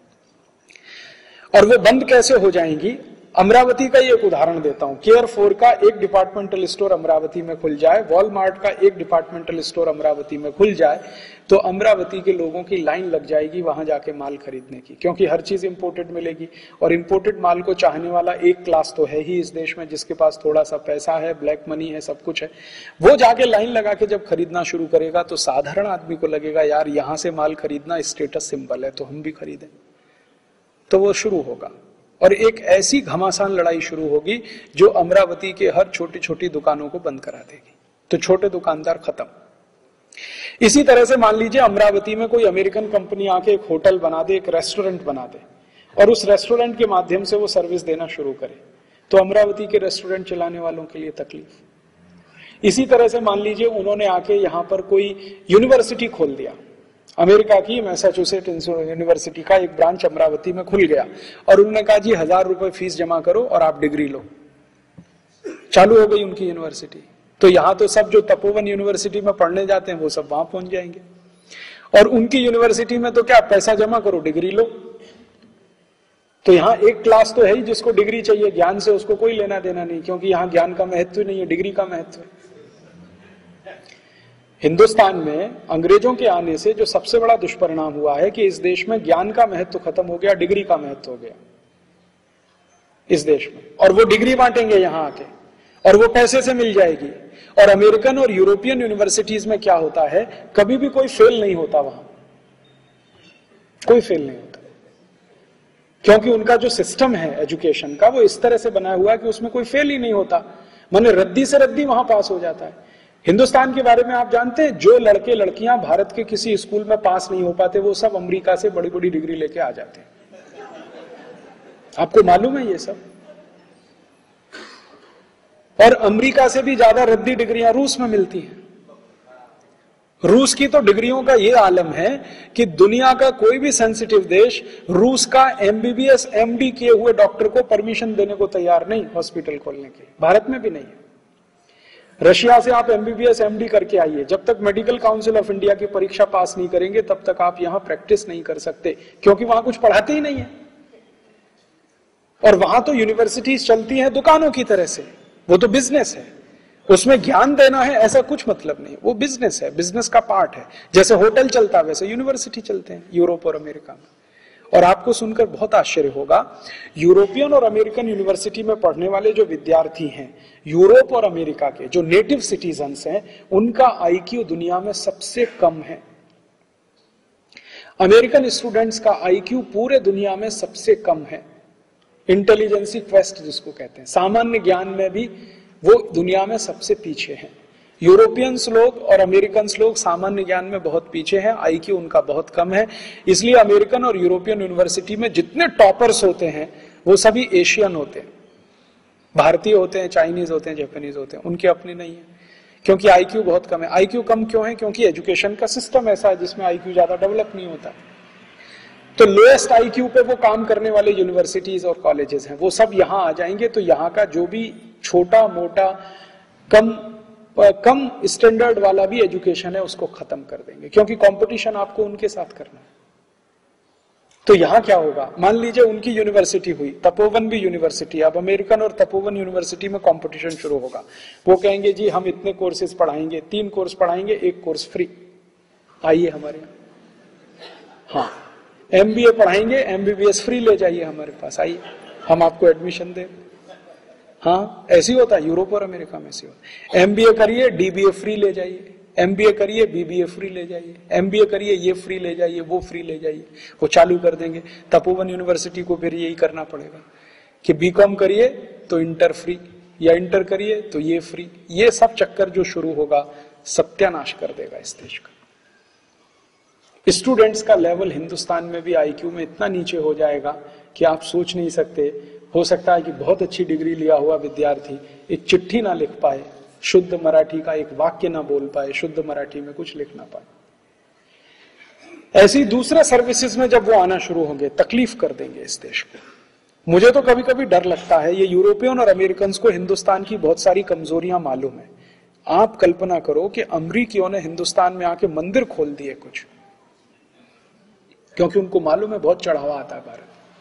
और वो बंद कैसे हो जाएंगी, अमरावती का एक उदाहरण देता हूं। केयरफोर का एक डिपार्टमेंटल स्टोर अमरावती में खुल जाए, वॉलमार्ट का एक डिपार्टमेंटल स्टोर अमरावती में खुल जाए, तो अमरावती के लोगों की लाइन लग जाएगी वहां जाके माल खरीदने की, क्योंकि हर चीज इंपोर्टेड मिलेगी। और इंपोर्टेड माल को चाहने वाला एक क्लास तो है ही इस देश में, जिसके पास थोड़ा सा पैसा है, ब्लैक मनी है, सब कुछ है। वो जाके लाइन लगा के जब खरीदना शुरू करेगा तो साधारण आदमी को लगेगा यार यहां से माल खरीदना स्टेटस सिंबल है, तो हम भी खरीदें। तो वो शुरू होगा और एक ऐसी घमासान लड़ाई शुरू होगी जो अमरावती के हर छोटी छोटी दुकानों को बंद करा देगी। तो छोटे दुकानदार खत्म। इसी तरह से मान लीजिए अमरावती में कोई अमेरिकन कंपनी आके एक होटल बना दे, एक रेस्टोरेंट बना दे और उस रेस्टोरेंट के माध्यम से वो सर्विस देना शुरू करे, तो अमरावती के रेस्टोरेंट चलाने वालों के लिए तकलीफ। इसी तरह से मान लीजिए उन्होंने आके यहां पर कोई यूनिवर्सिटी खोल दिया, अमेरिका की मैसाचुसेट्स यूनिवर्सिटी का एक ब्रांच अमरावती में खुल गया और उन्होंने कहा जी 1000 रुपए फीस जमा करो और आप डिग्री लो। चालू हो गई उनकी यूनिवर्सिटी। तो यहां तो सब जो तपोवन यूनिवर्सिटी में पढ़ने जाते हैं वो सब वहां पहुंच जाएंगे। और उनकी यूनिवर्सिटी में तो क्या, पैसा जमा करो डिग्री लो। तो यहां एक क्लास तो है ही जिसको डिग्री चाहिए, ज्ञान से उसको कोई लेना देना नहीं, क्योंकि यहां ज्ञान का महत्व नहीं है, डिग्री का महत्व है। हिंदुस्तान में अंग्रेजों के आने से जो सबसे बड़ा दुष्परिणाम हुआ है कि इस देश में ज्ञान का महत्व खत्म हो गया, डिग्री का महत्व हो गया इस देश में। और वो डिग्री बांटेंगे यहां आके और वो पैसे से मिल जाएगी। और अमेरिकन और यूरोपियन यूनिवर्सिटीज में क्या होता है, कभी भी कोई फेल नहीं होता, वहां कोई फेल नहीं होता, क्योंकि उनका जो सिस्टम है एजुकेशन का वो इस तरह से बना हुआ है कि उसमें कोई फेल ही नहीं होता, माने रद्दी से रद्दी वहां पास हो जाता है। हिंदुस्तान के बारे में आप जानते हैं, जो लड़के लड़कियां भारत के किसी स्कूल में पास नहीं हो पाते वो सब अमेरिका से बड़ी बड़ी डिग्री लेके आ जाते हैं। आपको मालूम है ये सब? और अमेरिका से भी ज्यादा रद्दी डिग्रियां रूस में मिलती हैं। रूस की तो डिग्रियों का ये आलम है कि दुनिया का कोई भी सेंसिटिव देश रूस का एमबीबीएस एमडी किए हुए डॉक्टर को परमिशन देने को तैयार नहीं हॉस्पिटल खोलने के, भारत में भी नहीं है। रशिया से आप एमबीबीएस एमडी करके आइए, जब तक मेडिकल काउंसिल ऑफ इंडिया की परीक्षा पास नहीं करेंगे तब तक आप यहां प्रैक्टिस नहीं कर सकते, क्योंकि वहां कुछ पढ़ाते ही नहीं है। और वहां तो यूनिवर्सिटीज चलती हैं दुकानों की तरह से, वो तो बिजनेस है, उसमें ज्ञान देना है ऐसा कुछ मतलब नहीं, वो बिजनेस है, बिजनेस का पार्ट है। जैसे होटल चलता है वैसे यूनिवर्सिटी चलते हैं यूरोप और अमेरिका में। और आपको सुनकर बहुत आश्चर्य होगा, यूरोपियन और अमेरिकन यूनिवर्सिटी में पढ़ने वाले जो विद्यार्थी हैं, यूरोप और अमेरिका के जो नेटिव सिटीजन्स हैं, उनका आईक्यू दुनिया में सबसे कम है। अमेरिकन स्टूडेंट्स का आईक्यू पूरे दुनिया में सबसे कम है। इंटेलिजेंसी क्वेस्ट जिसको कहते हैं, सामान्य ज्ञान में भी वो दुनिया में सबसे पीछे हैं। यूरोपियंस लोग और अमेरिकन लोग सामान्य ज्ञान में बहुत पीछे हैं, आईक्यू उनका बहुत कम है। इसलिए अमेरिकन और यूरोपियन यूनिवर्सिटी में जितने टॉपर्स होते हैं वो सभी एशियन होते हैं, भारतीय होते हैं, चाइनीज होते हैं, जापानीज होते हैं, उनके अपने नहीं है, क्योंकि आईक्यू बहुत कम है। आईक्यू कम क्यों है? क्योंकि एजुकेशन का सिस्टम ऐसा है जिसमें आईक्यू ज्यादा डेवलप नहीं होता। तो लोएस्ट आईक्यू पे वो काम करने वाले यूनिवर्सिटीज और कॉलेजेस हैं, वो सब यहां आ जाएंगे। तो यहाँ का जो भी छोटा मोटा कम स्टैंडर्ड वाला भी एजुकेशन है उसको खत्म कर देंगे, क्योंकि कंपटीशन आपको उनके साथ करना है। तो यहां क्या होगा, मान लीजिए उनकी यूनिवर्सिटी हुई, तपोवन भी यूनिवर्सिटी, अब अमेरिकन और तपोवन यूनिवर्सिटी में कंपटीशन शुरू होगा। वो कहेंगे जी हम इतने कोर्सेज पढ़ाएंगे, 3 कोर्स पढ़ाएंगे, 1 कोर्स फ्री, आइए हमारे यहाँ। हाँ, एमबीए पढ़ाएंगे, एमबीबीएस फ्री ले जाइए हमारे पास, आइए हम आपको एडमिशन दें। हाँ, ऐसी होता है यूरोप और अमेरिका में, ऐसी होता है। एमबीए करिए, डीबीए फ्री ले जाइए, एमबीए करिए, बीबीए फ्री ले जाइए, एमबीए करिए, ये फ्री ले जाइए, वो फ्री ले जाइए, वो चालू कर देंगे। तपोवन यूनिवर्सिटी को फिर यही करना पड़ेगा कि बीकॉम करिए तो इंटर फ्री, या इंटर करिए तो ये फ्री। ये सब चक्कर जो शुरू होगा सत्यानाश कर देगा इस देश का। स्टूडेंट्स का लेवल हिंदुस्तान में भी आईक्यू में इतना नीचे हो जाएगा कि आप सोच नहीं सकते। हो सकता है कि बहुत अच्छी डिग्री लिया हुआ विद्यार्थी एक चिट्ठी ना लिख पाए, शुद्ध मराठी का एक वाक्य ना बोल पाए, शुद्ध मराठी में कुछ लिख ना पाए। ऐसी दूसरे सर्विसेज में जब वो आना शुरू होंगे तकलीफ कर देंगे इस देश को। मुझे तो कभी कभी डर लगता है, ये यूरोपियन और अमेरिकन को हिंदुस्तान की बहुत सारी कमजोरियां मालूम है। आप कल्पना करो कि अमरीकियों ने हिंदुस्तान में आके मंदिर खोल दिए कुछ, क्योंकि उनको मालूम है बहुत चढ़ावा आता है भारत।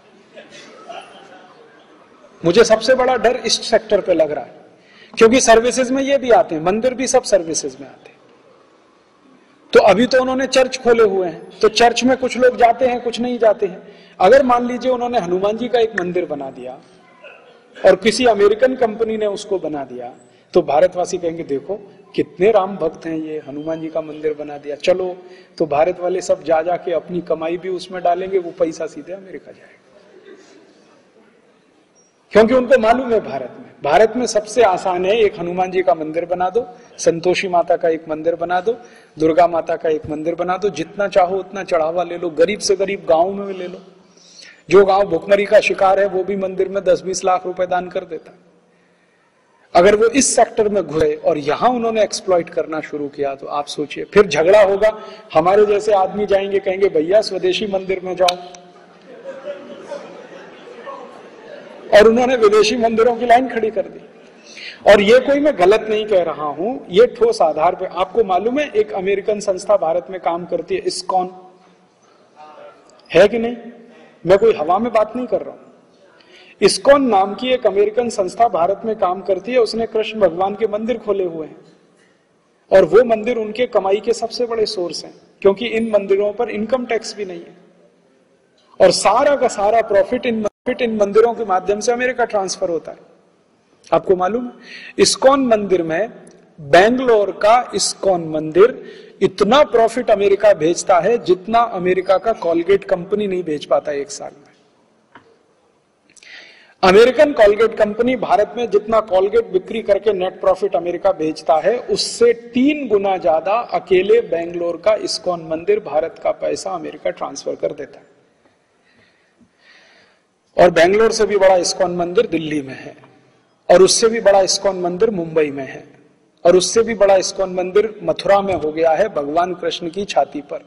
मुझे सबसे बड़ा डर इस सेक्टर पे लग रहा है, क्योंकि सर्विसेज में ये भी आते हैं, मंदिर भी सब सर्विसेज में आते हैं। तो अभी तो उन्होंने चर्च खोले हुए हैं, तो चर्च में कुछ लोग जाते हैं, कुछ नहीं जाते हैं। अगर मान लीजिए उन्होंने हनुमान जी का एक मंदिर बना दिया और किसी अमेरिकन कंपनी ने उसको बना दिया, तो भारतवासी कहेंगे देखो कितने राम भक्त हैं, ये हनुमान जी का मंदिर बना दिया, चलो। तो भारत वाले सब जा जाके अपनी कमाई भी उसमें डालेंगे, वो पैसा सीधे अमेरिका जाएगा, क्योंकि उनको मालूम है भारत में सबसे आसान है, एक हनुमान जी का मंदिर बना दो, संतोषी माता का एक मंदिर बना दो, दुर्गा माता का एक मंदिर बना दो, जितना चाहो उतना चढ़ावा ले लो, गरीब से गरीब गांव में ले लो। जो गांव भुखमरी का शिकार है वो भी मंदिर में 10-20 लाख रुपए दान कर देता है। अगर वो इस सेक्टर में घुसे और यहां उन्होंने एक्सप्लॉइट करना शुरू किया तो आप सोचिए, फिर झगड़ा होगा। हमारे जैसे आदमी जाएंगे, कहेंगे भैया स्वदेशी मंदिर में जाओ, और उन्होंने विदेशी मंदिरों की लाइन खड़ी कर दी। और ये कोई मैं गलत नहीं कह रहा हूं, ये ठोस आधार पे। आपको मालूम है एक अमेरिकन संस्था भारत में काम करती है, इस्कॉन, है कि नहीं? मैं कोई हवा में बात नहीं कर रहा हूं। इस्कॉन नाम की एक अमेरिकन संस्था भारत में काम करती है, उसने कृष्ण भगवान के मंदिर खोले हुए हैं, और वो मंदिर उनके कमाई के सबसे बड़े सोर्स हैं, क्योंकि इन मंदिरों पर इनकम टैक्स भी नहीं है, और सारा का सारा प्रॉफिट इन मंदिरों के माध्यम से अमेरिका ट्रांसफर होता है। आपको मालूम, इस्कॉन मंदिर में, बेंगलोर का इस्कॉन मंदिर इतना प्रॉफिट अमेरिका भेजता है जितना अमेरिका का कॉलगेट कंपनी नहीं भेज पाता एक साल में। अमेरिकन कॉलगेट कंपनी भारत में जितना कॉलगेट बिक्री करके नेट प्रॉफिट अमेरिका भेजता है, उससे 3 गुना ज्यादा अकेले बेंगलोर का इस्कॉन मंदिर भारत का पैसा अमेरिका ट्रांसफर कर देता है। और बेंगलोर से भी बड़ा इस्कॉन मंदिर दिल्ली में है, और उससे भी बड़ा इस्कॉन मंदिर मुंबई में है, और उससे भी बड़ा इस्कॉन मंदिर मथुरा में हो गया है, भगवान कृष्ण की छाती पर,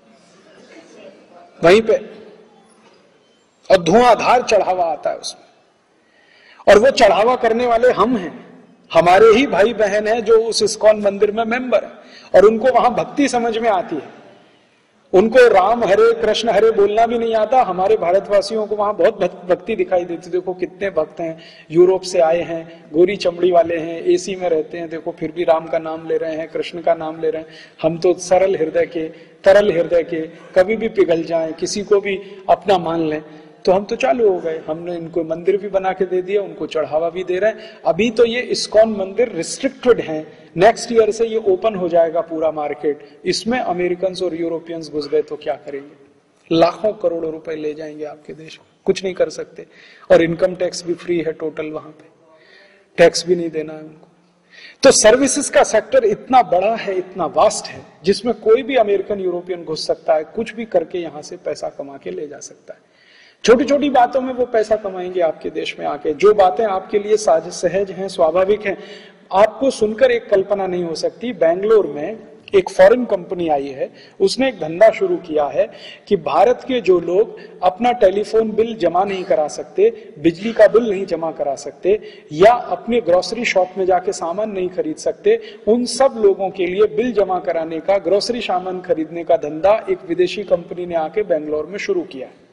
वहीं पे, और धुआंधार चढ़ावा आता है उसमें। और वो चढ़ावा करने वाले हम हैं, हमारे ही भाई बहन हैं जो उस इस्कॉन मंदिर में मेंबर है, और उनको वहां भक्ति समझ में आती है। उनको राम हरे कृष्ण हरे बोलना भी नहीं आता। हमारे भारतवासियों को वहां बहुत भक्ति दिखाई देती। देखो कितने भक्त हैं, यूरोप से आए हैं, गोरी चमड़ी वाले हैं, एसी में रहते हैं, देखो फिर भी राम का नाम ले रहे हैं, कृष्ण का नाम ले रहे हैं। हम तो सरल हृदय के, तरल हृदय के, कभी भी पिघल जाएं, किसी को भी अपना मान लें, तो हम तो चालू हो गए। हमने इनको मंदिर भी बना के दे दिया, उनको चढ़ावा भी दे रहे हैं। अभी तो ये इस्कॉन मंदिर रिस्ट्रिक्टेड है, नेक्स्ट ईयर से ये ओपन हो जाएगा पूरा मार्केट। इसमें अमेरिकन और यूरोपियंस घुस गए तो क्या करेंगे? लाखों करोड़ों रुपए ले जाएंगे आपके देश में, कुछ नहीं कर सकते। और इनकम टैक्स भी फ्री है टोटल, वहां पे टैक्स भी नहीं देना है उनको। तो सर्विसेज का सेक्टर इतना बड़ा है, इतना वास्ट है, जिसमें कोई भी अमेरिकन यूरोपियन घुस सकता है, कुछ भी करके यहां से पैसा कमा के ले जा सकता है। छोटी छोटी बातों में वो पैसा कमाएंगे आपके देश में आके। जो बातें आपके लिए सहज हैं, स्वाभाविक हैं, आपको सुनकर एक कल्पना नहीं हो सकती। बेंगलोर में एक फॉरेन कंपनी आई है, उसने एक धंधा शुरू किया है कि भारत के जो लोग अपना टेलीफोन बिल जमा नहीं करा सकते, बिजली का बिल नहीं जमा करा सकते, या अपने ग्रोसरी शॉप में जाके सामान नहीं खरीद सकते, उन सब लोगों के लिए बिल जमा कराने का, ग्रोसरी सामान खरीदने का धंधा एक विदेशी कंपनी ने आके बेंगलोर में शुरू किया है।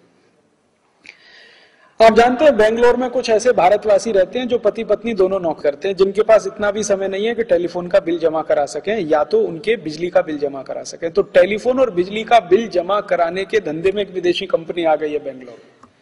आप जानते हैं बेंगलोर में कुछ ऐसे भारतवासी रहते हैं जो पति पत्नी दोनों नौकरी करते हैं, जिनके पास इतना भी समय नहीं है कि टेलीफोन का बिल जमा करा सकें या तो उनके बिजली का बिल जमा करा सकें। तो टेलीफोन और बिजली का बिल जमा कराने के धंधे में एक विदेशी कंपनी आ गई है बेंगलोर।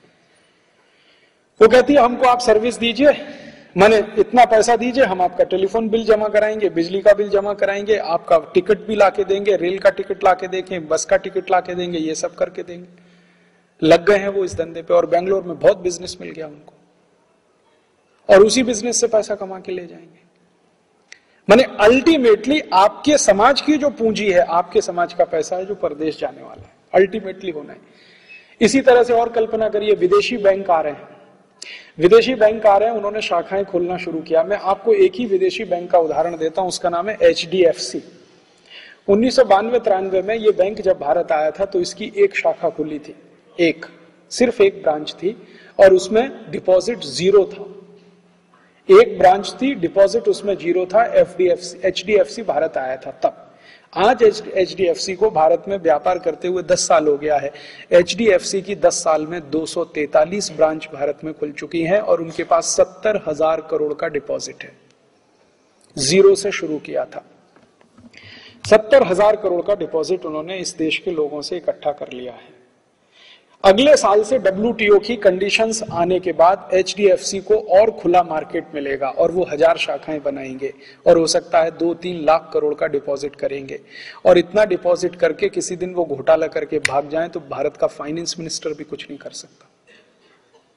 वो कहती है हमको आप सर्विस दीजिए, माने इतना पैसा दीजिए, हम आपका टेलीफोन बिल जमा कराएंगे, बिजली का बिल जमा कराएंगे, आपका टिकट भी लाके देंगे, रेल का टिकट लाके देंगे, बस का टिकट लाके देंगे, ये सब करके देंगे। लग गए हैं वो इस धंधे पे, और बेंगलोर में बहुत बिजनेस मिल गया उनको, और उसी बिजनेस से पैसा कमा के ले जाएंगे। माने अल्टीमेटली आपके समाज की जो पूंजी है, आपके समाज का पैसा है जो परदेश जाने वाला है, अल्टीमेटली होना है। इसी तरह से और कल्पना करिए, विदेशी बैंक आ रहे हैं, विदेशी बैंक आ रहे हैं, उन्होंने शाखाएं खोलना शुरू किया। मैं आपको एक ही विदेशी बैंक का उदाहरण देता हूं, उसका नाम है HDFC। 1992-93 में ये बैंक जब भारत आया था तो इसकी एक शाखा खुली थी, सिर्फ एक ब्रांच थी, और उसमें डिपॉजिट 0 था। एक ब्रांच थी, डिपॉजिट उसमें 0 था। HDFC भारत आया था तब। आज HDFC को भारत में व्यापार करते हुए 10 साल हो गया है। HDFC की 10 साल में 243 ब्रांच भारत में खुल चुकी हैं, और उनके पास 70,000 करोड़ का डिपॉजिट है। 0 से शुरू किया था, 70,000 करोड़ का डिपॉजिट उन्होंने इस देश के लोगों से इकट्ठा कर लिया है। अगले साल से WTO की कंडीशंस आने के बाद HDFC को और खुला मार्केट मिलेगा, और वो 1000 शाखाएं बनाएंगे, और हो सकता है 2-3 लाख करोड़ का डिपॉजिट करेंगे। और इतना डिपॉजिट करके किसी दिन वो घोटाला करके भाग जाएं तो भारत का फाइनेंस मिनिस्टर भी कुछ नहीं कर सकता।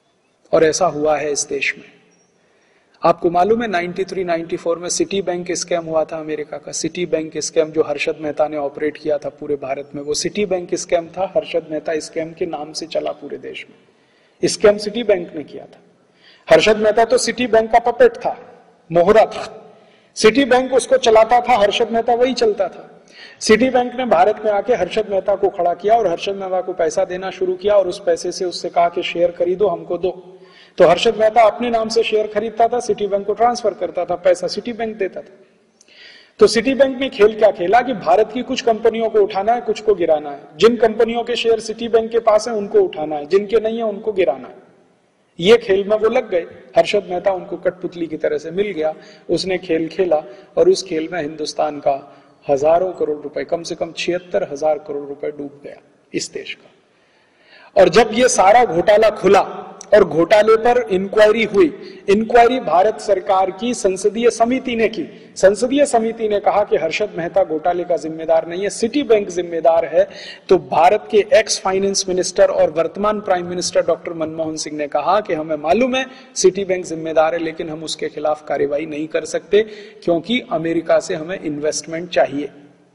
और ऐसा हुआ है इस देश में। आपको मालूम है 93-94 में सिटी बैंक स्कैम हुआ था अमेरिका का। सिटी बैंक स्कैम जो हर्षद मेहता ने ऑपरेट किया था पूरे भारत में, वो सिटी बैंक स्कैम था। हर्षद मेहता स्कैम के नाम से चला पूरे देश में। स्कैम सिटी बैंक ने किया था। हर्षद मेहता तो सिटी बैंक का पपेट था, मोहरा था। सिटी बैंक उसको चलाता था, हर्षद मेहता वही चलता था। सिटी बैंक ने भारत में आके हर्षद मेहता को खड़ा किया और हर्षद मेहता को पैसा देना शुरू किया और उस पैसे से उससे कहा कि शेयर खरीदो, हमको दो। तो हर्षद मेहता अपने नाम से शेयर खरीदता था, सिटी बैंक को ट्रांसफर करता था, पैसा सिटी बैंक देता था। तो सिटी बैंक ने खेल क्या खेला कि भारत की कुछ कंपनियों को उठाना है, कुछ को गिराना है। जिन कंपनियों के शेयर सिटी बैंक के पास है उनको उठाना है, जिनके नहीं है उनको गिराना है। ये खेल में वो लग गए। हर्षद मेहता उनको कठपुतली की तरह से मिल गया, उसने खेल खेला और उस खेल में हिंदुस्तान का हजारों करोड़ रुपए, कम से कम 76,000 करोड़ रुपए डूब गया इस देश का। और जब ये सारा घोटाला खुला और घोटाले पर इंक्वायरी हुई, इंक्वायरी भारत सरकार की संसदीय समिति ने की। संसदीय समिति ने कहा कि हर्षद मेहता घोटाले का जिम्मेदार नहीं है, सिटी बैंक जिम्मेदार है। तो भारत के एक्स फाइनेंस मिनिस्टर और वर्तमान prime minister doctor Manmohan Singh ने कहा कि हमें मालूम है सिटी बैंक जिम्मेदार है, लेकिन हम उसके खिलाफ कार्रवाई नहीं कर सकते क्योंकि अमेरिका से हमें इन्वेस्टमेंट चाहिए।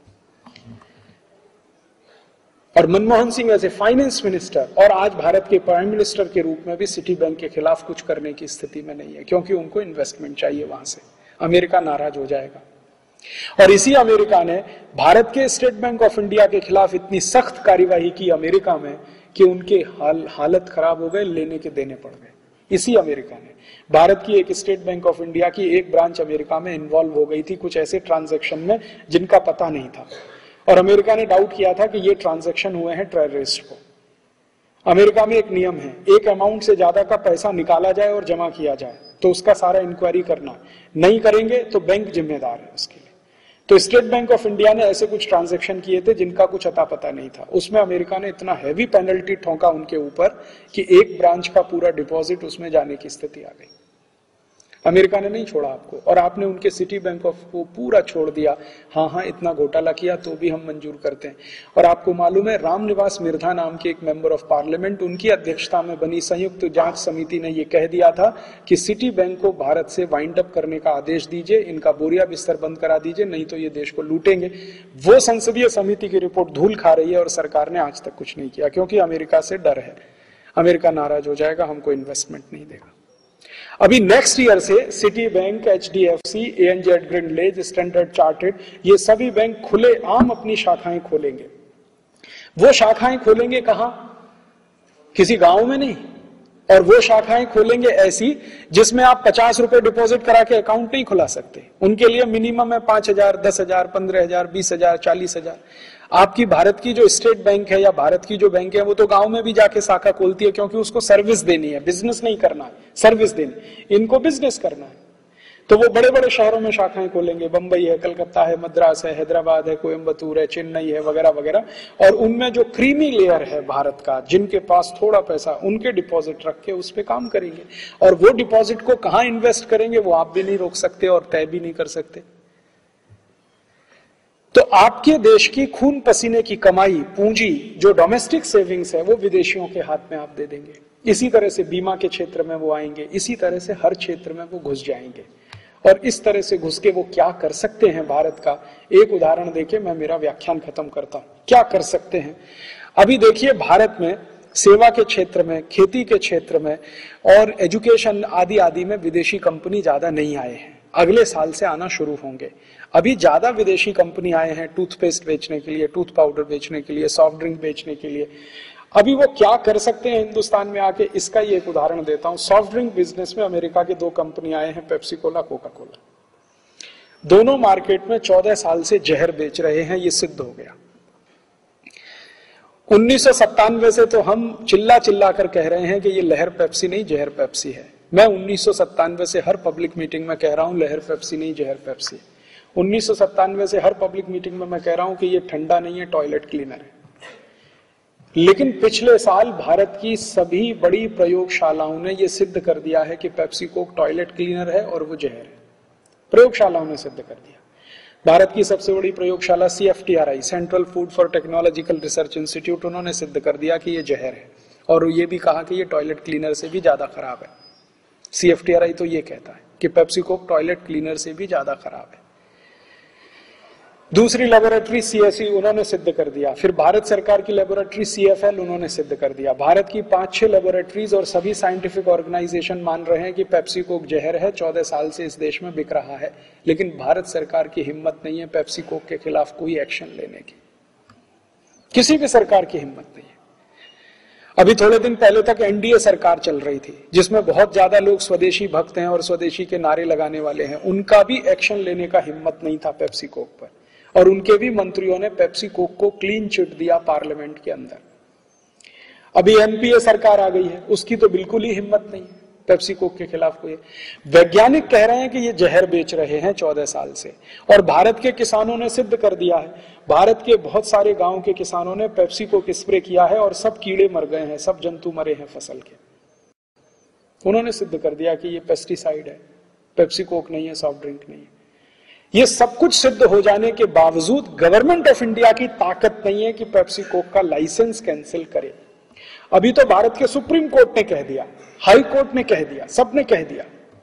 और Manmohan Singh as a finance minister और आज भारत के प्राइम मिनिस्टर के रूप में भी सिटी बैंक के खिलाफ कुछ करने की स्थिति में नहीं है, क्योंकि उनको इन्वेस्टमेंट चाहिए वहां से। अमेरिका नाराज हो जाएगा। और इसी अमेरिका ने भारत के स्टेट बैंक ऑफ इंडिया के खिलाफ इतनी सख्त कार्यवाही की अमेरिका में कि उनके हालत खराब हो गए, लेने के देने पड़ गए। इसी अमेरिका ने, भारत की एक स्टेट बैंक ऑफ इंडिया की एक ब्रांच अमेरिका में इन्वॉल्व हो गई थी कुछ ऐसे ट्रांजैक्शन में जिनका पता नहीं था, और अमेरिका ने डाउट किया था कि ये ट्रांजैक्शन हुए हैं टेररिस्ट को। अमेरिका में एक नियम है, एक अमाउंट से ज्यादा का पैसा निकाला जाए और जमा किया जाए तो उसका सारा इंक्वायरी करना, नहीं करेंगे तो बैंक जिम्मेदार है उसके लिए। तो स्टेट बैंक ऑफ इंडिया ने ऐसे कुछ ट्रांजैक्शन किए थे जिनका कुछ अता पता नहीं था। उसमें अमेरिका ने इतना हैवी पेनल्टी ठोका उनके ऊपर कि एक ब्रांच का पूरा डिपॉजिट उसमें जाने की स्थिति आ गई। अमेरिका ने नहीं छोड़ा आपको, और आपने उनके सिटी बैंक ऑफ को पूरा छोड़ दिया। हाँ, इतना घोटाला किया तो भी हम मंजूर करते हैं। और आपको मालूम है रामनिवास मिर्धा नाम के एक मेंबर ऑफ पार्लियामेंट, उनकी अध्यक्षता में बनी संयुक्त जांच समिति ने यह कह दिया था कि सिटी बैंक को भारत से वाइंड अप करने का आदेश दीजिए, इनका बोरिया बिस्तर बंद करा दीजिए, नहीं तो ये देश को लूटेंगे। वो संसदीय समिति की रिपोर्ट धूल खा रही है और सरकार ने आज तक कुछ नहीं किया, क्योंकि अमेरिका से डर है। अमेरिका नाराज हो जाएगा, हमको इन्वेस्टमेंट नहीं देगा। अभी नेक्स्ट ईयर से Citibank, HDFC, ANZ Grindlays, Standard Chartered, ये सभी बैंक खुले आम अपनी शाखाएं खोलेंगे। वो शाखाएं खोलेंगे कहां? किसी गांव में नहीं। और वो शाखाएं खोलेंगे ऐसी जिसमें आप 50 रुपए डिपॉजिट करा के अकाउंट नहीं खुला सकते। उनके लिए मिनिमम है 5,000, 10,000, 15,000, 20,000, 40,000। आपकी भारत की जो स्टेट बैंक है या भारत की जो बैंक है वो तो गांव में भी जाके शाखा खोलती है, क्योंकि उसको सर्विस देनी है, बिजनेस नहीं करना है, सर्विस देनी। इनको बिजनेस करना है, तो वो बड़े बड़े शहरों में शाखाएं खोलेंगे। बंबई है, कलकत्ता है, मद्रास है, हैदराबाद है, कोयम्बतूर है, चेन्नई है, वगैरह वगैरह। और उनमें जो क्रीमी लेयर है भारत का, जिनके पास थोड़ा पैसा, उनके डिपॉजिट रख के उस पर काम करेंगे। और वो डिपॉजिट को कहां इन्वेस्ट करेंगे वो आप भी नहीं रोक सकते और तय भी नहीं कर सकते। तो आपके देश की खून पसीने की कमाई, पूंजी, जो डोमेस्टिक सेविंग्स है, वो विदेशियों के हाथ में आप दे देंगे। इसी तरह से बीमा के क्षेत्र में वो आएंगे, इसी तरह से हर क्षेत्र में वो घुस जाएंगे। और इस तरह से घुस के वो क्या कर सकते हैं भारत का, एक उदाहरण देके मैं मेरा व्याख्यान खत्म करता हूं। क्या कर सकते हैं? अभी देखिए, भारत में सेवा के क्षेत्र में, खेती के क्षेत्र में और एजुकेशन आदि आदि में विदेशी कंपनी ज्यादा नहीं आए हैं। अगले साल से आना शुरू होंगे। अभी ज्यादा विदेशी कंपनी आए हैं टूथपेस्ट बेचने के लिए, टूथ पाउडर बेचने के लिए, सॉफ्ट ड्रिंक बेचने के लिए। अभी वो क्या कर सकते हैं हिंदुस्तान में आके, इसका ही एक उदाहरण देता हूं। सॉफ्ट ड्रिंक बिजनेस में अमेरिका के 2 कंपनी आए हैं, पेप्सी कोला, कोका कोला। दोनों मार्केट में 14 साल से जहर बेच रहे हैं, ये सिद्ध हो गया। 1997 से तो हम चिल्ला चिल्ला कर कह रहे हैं कि ये लहर पेप्सी नहीं, जहर पेप्सी है। मैं 1997 से हर पब्लिक मीटिंग में कह रहा हूं लहर पेप्सी नहीं, जहर पेप्सी। 1997 से हर पब्लिक मीटिंग में मैं कह रहा हूं कि ये ठंडा नहीं है, टॉयलेट क्लीनर है। लेकिन पिछले साल भारत की सभी बड़ी प्रयोगशालाओं ने यह सिद्ध कर दिया है कि पेप्सी कोक टॉयलेट क्लीनर है और वो जहर है। प्रयोगशालाओं ने सिद्ध कर दिया। भारत की सबसे बड़ी प्रयोगशाला CFTRI, central food for technological research institute, उन्होंने सिद्ध कर दिया कि ये जहर है। और ये भी कहा कि ये टॉयलेट क्लीनर से भी ज्यादा खराब है। CFTRI तो ये कहता है कि पेप्सी कोक टॉयलेट क्लीनर से भी ज्यादा खराब है। दूसरी लेबोरेटरी CSE उन्होंने सिद्ध कर दिया। फिर भारत सरकार की लेबोरेटरी CFL उन्होंने सिद्ध कर दिया। भारत की 5-6 लेबोरेटरीज और सभी साइंटिफिक ऑर्गेनाइजेशन मान रहे हैं कि पेप्सी कोक जहर है, 14 साल से इस देश में बिक रहा है, लेकिन भारत सरकार की हिम्मत नहीं है पेप्सी कोक के खिलाफ कोई एक्शन लेने की। किसी भी सरकार की हिम्मत नहीं है। अभी थोड़े दिन पहले तक NDA सरकार चल रही थी, जिसमें बहुत ज्यादा लोग स्वदेशी भक्त हैं और स्वदेशी के नारे लगाने वाले हैं, उनका भी एक्शन लेने का हिम्मत नहीं था पेप्सी कोक पर, और उनके भी मंत्रियों ने पेप्सी कोक को क्लीन चिट दिया पार्लियामेंट के अंदर। अभी NPA सरकार आ गई है, उसकी तो बिल्कुल ही हिम्मत नहीं है पेप्सी कोक के खिलाफ कोई। वैज्ञानिक कह रहे हैं कि ये जहर बेच रहे हैं 14 साल से, और भारत के किसानों ने सिद्ध कर दिया है। भारत के बहुत सारे गांव के किसानों ने पेप्सी कोक स्प्रे किया है और सब कीड़े मर गए हैं, सब जंतु मरे हैं फसल के। उन्होंने सिद्ध कर दिया कि ये पेस्टिसाइड है, पेप्सी कोक नहीं है, सॉफ्ट ड्रिंक नहीं है। ये सब कुछ सिद्ध हो जाने के बावजूद गवर्नमेंट ऑफ इंडिया की ताकत नहीं है कि पेप्सी कोक का लाइसेंस कैंसिल करे। अभी तो भारत के सुप्रीम कोर्ट ने कह दिया, हाई कोर्ट ने कह दिया, सबने कह दिया।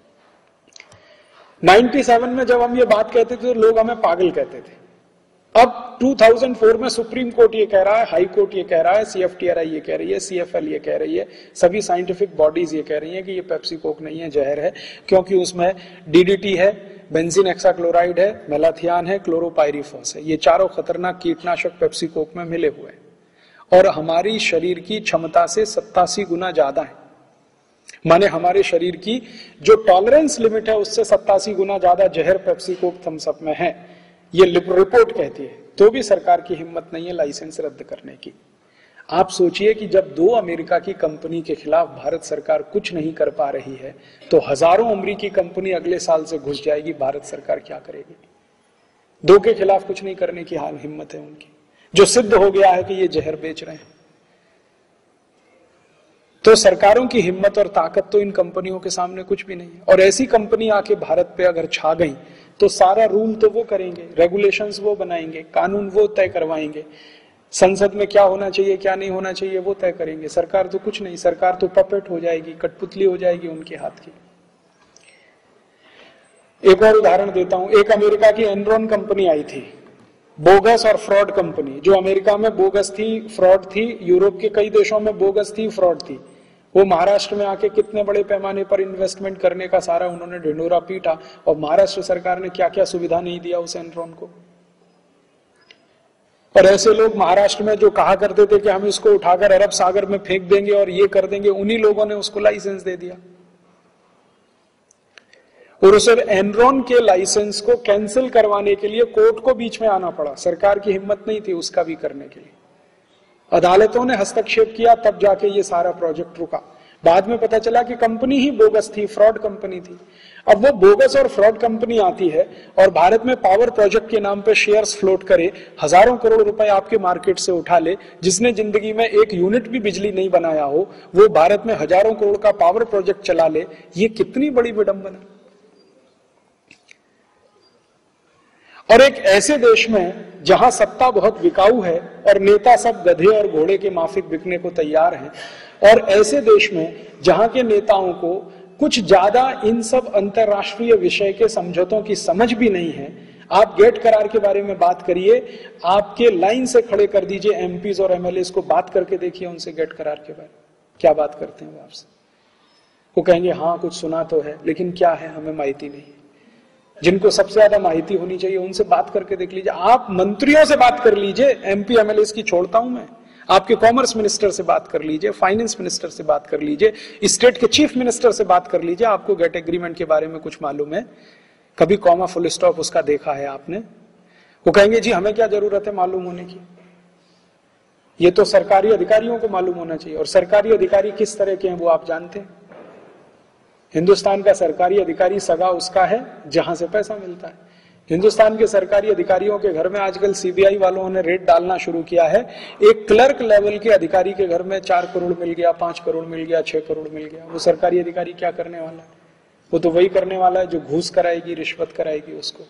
97 में जब हम ये बात कहते थे तो लोग हमें पागल कहते थे। अब 2004 में सुप्रीम कोर्ट ये कह रहा है, हाई कोर्ट ये कह रहा है, CFTRI ये कह रही है, CFL ये कह रही है, सभी साइंटिफिक बॉडीज ये कह रही हैं कि ये पेप्सी कोक नहीं है, जहर है, क्योंकि उसमें DDT है, बेंजीन हेक्साक्लोराइड है, मेलाथियान है, क्लोरोपाइरिफॉस है। ये चारों खतरनाक कीटनाशक पेप्सी कोक में मिले हुए हैं और हमारी शरीर की क्षमता से 87 गुना ज्यादा है। माने हमारे शरीर की जो टॉलरेंस लिमिट है उससे 87 गुना ज्यादा जहर पेप्सी कोक थम्स अप में है, ये रिपोर्ट कहती है। तो भी सरकार की हिम्मत नहीं है लाइसेंस रद्द करने की। आप सोचिए कि जब 2 अमेरिका की कंपनी के खिलाफ भारत सरकार कुछ नहीं कर पा रही है, तो हजारों अमेरिकी कंपनी अगले साल से घुस जाएगी, भारत सरकार क्या करेगी? 2 के खिलाफ कुछ नहीं करने की हाल हिम्मत है उनकी, जो सिद्ध हो गया है कि ये जहर बेच रहे हैं। तो सरकारों की हिम्मत और ताकत तो इन कंपनियों के सामने कुछ भी नहीं है। और ऐसी कंपनी आके भारत पे अगर छा गई तो सारा रूल तो वो करेंगे, रेगुलेशंस वो बनाएंगे, कानून वो तय करवाएंगे, संसद में क्या होना चाहिए क्या नहीं होना चाहिए वो तय करेंगे। सरकार तो कुछ नहीं, सरकार तो पपेट हो जाएगी, कठपुतली हो जाएगी उनके हाथ की। एक और उदाहरण देता हूं। एक अमेरिका की एनरॉन कंपनी आई थी, बोगस और फ्रॉड कंपनी, जो अमेरिका में बोगस थी, फ्रॉड थी, यूरोप के कई देशों में बोगस थी, फ्रॉड थी। वो महाराष्ट्र में आके कितने बड़े पैमाने पर इन्वेस्टमेंट करने का सारा उन्होंने ढिंडोरा पीटा, और महाराष्ट्र सरकार ने क्या क्या सुविधा नहीं दिया उस एनरॉन को। और ऐसे लोग महाराष्ट्र में जो कहा करते थे कि हम इसको उठाकर अरब सागर में फेंक देंगे और ये कर देंगे, उन्हीं लोगों ने उसको लाइसेंस दे दिया। और उस एनरॉन के लाइसेंस को कैंसिल करवाने के लिए कोर्ट को बीच में आना पड़ा। सरकार की हिम्मत नहीं थी उसका भी करने के लिए, अदालतों ने हस्तक्षेप किया, तब जाके ये सारा प्रोजेक्ट रुका। बाद में पता चला कि कंपनी ही बोगस थी, फ्रॉड कंपनी थी। अब वो बोगस और फ्रॉड कंपनी आती है और भारत में पावर प्रोजेक्ट के नाम पे शेयर्स फ्लोट करे, हजारों करोड़ रुपए आपके मार्केट से उठा ले, जिसने जिंदगी में एक यूनिट भी बिजली नहीं बनाया हो, वो भारत में हजारों करोड़ का पावर प्रोजेक्ट चला ले। ये कितनी बड़ी विडंबना। और एक ऐसे देश में जहां सत्ता बहुत बिकाऊ है और नेता सब गधे और घोड़े के माफिक बिकने को तैयार हैं, और ऐसे देश में जहां के नेताओं को कुछ ज्यादा इन सब अंतरराष्ट्रीय विषय के समझौतों की समझ भी नहीं है। आप गेट करार के बारे में बात करिए, आपके लाइन से खड़े कर दीजिए एमपीज और एमएलए को, बात करके देखिए उनसे गेट करार के बारे में क्या बात करते हैं वो आपसे। वो कहेंगे हाँ कुछ सुना तो है, लेकिन क्या है हमें माहिती नहीं। जिनको सबसे ज्यादा माहिती होनी चाहिए उनसे बात करके देख लीजिए। आप मंत्रियों से बात कर लीजिए, एमपी एमएलए की छोड़ता हूं मैं, आपके कॉमर्स मिनिस्टर से बात कर लीजिए, फाइनेंस मिनिस्टर से बात कर लीजिए, स्टेट के चीफ मिनिस्टर से बात कर लीजिए। आपको गेट एग्रीमेंट के बारे में कुछ मालूम है? कभी कॉमा फुल स्टॉप उसका देखा है आपने? वो कहेंगे जी हमें क्या जरूरत है मालूम होने की, ये तो सरकारी अधिकारियों को मालूम होना चाहिए। और सरकारी अधिकारी किस तरह के हैं वो आप जानते हैं। हिंदुस्तान का सरकारी अधिकारी सगा उसका है जहां से पैसा मिलता है। हिंदुस्तान के सरकारी अधिकारियों के घर में आजकल सीबीआई वालों ने रेड डालना शुरू किया है। एक क्लर्क लेवल के अधिकारी के घर में 4 करोड़ मिल गया, 5 करोड़ मिल गया, 6 करोड़ मिल गया। वो सरकारी अधिकारी क्या करने वाला है? वो तो वही करने वाला है जो घूस कराएगी, रिश्वत कराएगी उसको।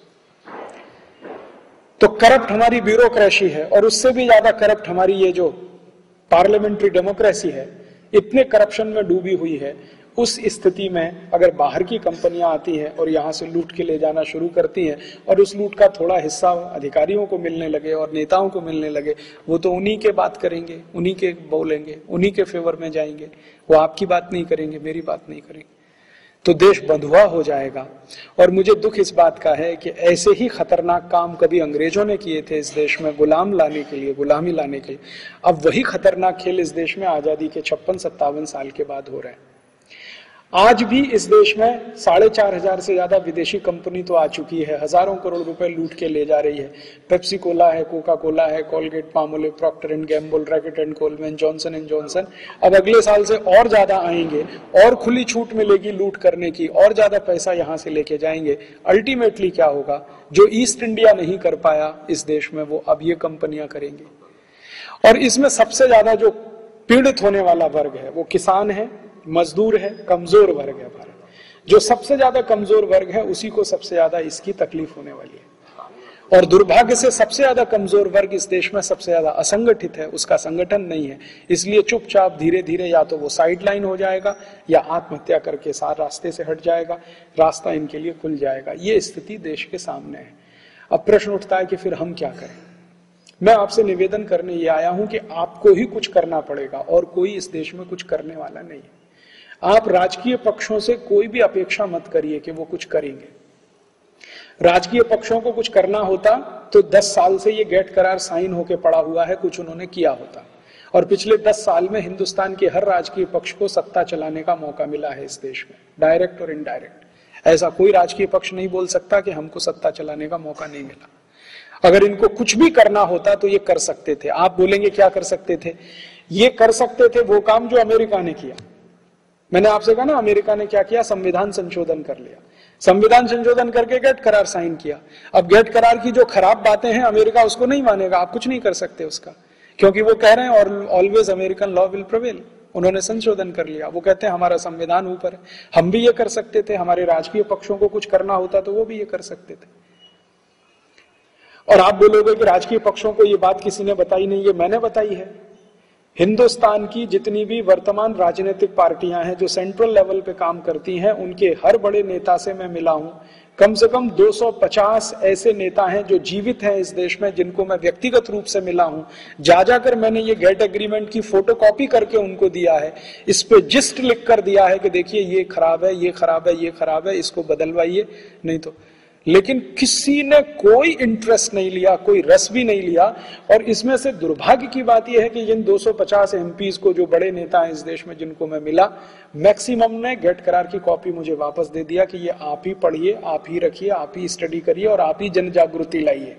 तो करप्ट हमारी ब्यूरोक्रेसी है, और उससे भी ज्यादा करप्ट हमारी ये जो पार्लियामेंट्री डेमोक्रेसी है। इतने करप्शन में डूबी हुई है, उस स्थिति में अगर बाहर की कंपनियां आती हैं और यहां से लूट के ले जाना शुरू करती हैं और उस लूट का थोड़ा हिस्सा अधिकारियों को मिलने लगे और नेताओं को मिलने लगे, वो तो उन्हीं के बात करेंगे, उन्हीं के बोलेंगे, उन्हीं के फेवर में जाएंगे, वो आपकी बात नहीं करेंगे, मेरी बात नहीं करेंगे, तो देश बंधुआ हो जाएगा। और मुझे दुख इस बात का है कि ऐसे ही खतरनाक काम कभी अंग्रेजों ने किए थे इस देश में गुलाम लाने के लिए, गुलामी लाने के लिए, अब वही खतरनाक खेल इस देश में आजादी के 56-57 साल के बाद हो रहे हैं। आज भी इस देश में 4,500 से ज्यादा विदेशी कंपनी तो आ चुकी है, हजारों करोड़ रुपए लूट के ले जा रही है। पेप्सी कोला है, कोका कोला है, Colgate, Palmolive, Procter and Gamble, Reckitt and Colman, Johnson and Johnson. अब अगले साल से और ज्यादा आएंगे और खुली छूट मिलेगी लूट करने की, और ज्यादा पैसा यहां से लेके जाएंगे। अल्टीमेटली क्या होगा, जो ईस्ट इंडिया नहीं कर पाया इस देश में, वो अब ये कंपनियां करेंगी। और इसमें सबसे ज्यादा जो पीड़ित होने वाला वर्ग है वो किसान है, मजदूर है, कमजोर वर्ग है। भारत जो सबसे ज्यादा कमजोर वर्ग है उसी को सबसे ज्यादा इसकी तकलीफ होने वाली है। और दुर्भाग्य से सबसे ज्यादा कमजोर वर्ग इस देश में सबसे ज्यादा असंगठित है, उसका संगठन नहीं है, इसलिए चुपचाप धीरे धीरे या तो वो साइडलाइन हो जाएगा या आत्महत्या करके सारे रास्ते से हट जाएगा, रास्ता इनके लिए खुल जाएगा। ये स्थिति देश के सामने है। अब प्रश्न उठता है कि फिर हम क्या करें। मैं आपसे निवेदन करने ये आया हूं कि आपको ही कुछ करना पड़ेगा और कोई इस देश में कुछ करने वाला नहीं है। आप राजकीय पक्षों से कोई भी अपेक्षा मत करिए कि वो कुछ करेंगे। राजकीय पक्षों को कुछ करना होता तो 10 साल से ये गेट करार साइन होके पड़ा हुआ है, कुछ उन्होंने किया होता। और पिछले 10 साल में हिंदुस्तान के हर राजकीय पक्ष को सत्ता चलाने का मौका मिला है इस देश में, डायरेक्ट और इनडायरेक्ट। ऐसा कोई राजकीय पक्ष नहीं बोल सकता कि हमको सत्ता चलाने का मौका नहीं मिला। अगर इनको कुछ भी करना होता तो ये कर सकते थे। आप बोलेंगे क्या कर सकते थे? ये कर सकते थे वो काम जो अमेरिका ने किया। मैंने आपसे कहा ना, अमेरिका ने क्या किया, संविधान संशोधन कर लिया। संविधान संशोधन करके गेट करार साइन किया। अब गेट करार की जो खराब बातें हैं अमेरिका उसको नहीं मानेगा, आप कुछ नहीं कर सकते उसका, क्योंकि वो कह रहे हैं और always American law will prevail. उन्होंने संशोधन कर लिया, वो कहते हैं हमारा संविधान ऊपर है। हम भी ये कर सकते थे, हमारे राजकीय पक्षों को कुछ करना होता तो वो भी ये कर सकते थे। और आप बोलोगे कि राजकीय पक्षों को ये बात किसी ने बताई नहीं, ये मैंने बताई है। हिंदुस्तान की जितनी भी वर्तमान राजनीतिक पार्टियां हैं जो सेंट्रल लेवल पे काम करती हैं, उनके हर बड़े नेता से मैं मिला हूं। कम से कम 250 ऐसे नेता हैं जो जीवित हैं इस देश में, जिनको मैं व्यक्तिगत रूप से मिला हूं। जा जाकर मैंने ये गेट एग्रीमेंट की फोटोकॉपी करके उनको दिया है, इस पे जिस्ट लिख कर दिया है कि देखिए ये खराब है, ये खराब है, ये खराब है, इसको बदलवाइए, नहीं तो। लेकिन किसी ने कोई इंटरेस्ट नहीं लिया, कोई रस भी नहीं लिया। और इसमें से दुर्भाग्य की बात यह है कि जिन 250 एमपीज को, जो बड़े नेता हैं इस देश में जिनको मैं मिला, मैक्सिमम ने गेट करार की कॉपी मुझे वापस दे दिया कि ये आप ही पढ़िए, आप ही रखिए, आप ही स्टडी करिए और आप ही जन जागृति लाइए।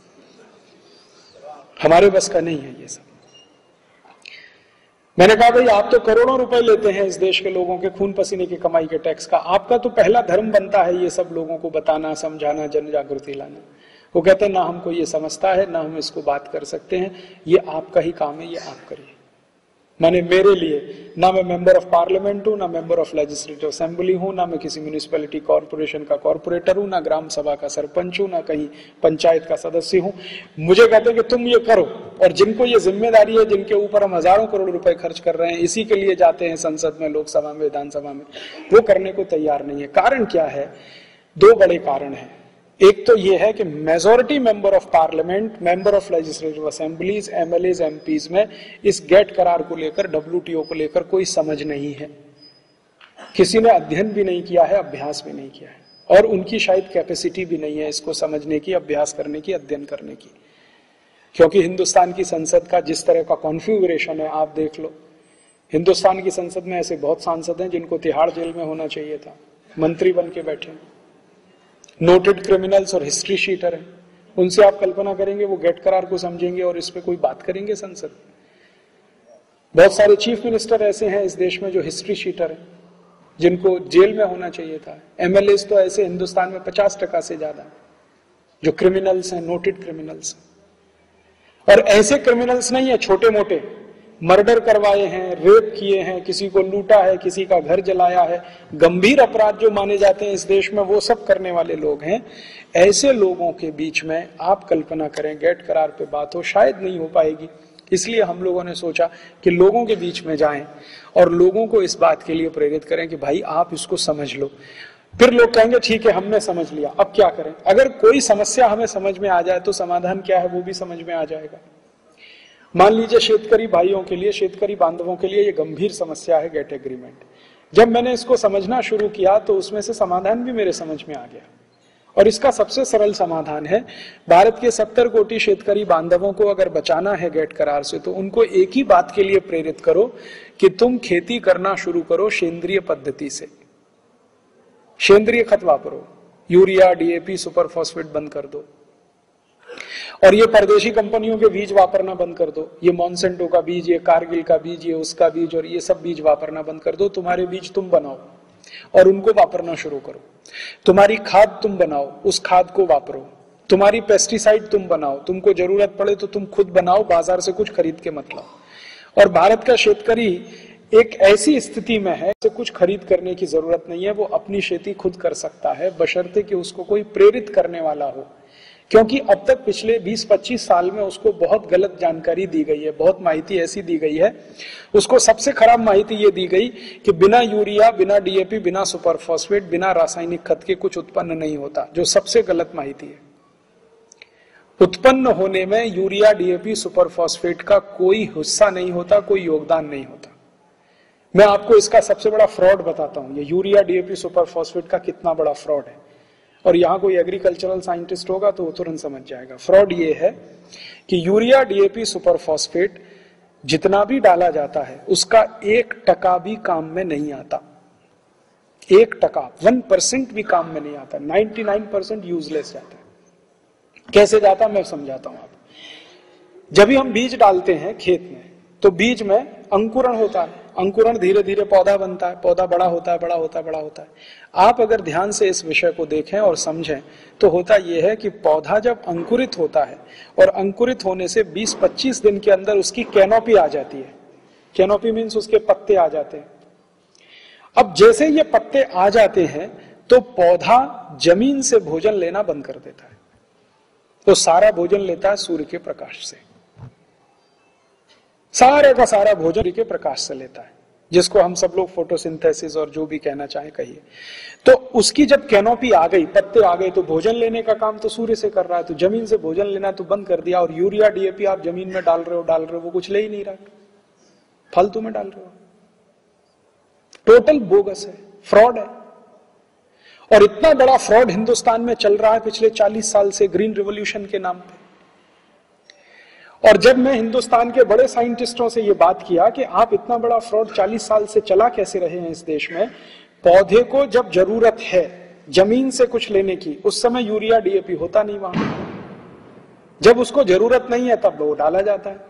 हमारे बस का नहीं है ये सब। मैंने कहा भाई आप तो करोड़ों रुपए लेते हैं इस देश के लोगों के खून पसीने की कमाई के टैक्स का, आपका तो पहला धर्म बनता है ये सब लोगों को बताना, समझाना, जन जागृति लाना। वो कहते हैं ना हमको ये समझता है, ना हम इसको बात कर सकते हैं, ये आपका ही काम है, ये आप करिए। माने मेरे लिए ना मैं मेंबर ऑफ पार्लियामेंट हूं, ना मेंबर ऑफ लेजिस्लेटिव असेंबली हूं, ना मैं किसी म्यूनिसिपैलिटी कॉर्पोरेशन का कॉर्पोरेटर हूं, ना ग्राम सभा का सरपंच हूं, ना कहीं पंचायत का सदस्य हूं। मुझे कहते हैं कि तुम ये करो, और जिनको ये जिम्मेदारी है, जिनके ऊपर हम हजारों करोड़ रुपए खर्च कर रहे हैं, इसी के लिए जाते हैं संसद में, लोकसभा में, विधानसभा में, वो करने को तैयार नहीं है। कारण क्या है? 2 बड़े कारण हैं। एक तो ये है कि majority member of parliament, member of legislative assemblies, MLAs, MPs में इस गेट करार को लेकर, डब्ल्यूटीओ को लेकर कोई समझ नहीं है। किसी ने अध्ययन भी नहीं किया है, अभ्यास भी नहीं किया है, और उनकी शायद कैपेसिटी भी नहीं है इसको समझने की, अभ्यास करने की, अध्ययन करने की। क्योंकि हिंदुस्तान की संसद का जिस तरह का कॉन्फ़िगरेशन है आप देख लो। हिंदुस्तान की संसद में ऐसे बहुत सांसद हैं जिनको तिहाड़ जेल में होना चाहिए था, मंत्री बन के बैठे, नोटेड क्रिमिनल्स और हिस्ट्री शीटर हैं। उनसे आप कल्पना करेंगे वो गेट करार को समझेंगे और इस पे कोई बात करेंगे संसद? बहुत सारे चीफ मिनिस्टर ऐसे हैं इस देश में जो हिस्ट्री शीटर हैं, जिनको जेल में होना चाहिए था। एमएलए तो ऐसे हिंदुस्तान में 50% से ज्यादा जो क्रिमिनल्स हैं, नोटेड क्रिमिनल्स। और ऐसे क्रिमिनल्स नहीं है छोटे मोटे, मर्डर करवाए हैं, रेप किए हैं, किसी को लूटा है, किसी का घर जलाया है, गंभीर अपराध जो माने जाते हैं इस देश में, वो सब करने वाले लोग हैं। ऐसे लोगों के बीच में आप कल्पना करें गेट करार पे बात हो, शायद नहीं हो पाएगी, इसलिए हम लोगों ने सोचा कि लोगों के बीच में जाएं और लोगों को इस बात के लिए प्रेरित करें कि भाई आप इसको समझ लो। फिर लोग कहेंगे ठीक है हमने समझ लिया, अब क्या करें। अगर कोई समस्या हमें समझ में आ जाए तो समाधान क्या है वो भी समझ में आ जाएगा। मान लीजिए शेतकरी भाइयों के लिए, शेतकरी बांधवों के लिए ये गंभीर समस्या है गेट एग्रीमेंट। जब मैंने इसको समझना शुरू किया तो उसमें से समाधान भी मेरे समझ में आ गया, और इसका सबसे सरल समाधान है, भारत के 70 कोटि शेतकरी बांधवों को अगर बचाना है गेट करार से तो उनको एक ही बात के लिए प्रेरित करो कि तुम खेती करना शुरू करो सेंद्रीय पद्धति से, सेंद्रीय खत वापरो, यूरिया, डीएपी, सुपर फॉस्फेट बंद कर दो, और ये परदेशी कंपनियों के बीज वापरना बंद कर दो। ये मॉन्सेंटो का बीज, ये कारगिल का बीज, ये उसका बीज, और ये सब बीज वापरना बंद कर दो। तुम्हारे बीज तुम बनाओ और उनको वापरना शुरू करो। तुम्हारी खाद तुम बनाओ, उस खाद को वापरो। तुम्हारी पेस्टिसाइड तुम बनाओ, तुमको जरूरत पड़े तो तुम खुद बनाओ, बाजार से कुछ खरीद के मत लाओ। और भारत का शेतकरी एक ऐसी स्थिति में है कि कुछ खरीद करने की जरूरत नहीं है, वो अपनी खेती खुद कर सकता है, बशर्ते कि उसको कोई प्रेरित करने वाला हो। क्योंकि अब तक पिछले 20-25 साल में उसको बहुत गलत जानकारी दी गई है, बहुत माहिती ऐसी दी गई है। उसको सबसे खराब माहिती ये दी गई कि बिना यूरिया, बिना डीएपी, बिना सुपर फॉस्फेट, बिना रासायनिक खत के कुछ उत्पन्न नहीं होता, जो सबसे गलत माहिती है। उत्पन्न होने में यूरिया, डीएपी, सुपर फॉस्फेट का कोई हिस्सा नहीं होता, कोई योगदान नहीं होता। मैं आपको इसका सबसे बड़ा फ्रॉड बताता हूं, ये यूरिया, डीएपी, सुपर फॉस्फेट का कितना बड़ा फ्रॉड है। और यहां कोई एग्रीकल्चरल साइंटिस्ट होगा तो वो तुरंत समझ जाएगा। फ्रॉड ये है कि यूरिया, डीएपी, सुपर फॉस्फेट जितना भी डाला जाता है उसका 1% भी काम में नहीं आता। 1%, 1% भी काम में नहीं आता। 99% यूजलेस जाता है। कैसे जाता मैं समझाता हूं आपको। जब भी हम बीज डालते हैं खेत में तो बीज में अंकुरण होता है। अंकुरण धीरे धीरे पौधा बनता है, पौधा बड़ा होता है, बड़ा होता है, बड़ा होता है। आप अगर ध्यान से इस विषय को देखें और समझें तो होता यह है कि पौधा जब अंकुरित होता है और अंकुरित होने से 20-25 दिन के अंदर उसकी कैनोपी आ जाती है। कैनोपी मीन्स उसके पत्ते आ जाते हैं। अब जैसे ये पत्ते आ जाते हैं तो पौधा जमीन से भोजन लेना बंद कर देता है। तो सारा भोजन लेता है सूर्य के प्रकाश से, सारे का सारा भोजन के प्रकाश से लेता है, जिसको हम सब लोग फोटोसिंथेसिस और जो भी कहना चाहें कहिए। तो उसकी जब कैनोपी आ गई, पत्ते आ गए, तो भोजन लेने का काम तो सूर्य से कर रहा है, तो जमीन से भोजन लेना तो बंद कर दिया। और यूरिया, डीएपी आप जमीन में डाल रहे हो, वो कुछ ले ही नहीं रहा, फालतू में डाल रहे हो। टोटल बोगस है, फ्रॉड है। और इतना बड़ा फ्रॉड हिंदुस्तान में चल रहा है पिछले 40 साल से ग्रीन रिवॉल्यूशन के नाम पे। और जब मैं हिंदुस्तान के बड़े साइंटिस्टों से यह बात किया कि आप इतना बड़ा फ्रॉड 40 साल से चला कैसे रहे हैं इस देश में, पौधे को जब जरूरत है जमीन से कुछ लेने की, उस समय यूरिया, डीएपी होता नहीं वहां। जब उसको जरूरत नहीं है तब वो डाला जाता है।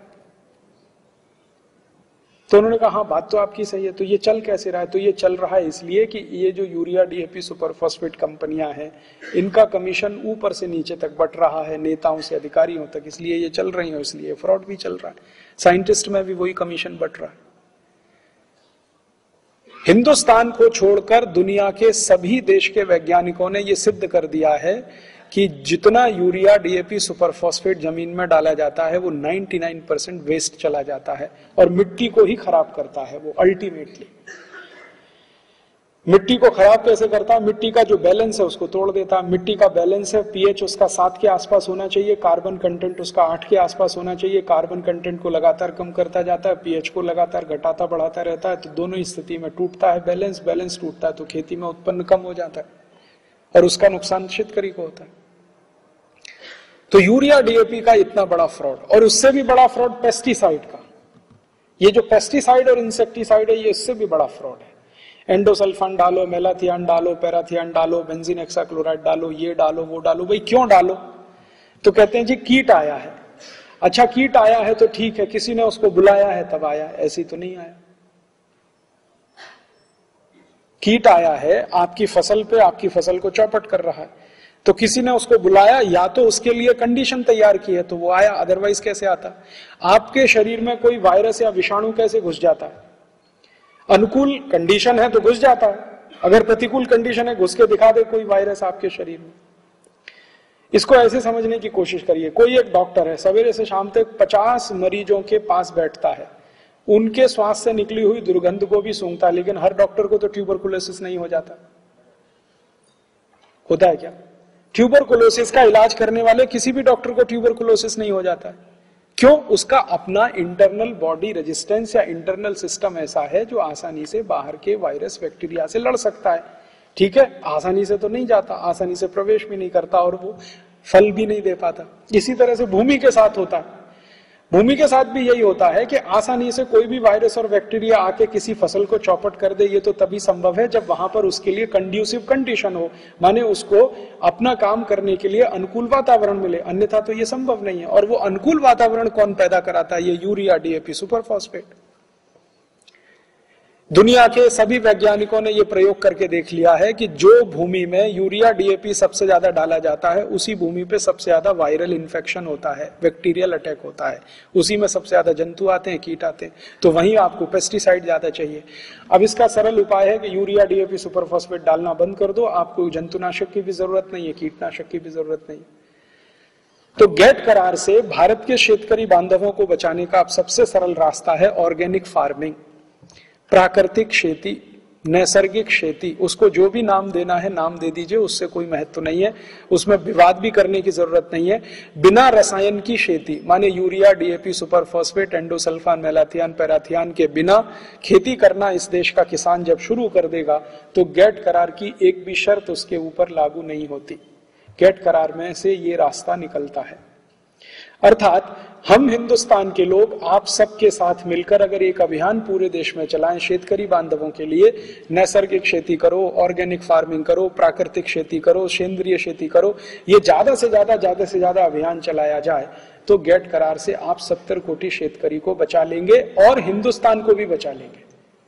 तो उन्होंने कहा हाँ बात तो आपकी सही है। तो ये चल कैसे रहा है? तो ये चल रहा है इसलिए कि ये जो यूरिया, डीएपी, सुपर फॉस्फेट कंपनियां हैं, इनका कमीशन ऊपर से नीचे तक बट रहा है, नेताओं से अधिकारियों तक, इसलिए ये चल रही है, इसलिए फ्रॉड भी चल रहा है। साइंटिस्ट में भी वही कमीशन बट रहा है। हिंदुस्तान को छोड़कर दुनिया के सभी देश के वैज्ञानिकों ने यह सिद्ध कर दिया है कि जितना यूरिया, डीएपी, सुपर फॉस्फेट जमीन में डाला जाता है वो 99% वेस्ट चला जाता है और मिट्टी को ही खराब करता है। वो अल्टीमेटली मिट्टी को खराब कैसे करता है? मिट्टी का जो बैलेंस है उसको तोड़ देता है। मिट्टी का बैलेंस है, पीएच उसका 7 के आसपास होना चाहिए, कार्बन कंटेंट उसका 8 के आसपास होना चाहिए। कार्बन कंटेंट को लगातार कम करता जाता है, पीएच को लगातार घटाता बढ़ाता रहता है, तो दोनों स्थिति में टूटता है बैलेंस। बैलेंस टूटता है तो खेती में उत्पन्न कम हो जाता है और उसका नुकसान शेतकरी को होता है। तो यूरिया, डीएपी का इतना बड़ा फ्रॉड, और उससे भी बड़ा फ्रॉड पेस्टिसाइड का। ये जो पेस्टिसाइड और इंसेक्टिसाइड है ये इससे भी बड़ा फ्रॉड है। एंडोसल्फान डालो, मेलाथियान डालो, पैराथियान डालो, बेंजीन हेक्साक्लोराइड डालो, ये डालो, वो डालो। भाई क्यों डालो? तो कहते हैं जी कीट आया है। अच्छा कीट आया है तो ठीक है, किसी ने उसको बुलाया है तब आया, ऐसी तो नहीं आया। कीट आया है आपकी फसल पे, आपकी फसल को चौपट कर रहा है, तो किसी ने उसको बुलाया, या तो उसके लिए कंडीशन तैयार की है तो वो आया, अदरवाइज कैसे आता? आपके शरीर में कोई वायरस या विषाणु कैसे घुस जाता है? अनुकूल कंडीशन है तो घुस जाता है, अगर प्रतिकूल कंडीशन है घुस के दिखा दे कोई वायरस आपके शरीर में। इसको ऐसे समझने की कोशिश करिए, कोई एक डॉक्टर है, सवेरे से शाम तक 50 मरीजों के पास बैठता है, उनके श्वास से निकली हुई दुर्गंध को भी सूंघता है, लेकिन हर डॉक्टर को तो ट्यूबरकुलोसिस नहीं हो जाता। होता है क्या? ट्यूबरकुलोसिस का इलाज करने वाले किसी भी डॉक्टर को ट्यूबरकुलोसिस नहीं हो जाता है। क्यों? उसका अपना इंटरनल बॉडी रेजिस्टेंस या इंटरनल सिस्टम ऐसा है जो आसानी से बाहर के वायरस बैक्टीरिया से लड़ सकता है। ठीक है, आसानी से तो नहीं जाता, आसानी से प्रवेश भी नहीं करता और वो फल भी नहीं दे पाता। इसी तरह से भूमि के साथ होता है, भूमि के साथ भी यही होता है कि आसानी से कोई भी वायरस और बैक्टीरिया आके किसी फसल को चौपट कर दे, ये तो तभी संभव है जब वहां पर उसके लिए कंड्यूसिव कंडीशन हो, माने उसको अपना काम करने के लिए अनुकूल वातावरण मिले, अन्यथा तो ये संभव नहीं है। और वो अनुकूल वातावरण कौन पैदा कराता है? ये यूरिया, डीएपी, सुपरफॉस्फेट। दुनिया के सभी वैज्ञानिकों ने यह प्रयोग करके देख लिया है कि जो भूमि में यूरिया, डीएपी सबसे ज्यादा डाला जाता है, उसी भूमि पे सबसे ज्यादा वायरल इन्फेक्शन होता है, बैक्टीरियल अटैक होता है, उसी में सबसे ज्यादा जंतु आते हैं, कीट आते हैं। तो वहीं आपको पेस्टिसाइड ज्यादा चाहिए। अब इसका सरल उपाय है कि यूरिया, डीएपी, सुपरफॉस्फेट डालना बंद कर दो, आपको जंतुनाशक की भी जरूरत नहीं है, कीटनाशक की भी जरूरत नहीं। तो गेट करार से भारत के शेतकरी बांधवों को बचाने का अब सबसे सरल रास्ता है ऑर्गेनिक फार्मिंग, प्राकृतिक खेती, नैसर्गिक खेती। उसको जो भी नाम देना है नाम दे दीजिए, उससे कोई महत्व नहीं है, उसमें विवाद भी करने की जरूरत नहीं है। बिना रसायन की खेती, माने urea, DAP, superphosphate, endosulfan, malathion, parathion के बिना खेती करना इस देश का किसान जब शुरू कर देगा तो गेट करार की एक भी शर्त उसके ऊपर लागू नहीं होती। गेट करार में से ये रास्ता निकलता है। अर्थात हम हिंदुस्तान के लोग आप सबके साथ मिलकर अगर एक अभियान पूरे देश में चलाएं शेतकरी बांधवों के लिए, नैसर्गिक खेती करो, ऑर्गेनिक फार्मिंग करो, प्राकृतिक खेती करो, सेंद्रीय खेती करो, ये ज्यादा से ज्यादा अभियान चलाया जाए तो गेट करार से आप 70 कोटि शेतकरी को बचा लेंगे और हिंदुस्तान को भी बचा लेंगे।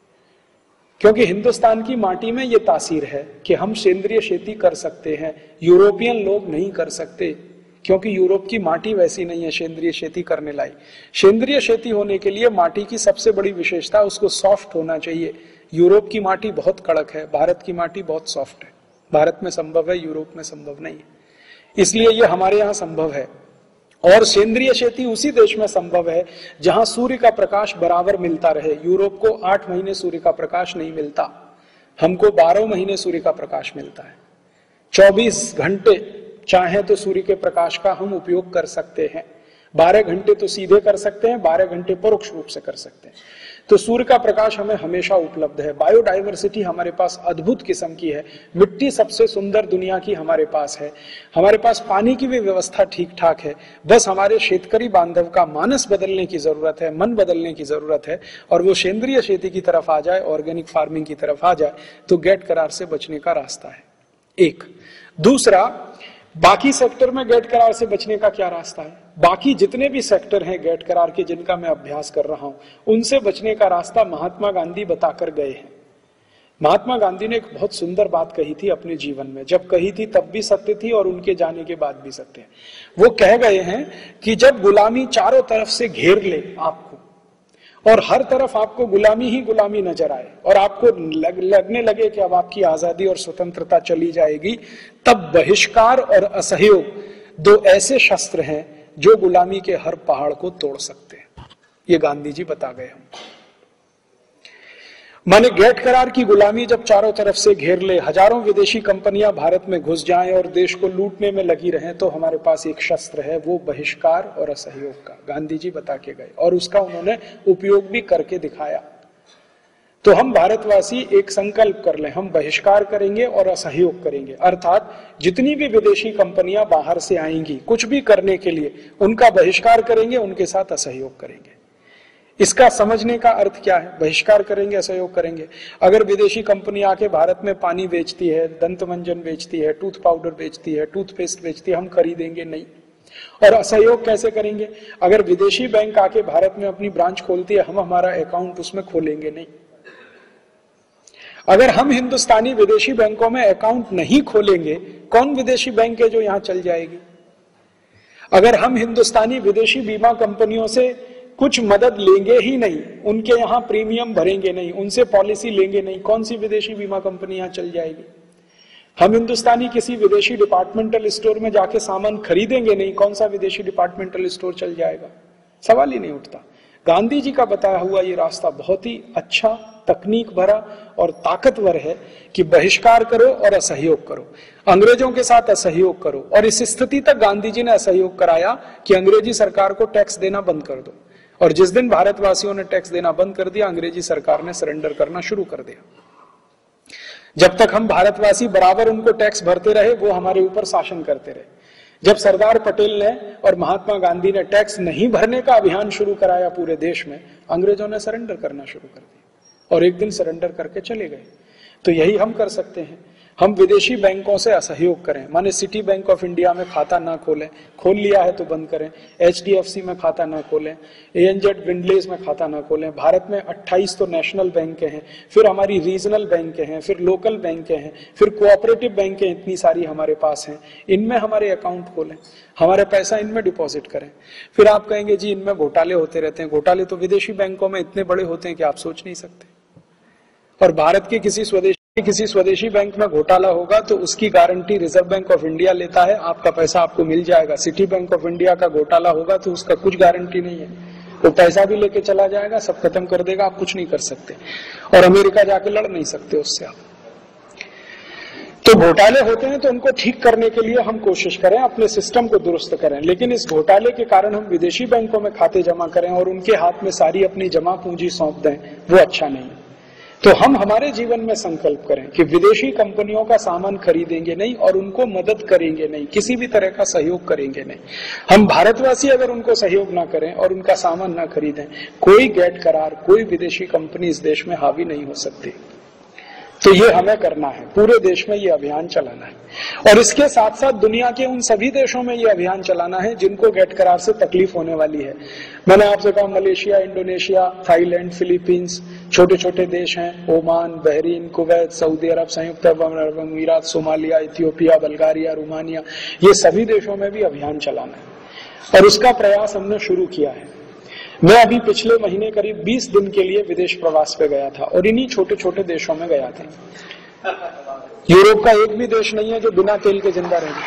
क्योंकि हिंदुस्तान की माटी में ये तासीर है कि हम सेंद्रीय खेती कर सकते हैं, यूरोपियन लोग नहीं कर सकते, क्योंकि यूरोप की माटी वैसी नहीं है सेंद्रीय खेती करने लायक। सेंद्रीय खेती होने के लिए माटी की सबसे बड़ी विशेषता उसको सॉफ्ट होना चाहिए। यूरोप की माटी बहुत कड़क है, भारत की माटी बहुत सॉफ्ट है। भारत में संभव है, यूरोप में संभव नहीं है, इसलिए ये हमारे यहाँ संभव है। और सेंद्रीय खेती उसी देश में संभव है जहां सूर्य का प्रकाश बराबर मिलता रहे। यूरोप को 8 महीने सूर्य का प्रकाश नहीं मिलता, हमको 12 महीने सूर्य का प्रकाश मिलता है। 24 घंटे चाहे तो सूर्य के प्रकाश का हम उपयोग कर सकते हैं। 12 घंटे तो सीधे कर सकते हैं, 12 घंटे परोक्ष रूप से कर सकते हैं। तो सूर्य का प्रकाश हमें हमेशा उपलब्ध है। बायोडाइवर्सिटी हमारे पास अद्भुत किस्म की है, मिट्टी सबसे सुंदर दुनिया की हमारे पास है, हमारे पास पानी की भी व्यवस्था ठीक ठाक है। बस हमारे शेतकरी बांधव का मानस बदलने की जरूरत है, मन बदलने की जरूरत है, और वो सेंद्रीय खेती की तरफ आ जाए, ऑर्गेनिक फार्मिंग की तरफ आ जाए, तो गेट करार से बचने का रास्ता है एक। दूसरा, बाकी सेक्टर में गेट करार से बचने का क्या रास्ता है? बाकी जितने भी सेक्टर हैं गेट करार के जिनका मैं अभ्यास कर रहा हूं, उनसे बचने का रास्ता महात्मा गांधी बताकर गए हैं। महात्मा गांधी ने एक बहुत सुंदर बात कही थी अपने जीवन में, जब कही थी तब भी सत्य थी और उनके जाने के बाद भी सत्य है। वो कह गए हैं कि जब गुलामी चारों तरफ से घेर ले आपको और हर तरफ आपको गुलामी ही गुलामी नजर आए और आपको लगने लगे कि अब आपकी आजादी और स्वतंत्रता चली जाएगी, तब बहिष्कार और असहयोग दो ऐसे शस्त्र हैं जो गुलामी के हर पहाड़ को तोड़ सकते हैं। ये गांधी जी बता गए हमको। माने गेट करार की गुलामी जब चारों तरफ से घेर ले, हजारों विदेशी कंपनियां भारत में घुस जाएं और देश को लूटने में लगी रहें, तो हमारे पास एक शस्त्र है, वो बहिष्कार और असहयोग का। गांधी जी बता के गए और उसका उन्होंने उपयोग भी करके दिखाया। तो हम भारतवासी एक संकल्प कर लें, हम बहिष्कार करेंगे और असहयोग करेंगे। अर्थात जितनी भी विदेशी कंपनियां बाहर से आएंगी कुछ भी करने के लिए, उनका बहिष्कार करेंगे, उनके साथ असहयोग करेंगे। इसका समझने का अर्थ क्या है? बहिष्कार करेंगे, असहयोग करेंगे। अगर विदेशी कंपनी आके भारत में पानी बेचती है, दंत मंजन बेचती है, टूथ पाउडर बेचती है, टूथपेस्ट बेचती है, हम खरीदेंगे नहीं। और असहयोग कैसे करेंगे? अगर विदेशी बैंक आके भारत में अपनी ब्रांच खोलती है, हम हमारा अकाउंट उसमें खोलेंगे नहीं। अगर हम हिंदुस्तानी विदेशी बैंकों में अकाउंट नहीं खोलेंगे, कौन विदेशी बैंक है जो यहां चल जाएगी? अगर हम हिंदुस्तानी विदेशी बीमा कंपनियों से कुछ मदद लेंगे ही नहीं, उनके यहां प्रीमियम भरेंगे नहीं, उनसे पॉलिसी लेंगे नहीं, कौन सी विदेशी बीमा कंपनी यहां चल जाएगी? हम हिंदुस्तानी किसी विदेशी डिपार्टमेंटल स्टोर में जाके सामान खरीदेंगे नहीं, कौन सा विदेशी डिपार्टमेंटल स्टोर चल जाएगा, सवाल ही नहीं उठता। गांधी जी का बताया हुआ ये रास्ता बहुत ही अच्छा, तकनीक भरा और ताकतवर है कि बहिष्कार करो और असहयोग करो, अंग्रेजों के साथ असहयोग करो। और इस स्थिति तक गांधी जी ने असहयोग कराया कि अंग्रेजी सरकार को टैक्स देना बंद कर दो। और जिस दिन भारतवासियों ने टैक्स देना बंद कर दिया, अंग्रेजी सरकार ने सरेंडर करना शुरू कर दिया। जब तक हम भारतवासी बराबर उनको टैक्स भरते रहे, वो हमारे ऊपर शासन करते रहे। जब सरदार पटेल ने और महात्मा गांधी ने टैक्स नहीं भरने का अभियान शुरू कराया पूरे देश में, अंग्रेजों ने सरेंडर करना शुरू कर दिया और एक दिन सरेंडर करके चले गए। तो यही हम कर सकते हैं, हम विदेशी बैंकों से असहयोग करें, माने सिटी बैंक ऑफ इंडिया में खाता ना खोलें, खोल लिया है तो बंद करें, HDFC में खाता ना खोलें, ANZ विंडलेज में खाता ना खोलें। भारत में 28 तो नेशनल बैंक हैं, फिर हमारी रीजनल बैंक हैं, फिर लोकल बैंक हैं, फिर कोऑपरेटिव बैंक इतनी सारी हमारे पास हैं, इनमें हमारे अकाउंट खोलें, हमारे पैसा इनमें डिपॉजिट करें। फिर आप कहेंगे जी इनमें घोटाले होते रहते हैं, घोटाले तो विदेशी बैंकों में इतने बड़े होते हैं कि आप सोच नहीं सकते। और भारत के किसी स्वदेशी बैंक में घोटाला होगा तो उसकी guarantee reserve bank of India लेता है, आपका पैसा आपको मिल जाएगा। सिटी बैंक ऑफ इंडिया का घोटाला होगा तो उसका कुछ गारंटी नहीं है, वो पैसा भी लेके चला जाएगा, सब खत्म कर देगा, आप कुछ नहीं कर सकते और अमेरिका जाके लड़ नहीं सकते उससे आप। तो घोटाले होते हैं तो उनको ठीक करने के लिए हम कोशिश करें, अपने सिस्टम को दुरुस्त करें। लेकिन इस घोटाले के कारण हम विदेशी बैंकों में खाते जमा करें और उनके हाथ में सारी अपनी जमा पूंजी सौंप दें, वो अच्छा नहीं। तो हम हमारे जीवन में संकल्प करें कि विदेशी कंपनियों का सामान खरीदेंगे नहीं और उनको मदद करेंगे नहीं, किसी भी तरह का सहयोग करेंगे नहीं। हम भारतवासी अगर उनको सहयोग ना करें और उनका सामान ना खरीदें, कोई गैट करार, कोई विदेशी कंपनी इस देश में हावी नहीं हो सकती। तो ये हमें करना है, पूरे देश में ये अभियान चलाना है और इसके साथ साथ दुनिया के उन सभी देशों में ये अभियान चलाना है जिनको गैट करार से तकलीफ होने वाली है। मैंने आपसे कहा मलेशिया, इंडोनेशिया, थाईलैंड, फिलीपींस, छोटे छोटे देश हैं, Oman, Bahrain, Kuwait, Saudi Arab, संयुक्त अरब अमीरात, सोमालिया, इथियोपिया, बल्गारिया, रोमानिया, ये सभी देशों में भी अभियान चलाना है और उसका प्रयास हमने शुरू किया है। मैं अभी पिछले महीने करीब 20 दिन के लिए विदेश प्रवास पे गया था और इन्हीं छोटे छोटे देशों में गया था। यूरोप का एक भी देश नहीं है जो बिना तेल के जिंदा रहे।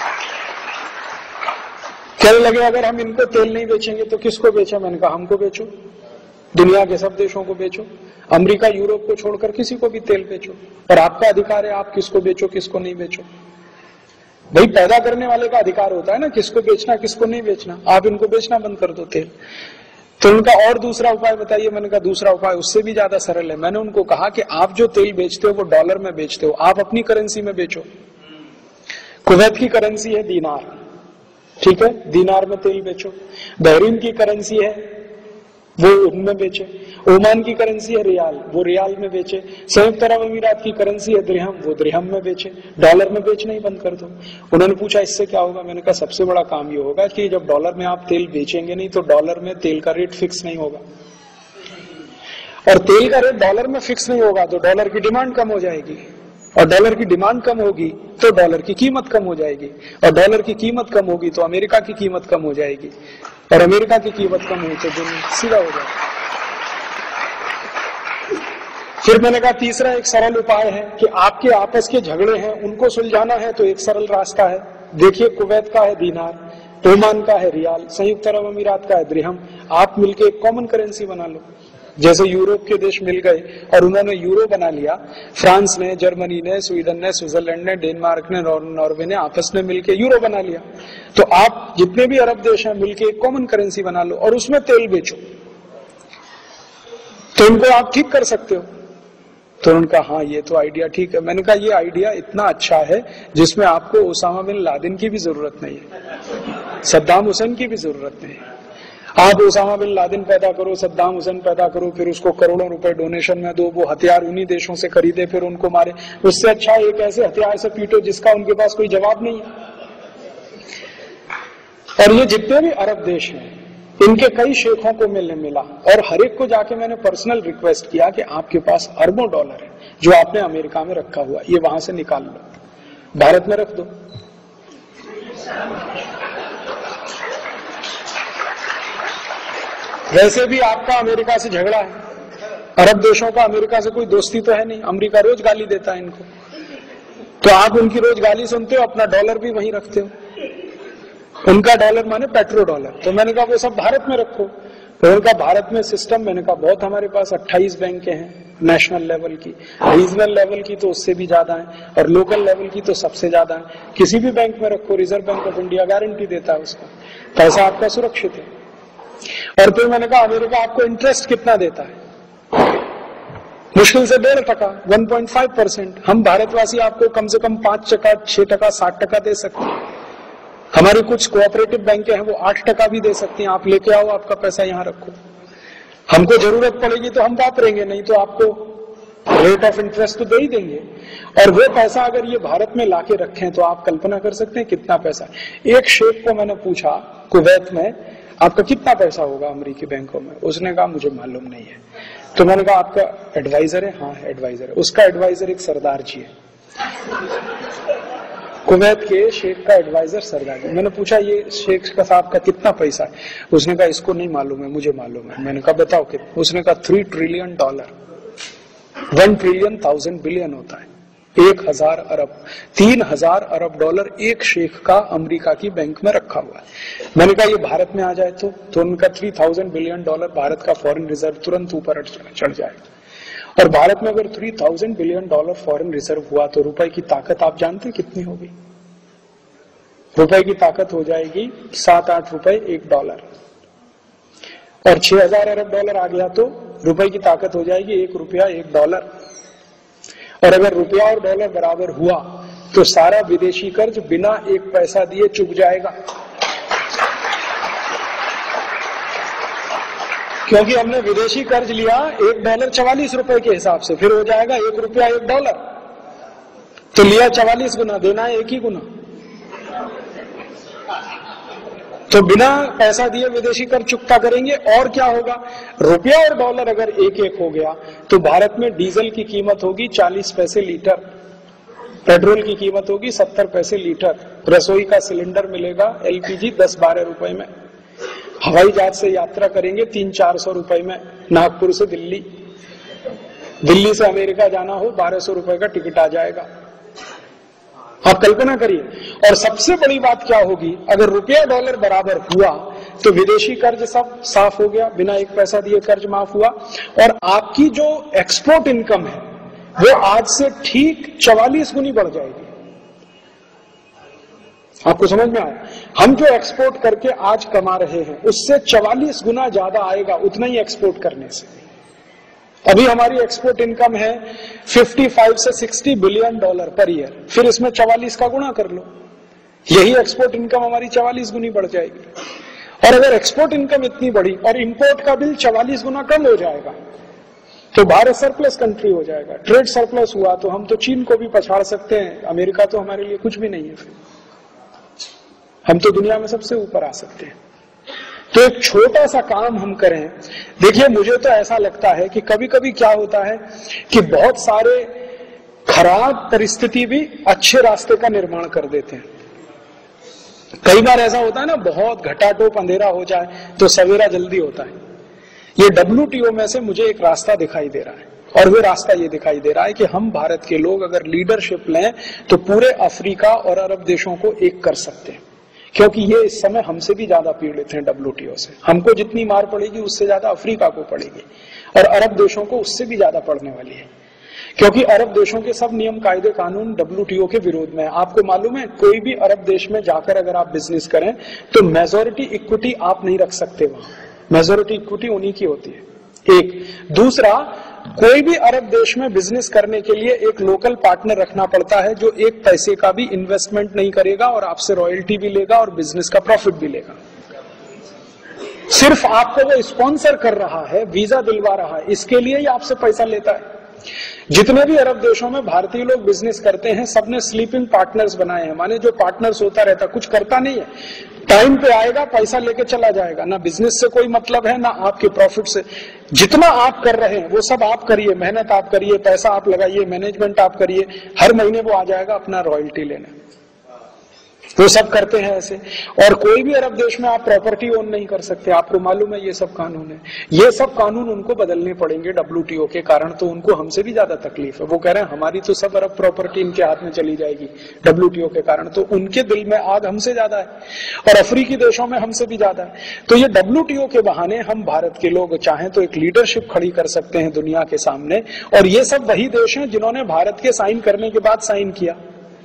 कहने लगे अगर हम इनको तेल नहीं बेचेंगे तो किसको बेचें? मैंने कहा हमको बेचो, दुनिया के सब देशों को बेचो, अमेरिका यूरोप को छोड़कर किसी को भी तेल बेचो और आपका अधिकार है, आप किसको बेचो किसको नहीं बेचो। भाई पैदा करने वाले का अधिकार होता है ना, किसको बेचना किसको नहीं बेचना। आप इनको बेचना बंद कर दो तेल। तो उनका और दूसरा उपाय बताइए। मैंने कहा दूसरा उपाय उससे भी ज्यादा सरल है। मैंने उनको कहा कि आप जो तेल बेचते हो वो डॉलर में बेचते हो, आप अपनी करेंसी में बेचो। कुवैत की करेंसी है दीनार, ठीक है, दीनार में तेल बेचो। बहरीन की करेंसी है वो उनमें बेचे। ओमान की करेंसी है रियाल, वो रियाल में बेचे। संयुक्त अरब अमीरात की करेंसी है दिरहम, वो दिरहम में बेचे। डॉलर में बेचना ही बंद कर दो। उन्होंने पूछा इससे क्या होगा? मैंने कहा सबसे बड़ा काम ये होगा कि जब डॉलर में आप तेल बेचेंगे नहीं तो डॉलर में तेल का रेट फिक्स नहीं होगा और तेल का रेट डॉलर में फिक्स नहीं होगा तो डॉलर की डिमांड कम हो जाएगी और डॉलर की डिमांड कम होगी तो डॉलर की कीमत कम हो जाएगी और डॉलर की कीमत कम होगी तो अमेरिका की कीमत कम हो जाएगी और अमेरिका की कीमत कम हुई तो दिन सीधा हो जाएगा। फिर मैंने कहा तीसरा एक सरल उपाय है कि आपके आपस के झगड़े हैं उनको सुलझाना है तो एक सरल रास्ता है। देखिए कुवैत का है दीनार, ओमान का है रियाल, संयुक्त अरब अमीरात का है दिरहम, आप मिलके एक कॉमन करेंसी बना लो। जैसे यूरोप के देश मिल गए और उन्होंने यूरो बना लिया, फ्रांस ने, जर्मनी ने, स्वीडन ने, स्विट्जरलैंड ने, डेनमार्क ने, नॉर्वे ने आपस में मिलके यूरो बना लिया। तो आप जितने भी अरब देश हैं मिलके एक कॉमन करेंसी बना लो और उसमें तेल बेचो, तो इनको आप ठीक कर सकते हो। तो उनका हाँ ये तो आइडिया ठीक है। मैंने कहा ये आइडिया इतना अच्छा है जिसमें आपको ओसामा बिन लादेन की भी जरूरत नहीं है, सद्दाम हुसैन की भी जरूरत नहीं है। आप ओसामा बिन लादेन पैदा करो, सद्दाम हुसैन पैदा करो, फिर उसको करोड़ों रुपए डोनेशन में दो, वो हथियार उन्हीं देशों से खरीदे, फिर उनको मारे। उससे अच्छा एक ऐसे हथियार से पीटो जिसका उनके पास कोई जवाब नहीं है। और ये जितने भी अरब देश हैं इनके कई शेखों को मिला और हर एक को जाके मैंने पर्सनल रिक्वेस्ट किया कि आपके पास अरबों डॉलर है जो आपने अमेरिका में रखा हुआ, ये वहां से निकाल लो, भारत में रख दो। वैसे भी आपका अमेरिका से झगड़ा है, अरब देशों का अमेरिका से कोई दोस्ती तो है नहीं, अमेरिका रोज गाली देता है इनको। तो आप उनकी रोज गाली सुनते हो, अपना डॉलर भी वहीं रखते हो। उनका डॉलर माने पेट्रो डॉलर। तो मैंने कहा वो सब भारत में रखो। तो उनका भारत में सिस्टम, मैंने कहा बहुत हमारे पास 28 बैंकें हैं नेशनल लेवल की, रीजनल लेवल की तो उससे भी ज्यादा है, और लोकल लेवल की तो सबसे ज्यादा है। किसी भी बैंक में रखो, reserve bank of India guarantee देता है उसका, पैसा आपका सुरक्षित है। और फिर मैंने कहा अमेरिका आपको इंटरेस्ट कितना देता है? मुश्किल से 1.5%, 1.5%। हम भारतवासी आपको कम से कम 5%, 6%, 60% दे सकते हैं। हमारी कुछ कोऑपरेटिव बैंकें हैं वो 8% भी दे सकती हैं। आप लेके आओ, आपका पैसा यहाँ रखो, हमको जरूरत पड़ेगी तो हम वापरेंगे, नहीं तो आपको रेट ऑफ इंटरेस्ट तो दे ही देंगे। और वो पैसा अगर ये भारत में लाके रखें तो आप कल्पना कर सकते हैं कितना पैसा। एक शेख को मैंने पूछा कुवैत में, आपका कितना पैसा होगा अमेरिकी बैंकों में? उसने कहा मुझे मालूम नहीं है। तो मैंने कहा आपका एडवाइजर है? हाँ एडवाइजर है। उसका एडवाइजर एक सरदार जी है, कुवैत के शेख का एडवाइजर सरदार जी। मैंने पूछा ये शेख का साहब का कितना पैसा है? उसने कहा इसको नहीं मालूम है, मुझे मालूम है। मैंने कहा बताओ कितना? उसने कहा $3 ट्रिलियन, 1 ट्रिलियन 1000 बिलियन होता है, 1000 अरब, 3000 अरब डॉलर एक शेख का अमेरिका की बैंक में रखा हुआ है। मैंने कहा ये भारत में आ जाए तो उनका $3000 बिलियन भारत का फॉरेन रिजर्व तुरंत ऊपर चढ़ जाएगा। और भारत में अगर $3000 बिलियन फॉरेन रिजर्व हुआ तो रुपए की ताकत आप जानते हैं कितनी होगी? रुपए की ताकत हो जाएगी 7-8 रुपए एक डॉलर। और 6000 अरब डॉलर आ गया तो रुपए की ताकत हो जाएगी 1 रुपया एक डॉलर। और अगर रुपया और डॉलर बराबर हुआ तो सारा विदेशी कर्ज बिना एक पैसा दिए चुक जाएगा, क्योंकि हमने विदेशी कर्ज लिया $1 44 रुपए के हिसाब से, फिर हो जाएगा 1 रुपया एक डॉलर। तो लिया 44 गुना, देना है 1 ही गुना। तो बिना पैसा दिए विदेशी कर्ज चुकता करेंगे। और क्या होगा? रुपया और डॉलर अगर 1-1 हो गया तो भारत में डीजल की कीमत होगी 40 पैसे लीटर, पेट्रोल की कीमत होगी 70 पैसे लीटर, रसोई का सिलेंडर मिलेगा LPG 10-12 रुपए में, हवाई जहाज से यात्रा करेंगे 300-400 रुपए में, नागपुर से दिल्ली, दिल्ली से अमेरिका जाना हो 1200 रुपए का टिकट आ जाएगा। आप कल्पना करिए। और सबसे बड़ी बात क्या होगी, अगर रुपया डॉलर बराबर हुआ तो विदेशी कर्ज सब साफ हो गया, बिना एक पैसा दिए कर्ज माफ हुआ। और आपकी जो एक्सपोर्ट इनकम है वो आज से ठीक 44 गुनी बढ़ जाएगी। आपको समझ में आया? हम जो एक्सपोर्ट करके आज कमा रहे हैं उससे 44 गुना ज्यादा आएगा उतना ही एक्सपोर्ट करने से। अभी हमारी एक्सपोर्ट इनकम है 55 से 60 बिलियन डॉलर पर ईयर, फिर इसमें 44 का गुणा कर लो, यही एक्सपोर्ट इनकम हमारी 44 गुनी बढ़ जाएगी। और अगर एक्सपोर्ट इनकम इतनी बढ़ी और इंपोर्ट का बिल 44 गुना कम हो जाएगा तो भारत सरप्लस कंट्री हो जाएगा। ट्रेड सरप्लस हुआ तो हम तो चीन को भी पछाड़ सकते हैं, अमेरिका तो हमारे लिए कुछ भी नहीं है, फिर हम तो दुनिया में सबसे ऊपर आ सकते हैं। तो एक छोटा सा काम हम करें। देखिए मुझे तो ऐसा लगता है कि कभी कभी क्या होता है कि बहुत सारे खराब परिस्थिति भी अच्छे रास्ते का निर्माण कर देते हैं। कई बार ऐसा होता है ना, बहुत घटाटोप अंधेरा हो जाए तो सवेरा जल्दी होता है। ये WTO में से मुझे एक रास्ता दिखाई दे रहा है, और वो रास्ता ये दिखाई दे रहा है कि हम भारत के लोग अगर लीडरशिप लें तो पूरे अफ्रीका और अरब देशों को एक कर सकते हैं, क्योंकि ये इस समय हमसे भी ज्यादा पीड़ित हैं WTO से। हमको जितनी मार पड़ेगी उससे ज्यादा अफ्रीका को पड़ेगी, और अरब देशों को उससे भी ज्यादा पड़ने वाली है, क्योंकि अरब देशों के सब नियम कायदे कानून WTO के विरोध में है। आपको मालूम है कोई भी अरब देश में जाकर अगर आप बिजनेस करें तो मेजॉरिटी इक्विटी आप नहीं रख सकते वहां, मेजॉरिटी इक्विटी उन्हीं की होती है। एक दूसरा, कोई भी अरब देश में बिजनेस करने के लिए एक लोकल पार्टनर रखना पड़ता है जो एक पैसे का भी इन्वेस्टमेंट नहीं करेगा और आपसे रॉयल्टी भी लेगा और बिजनेस का प्रॉफिट भी लेगा। सिर्फ आपको वो स्पॉन्सर कर रहा है, वीजा दिलवा रहा है, इसके लिए ही आपसे पैसा लेता है। जितने भी अरब देशों में भारतीय लोग बिजनेस करते हैं सबने स्लीपिंग पार्टनर्स बनाए हैं, माने जो पार्टनर्स होता रहता, कुछ करता नहीं है, टाइम पे आएगा पैसा लेके चला जाएगा, ना बिजनेस से कोई मतलब है ना आपके प्रॉफिट से। जितना आप कर रहे हैं वो सब आप करिए, मेहनत आप करिए, पैसा आप लगाइए, मैनेजमेंट आप करिए, हर महीने वो आ जाएगा अपना रॉयल्टी लेने। वो सब करते हैं ऐसे। और कोई भी अरब देश में आप प्रॉपर्टी ओन नहीं कर सकते, आपको मालूम है ये सब कानून है। ये सब कानून उनको बदलने पड़ेंगे WTO के कारण, तो उनको हमसे भी ज्यादा तकलीफ है। वो कह रहे हैं हमारी तो सब अरब प्रॉपर्टी इनके हाथ में चली जाएगी WTO के कारण, तो उनके दिल में आग हमसे ज्यादा है और अफ्रीकी देशों में हमसे भी ज्यादा है। तो ये WTO के बहाने हम भारत के लोग चाहें तो एक लीडरशिप खड़ी कर सकते हैं दुनिया के सामने। और ये सब वही देश हैं जिन्होंने भारत के साइन करने के बाद साइन किया।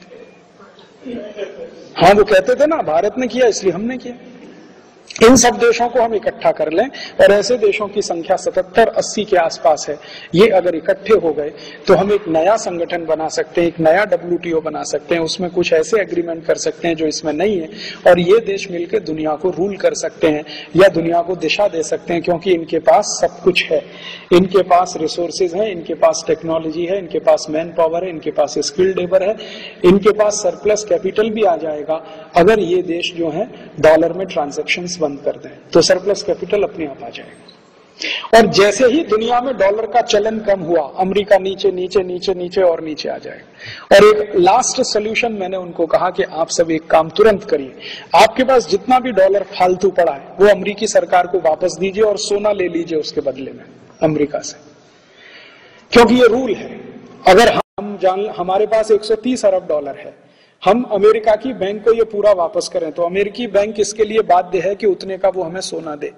हाँ, वो कहते थे ना भारत ने किया इसलिए हमने किया। इन सब देशों को हम इकट्ठा कर लें, और ऐसे देशों की संख्या 77-80 के आसपास है। ये अगर इकट्ठे हो गए तो हम एक नया संगठन बना सकते हैं, एक नया WTO बना सकते हैं। उसमें कुछ ऐसे एग्रीमेंट कर सकते हैं जो इसमें नहीं है, और ये देश मिलकर दुनिया को रूल कर सकते हैं या दुनिया को दिशा दे सकते हैं, क्योंकि इनके पास सब कुछ है। इनके पास रिसोर्सेज हैं, इनके पास टेक्नोलॉजी है, इनके पास मैन पावर है, इनके पास स्किल्ड लेबर है, इनके पास सरप्लस कैपिटल भी आ जाएगा अगर ये देश जो है डॉलर में ट्रांजैक्शंस बंद कर दें, तो सरप्लस कैपिटल अपने आप आ जाएगा। और जैसे ही दुनिया में डॉलर का चलन कम हुआ, अमेरिका नीचे नीचे नीचे नीचे और नीचे आ जाएगा। और एक लास्ट सोल्यूशन मैंने उनको कहा कि आप सब एक काम तुरंत करिए, आपके पास जितना भी डॉलर फालतू पड़ा है वो अमेरिकी सरकार को वापस दीजिए और सोना ले लीजिए उसके बदले में अमेरिका से, क्योंकि ये रूल है। अगर हमारे पास 130 अरब डॉलर है, हम अमेरिका की बैंक को ये पूरा वापस करें तो अमेरिकी बैंक इसके लिए बाध्य है कि उतने का वो हमें सोना दे।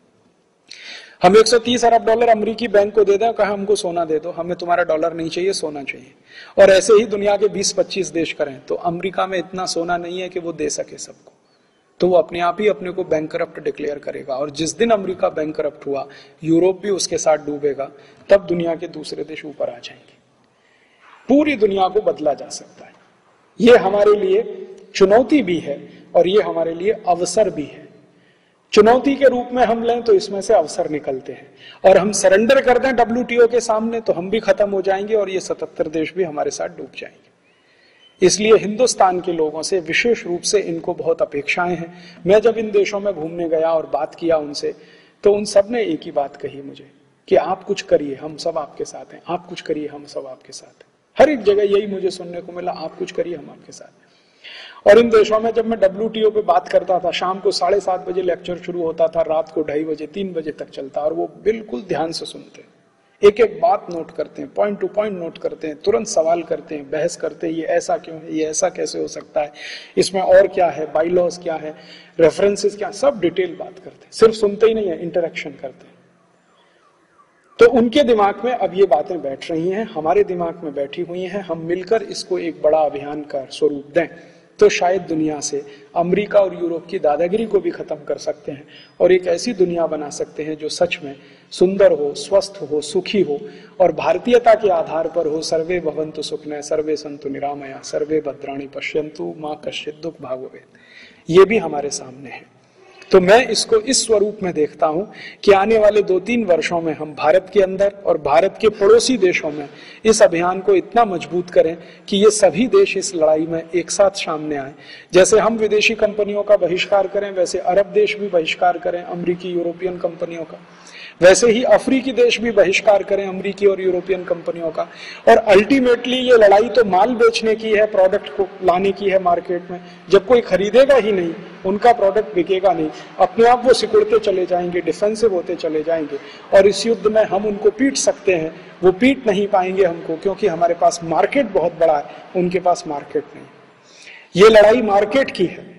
हम 130 अरब डॉलर अमेरिकी बैंक को दे दें, कहा हमको सोना दे दो, हमें तुम्हारा डॉलर नहीं चाहिए, सोना चाहिए। और ऐसे ही दुनिया के 20-25 देश करें तो अमेरिका में इतना सोना नहीं है कि वो दे सके सबको, तो वो अपने आप ही अपने को बैंकरप्ट डिक्लेयर करेगा। और जिस दिन अमेरिका बैंकरप्ट हुआ, यूरोप भी उसके साथ डूबेगा, तब दुनिया के दूसरे देश ऊपर आ जाएंगे। पूरी दुनिया को बदला जा सकता है। ये हमारे लिए चुनौती भी है और ये हमारे लिए अवसर भी है। चुनौती के रूप में हम लें तो इसमें से अवसर निकलते हैं, और हम सरेंडर कर दें WTO के सामने तो हम भी खत्म हो जाएंगे और ये 77 देश भी हमारे साथ डूब जाएंगे। इसलिए हिंदुस्तान के लोगों से विशेष रूप से इनको बहुत अपेक्षाएं हैं। मैं जब इन देशों में घूमने गया और बात किया उनसे, तो उन सब ने एक ही बात कही मुझे कि आप कुछ करिए, हम सब आपके साथ हैं, आप कुछ करिए, हम सब आपके साथ हैं। हर एक जगह यही मुझे सुनने को मिला, आप कुछ करिए, हम आपके साथ हैं। और इन देशों में जब मैं WTO पे बात करता था, शाम को 7:30 बजे लेक्चर शुरू होता था, रात को 2:30 बजे 3 बजे तक चलता, और वो बिल्कुल ध्यान से सुनते, एक एक बात नोट करते हैं, पॉइंट टू पॉइंट नोट करते हैं, तुरंत सवाल करते हैं, बहस करते हैं, ये ऐसा क्यों है, ये ऐसा कैसे हो सकता है, इसमें और क्या है, बाईलॉज क्या है, रेफरेंसेस क्या, सब डिटेल बात करते हैं। सिर्फ सुनते ही नहीं है, इंटरेक्शन करते हैं। तो उनके दिमाग में अब ये बातें बैठ रही हैं, हमारे दिमाग में बैठी हुई हैं। हम मिलकर इसको एक बड़ा अभियान का स्वरूप दें तो शायद दुनिया से अमेरिका और यूरोप की दादागिरी को भी खत्म कर सकते हैं और एक ऐसी दुनिया बना सकते हैं जो सच में सुंदर हो, स्वस्थ हो, सुखी हो और भारतीयता के आधार पर हो। सर्वे भवन्तु सुखिनः, सर्वे सन्तु निरामया, सर्वे भद्राणि पश्यन्तु मा कश्चित् दुःख भाग् भवेत्। ये भी हमारे सामने है। तो मैं इसको इस स्वरूप में देखता हूं कि आने वाले 2-3 वर्षों में हम भारत के अंदर और भारत के पड़ोसी देशों में इस अभियान को इतना मजबूत करें कि ये सभी देश इस लड़ाई में एक साथ सामने आए। जैसे हम विदेशी कंपनियों का बहिष्कार करें, वैसे अरब देश भी बहिष्कार करें अमेरिकी यूरोपियन कंपनियों का, वैसे ही अफ्रीकी देश भी बहिष्कार करें अमेरिकी और यूरोपियन कंपनियों का। और अल्टीमेटली ये लड़ाई तो माल बेचने की है, प्रोडक्ट को लाने की है मार्केट में। जब कोई खरीदेगा ही नहीं, उनका प्रोडक्ट बिकेगा नहीं, अपने आप वो सिकुड़ते चले जाएंगे, डिफेंसिव होते चले जाएंगे और इस युद्ध में हम उनको पीट सकते हैं, वो पीट नहीं पाएंगे हमको, क्योंकि हमारे पास मार्केट बहुत बड़ा है, उनके पास मार्केट नहीं। ये लड़ाई मार्केट की है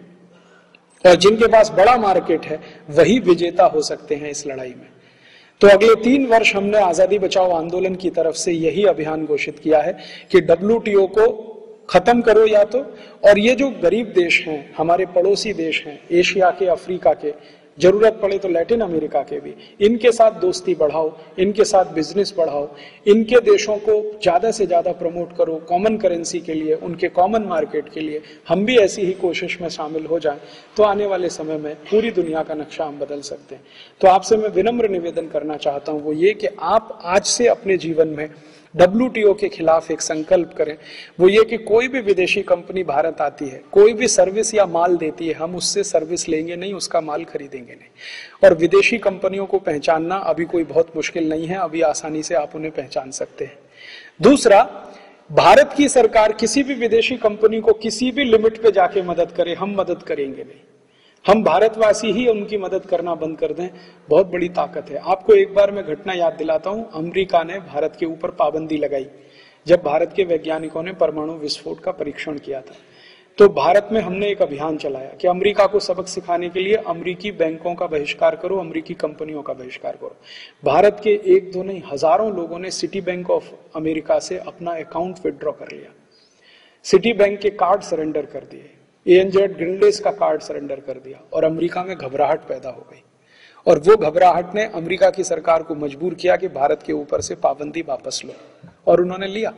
और जिनके पास बड़ा मार्केट है वही विजेता हो सकते हैं इस लड़ाई में। तो अगले 3 वर्ष हमने आजादी बचाओ आंदोलन की तरफ से यही अभियान घोषित किया है कि WTO को खत्म करो या तो, और ये जो गरीब देश हैं, हमारे पड़ोसी देश हैं, एशिया के, अफ्रीका के, जरूरत पड़े तो लैटिन अमेरिका के भी, इनके साथ दोस्ती बढ़ाओ, इनके साथ बिजनेस बढ़ाओ, इनके देशों को ज्यादा से ज्यादा प्रमोट करो कॉमन करेंसी के लिए, उनके कॉमन मार्केट के लिए। हम भी ऐसी ही कोशिश में शामिल हो जाएं तो आने वाले समय में पूरी दुनिया का नक्शा हम बदल सकते हैं। तो आपसे मैं विनम्र निवेदन करना चाहता हूं, वो ये कि आप आज से अपने जीवन में WTO के खिलाफ एक संकल्प करें। वो ये कि कोई भी विदेशी कंपनी भारत आती है, कोई भी सर्विस या माल देती है, हम उससे सर्विस लेंगे नहीं, उसका माल खरीदेंगे नहीं। और विदेशी कंपनियों को पहचानना अभी कोई बहुत मुश्किल नहीं है, अभी आसानी से आप उन्हें पहचान सकते हैं। दूसरा, भारत की सरकार किसी भी विदेशी कंपनी को किसी भी लिमिट पे जाके मदद करे, हम मदद करेंगे नहीं। हम भारतवासी ही उनकी मदद करना बंद कर दें, बहुत बड़ी ताकत है। आपको एक बार मैं घटना याद दिलाता हूं। अमेरिका ने भारत के ऊपर पाबंदी लगाई जब भारत के वैज्ञानिकों ने परमाणु विस्फोट का परीक्षण किया था। तो भारत में हमने एक अभियान चलाया कि अमेरिका को सबक सिखाने के लिए अमेरिकी बैंकों का बहिष्कार करो, अमेरिकी कंपनियों का बहिष्कार करो। भारत के एक दो नहीं हजारों लोगों ने सिटी बैंक ऑफ अमेरिका से अपना अकाउंट विड्रॉ कर लिया, सिटी बैंक के कार्ड सरेंडर कर दिए, ANZ ग्रिंडेस का कार्ड सरेंडर कर दिया, और अमेरिका में घबराहट पैदा हो गई। और वो घबराहट ने अमेरिका की सरकार को मजबूर किया कि भारत के ऊपर से पाबंदी वापस लो, और उन्होंने लिया।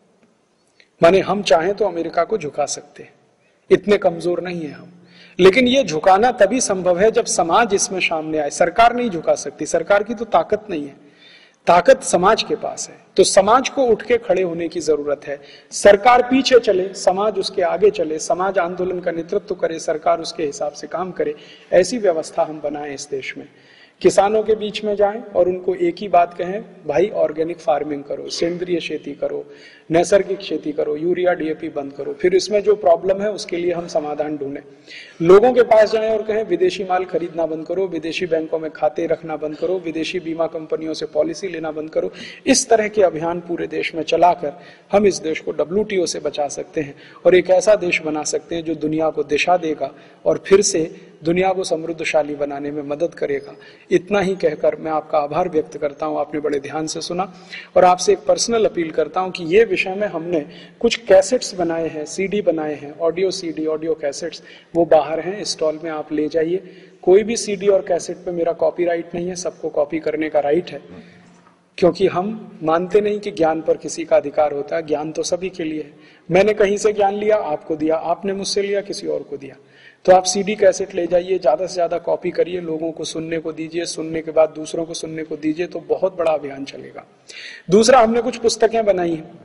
माने हम चाहें तो अमेरिका को झुका सकते हैं, इतने कमजोर नहीं है हम। लेकिन ये झुकाना तभी संभव है जब समाज इसमें सामने आए। सरकार नहीं झुका सकती, सरकार की तो ताकत नहीं है, ताकत समाज के पास है। तो समाज को उठ के खड़े होने की जरूरत है। सरकार पीछे चले, समाज उसके आगे चले, समाज आंदोलन का नेतृत्व करे, सरकार उसके हिसाब से काम करे। ऐसी व्यवस्था हम बनाएं इस देश में। किसानों के बीच में जाएं और उनको एक ही बात कहें, भाई ऑर्गेनिक फार्मिंग करो, सेंद्रीय खेती करो, नैसर्गिक खेती करो, यूरिया DAP बंद करो। फिर इसमें जो प्रॉब्लम है उसके लिए हम समाधान ढूंढें। लोगों के पास जाएं और कहें विदेशी माल खरीदना बंद करो, विदेशी बैंकों में खाते रखना बंद करो, विदेशी बीमा कंपनियों से पॉलिसी लेना बंद करो। इस तरह के अभियान पूरे देश में चलाकर हम इस देश को WTO से बचा सकते हैं और एक ऐसा देश बना सकते हैं जो दुनिया को दिशा देगा और फिर से दुनिया को समृद्धशाली बनाने में मदद करेगा। इतना ही कहकर मैं आपका आभार व्यक्त करता हूं, आपने बड़े ध्यान से सुना। और आपसे एक पर्सनल अपील करता हूं कि ये विषय में हमने कुछ कैसेट्स बनाए हैं, CD बनाए हैं, ऑडियो CD, ऑडियो कैसेट्स, वो बाहर हैं स्टॉल में, आप ले जाइए। कोई भी CD और कैसेट पे मेरा कॉपीराइट नहीं है, सबको कॉपी करने का राइट है, क्योंकि हम मानते नहीं कि ज्ञान पर किसी का अधिकार होता है। ज्ञान तो सभी के लिए है। मैंने कहीं से ज्ञान लिया, आपको दिया, आपने मुझसे लिया, किसी और को दिया। तो आप CD कैसेट ले जाइए, ज्यादा से ज्यादा कॉपी करिए, लोगों को सुनने को दीजिए, सुनने के बाद दूसरों को सुनने को दीजिए, तो बहुत बड़ा अभियान चलेगा। दूसरा, हमने कुछ पुस्तकें बनाई हैं,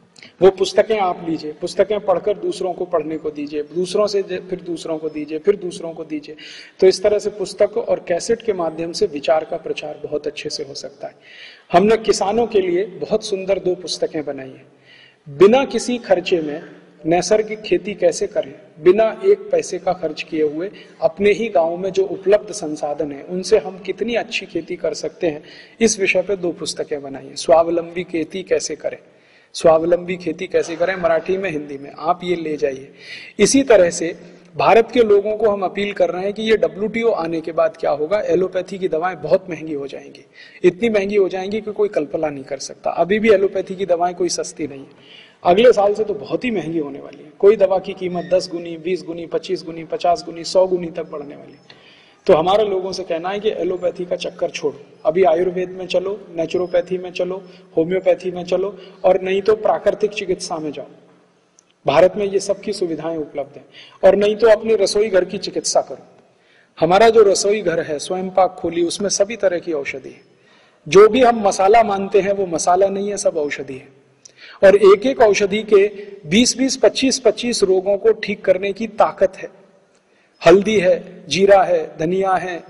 वो पुस्तकें आप लीजिए, पुस्तकें पढ़कर दूसरों को पढ़ने को दीजिए, दूसरों से फिर दूसरों को दीजिए, फिर दूसरों को दीजिए। तो इस तरह से पुस्तक और कैसेट के माध्यम से विचार का प्रचार बहुत अच्छे से हो सकता है। हमने किसानों के लिए बहुत सुंदर 2 पुस्तकें बनाई हैं। बिना किसी खर्चे में नैसर्गिक खेती कैसे करें, बिना एक पैसे का खर्च किए हुए अपने ही गांव में जो उपलब्ध संसाधन है उनसे हम कितनी अच्छी खेती कर सकते हैं, इस विषय पे 2 पुस्तकें बनाई हैं। स्वावलंबी खेती कैसे करें, स्वावलंबी खेती कैसे करें, मराठी में, हिंदी में, आप ये ले जाइए। इसी तरह से भारत के लोगों को हम अपील कर रहे हैं कि ये WTO आने के बाद क्या होगा, एलोपैथी की दवाएं बहुत महंगी हो जाएंगी, इतनी महंगी हो जाएंगी कि कोई कल्पना नहीं कर सकता। अभी भी एलोपैथी की दवाएं कोई सस्ती नहीं है, अगले साल से तो बहुत ही महंगी होने वाली है। कोई दवा की कीमत 10 गुनी, 20 गुनी, 25 गुनी, 50 गुनी, 100 गुनी तक बढ़ने वाली। तो हमारे लोगों से कहना है कि एलोपैथी का चक्कर छोड़ो, अभी आयुर्वेद में चलो, नेचुरोपैथी में चलो, होम्योपैथी में चलो, और नहीं तो प्राकृतिक चिकित्सा में जाओ। भारत में ये सब की सुविधाएं उपलब्ध हैं। और नहीं तो अपने रसोई घर की चिकित्सा करो। हमारा जो रसोई घर है, स्वयं पाक खोली, उसमें सभी तरह की औषधि है। जो भी हम मसाला मानते हैं वो मसाला नहीं है, सब औषधि है। और एक एक औषधि के 20-20, 25-25 रोगों को ठीक करने की ताकत है। हल्दी है, जीरा है, धनिया है,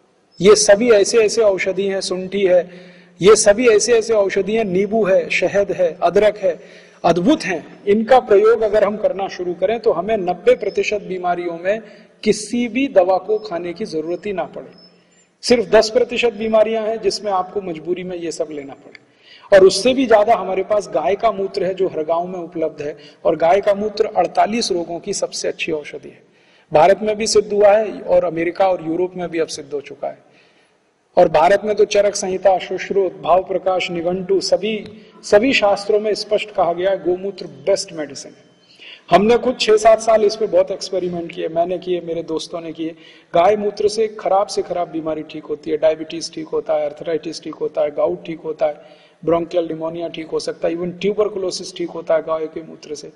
ये सभी ऐसे ऐसे औषधि हैं, सुंठी है, ये सभी ऐसे ऐसे औषधि हैं, नींबू है, शहद है, अदरक है, अद्भुत हैं। इनका प्रयोग अगर हम करना शुरू करें तो हमें 90% बीमारियों में किसी भी दवा को खाने की जरूरत ही ना पड़े। सिर्फ 10% बीमारियां हैं जिसमें आपको मजबूरी में ये सब लेना पड़े। और उससे भी ज्यादा हमारे पास गाय का मूत्र है जो हर गांव में उपलब्ध है, और गाय का मूत्र 48 रोगों की सबसे अच्छी औषधि है। भारत में भी सिद्ध हुआ है और अमेरिका और यूरोप में भी अब सिद्ध हो चुका है। और भारत में तो चरक संहिता, सुश्रुत, भाव प्रकाश, निघंटु, सभी शास्त्रों में स्पष्ट कहा गया है गोमूत्र बेस्ट मेडिसिन है। हमने कुछ 6-7 साल इस पे बहुत एक्सपेरिमेंट किए, मैंने किए, मेरे दोस्तों ने किए। गाय मूत्र से खराब बीमारी ठीक होती है, डायबिटीज ठीक होता है, अर्थराइटिस ठीक होता है, गाउट ठीक होता है, ब्रोंकियल निमोनिया ठीक हो सकता है, इवन ट्यूबरकुलोसिस ठीक होता है गाय के मूत्र से।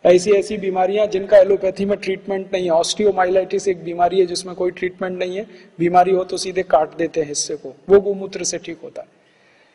ऐसी बीमारियां जिनका एलोपैथी में ट्रीटमेंट नहीं है, ऑस्टियोमाइलाइटिस एक बीमारी है जिसमें कोई ट्रीटमेंट नहीं है, बीमारी हो तो सीधे काट देते हैं हिस्से को, वो गोमूत्र से ठीक होता है।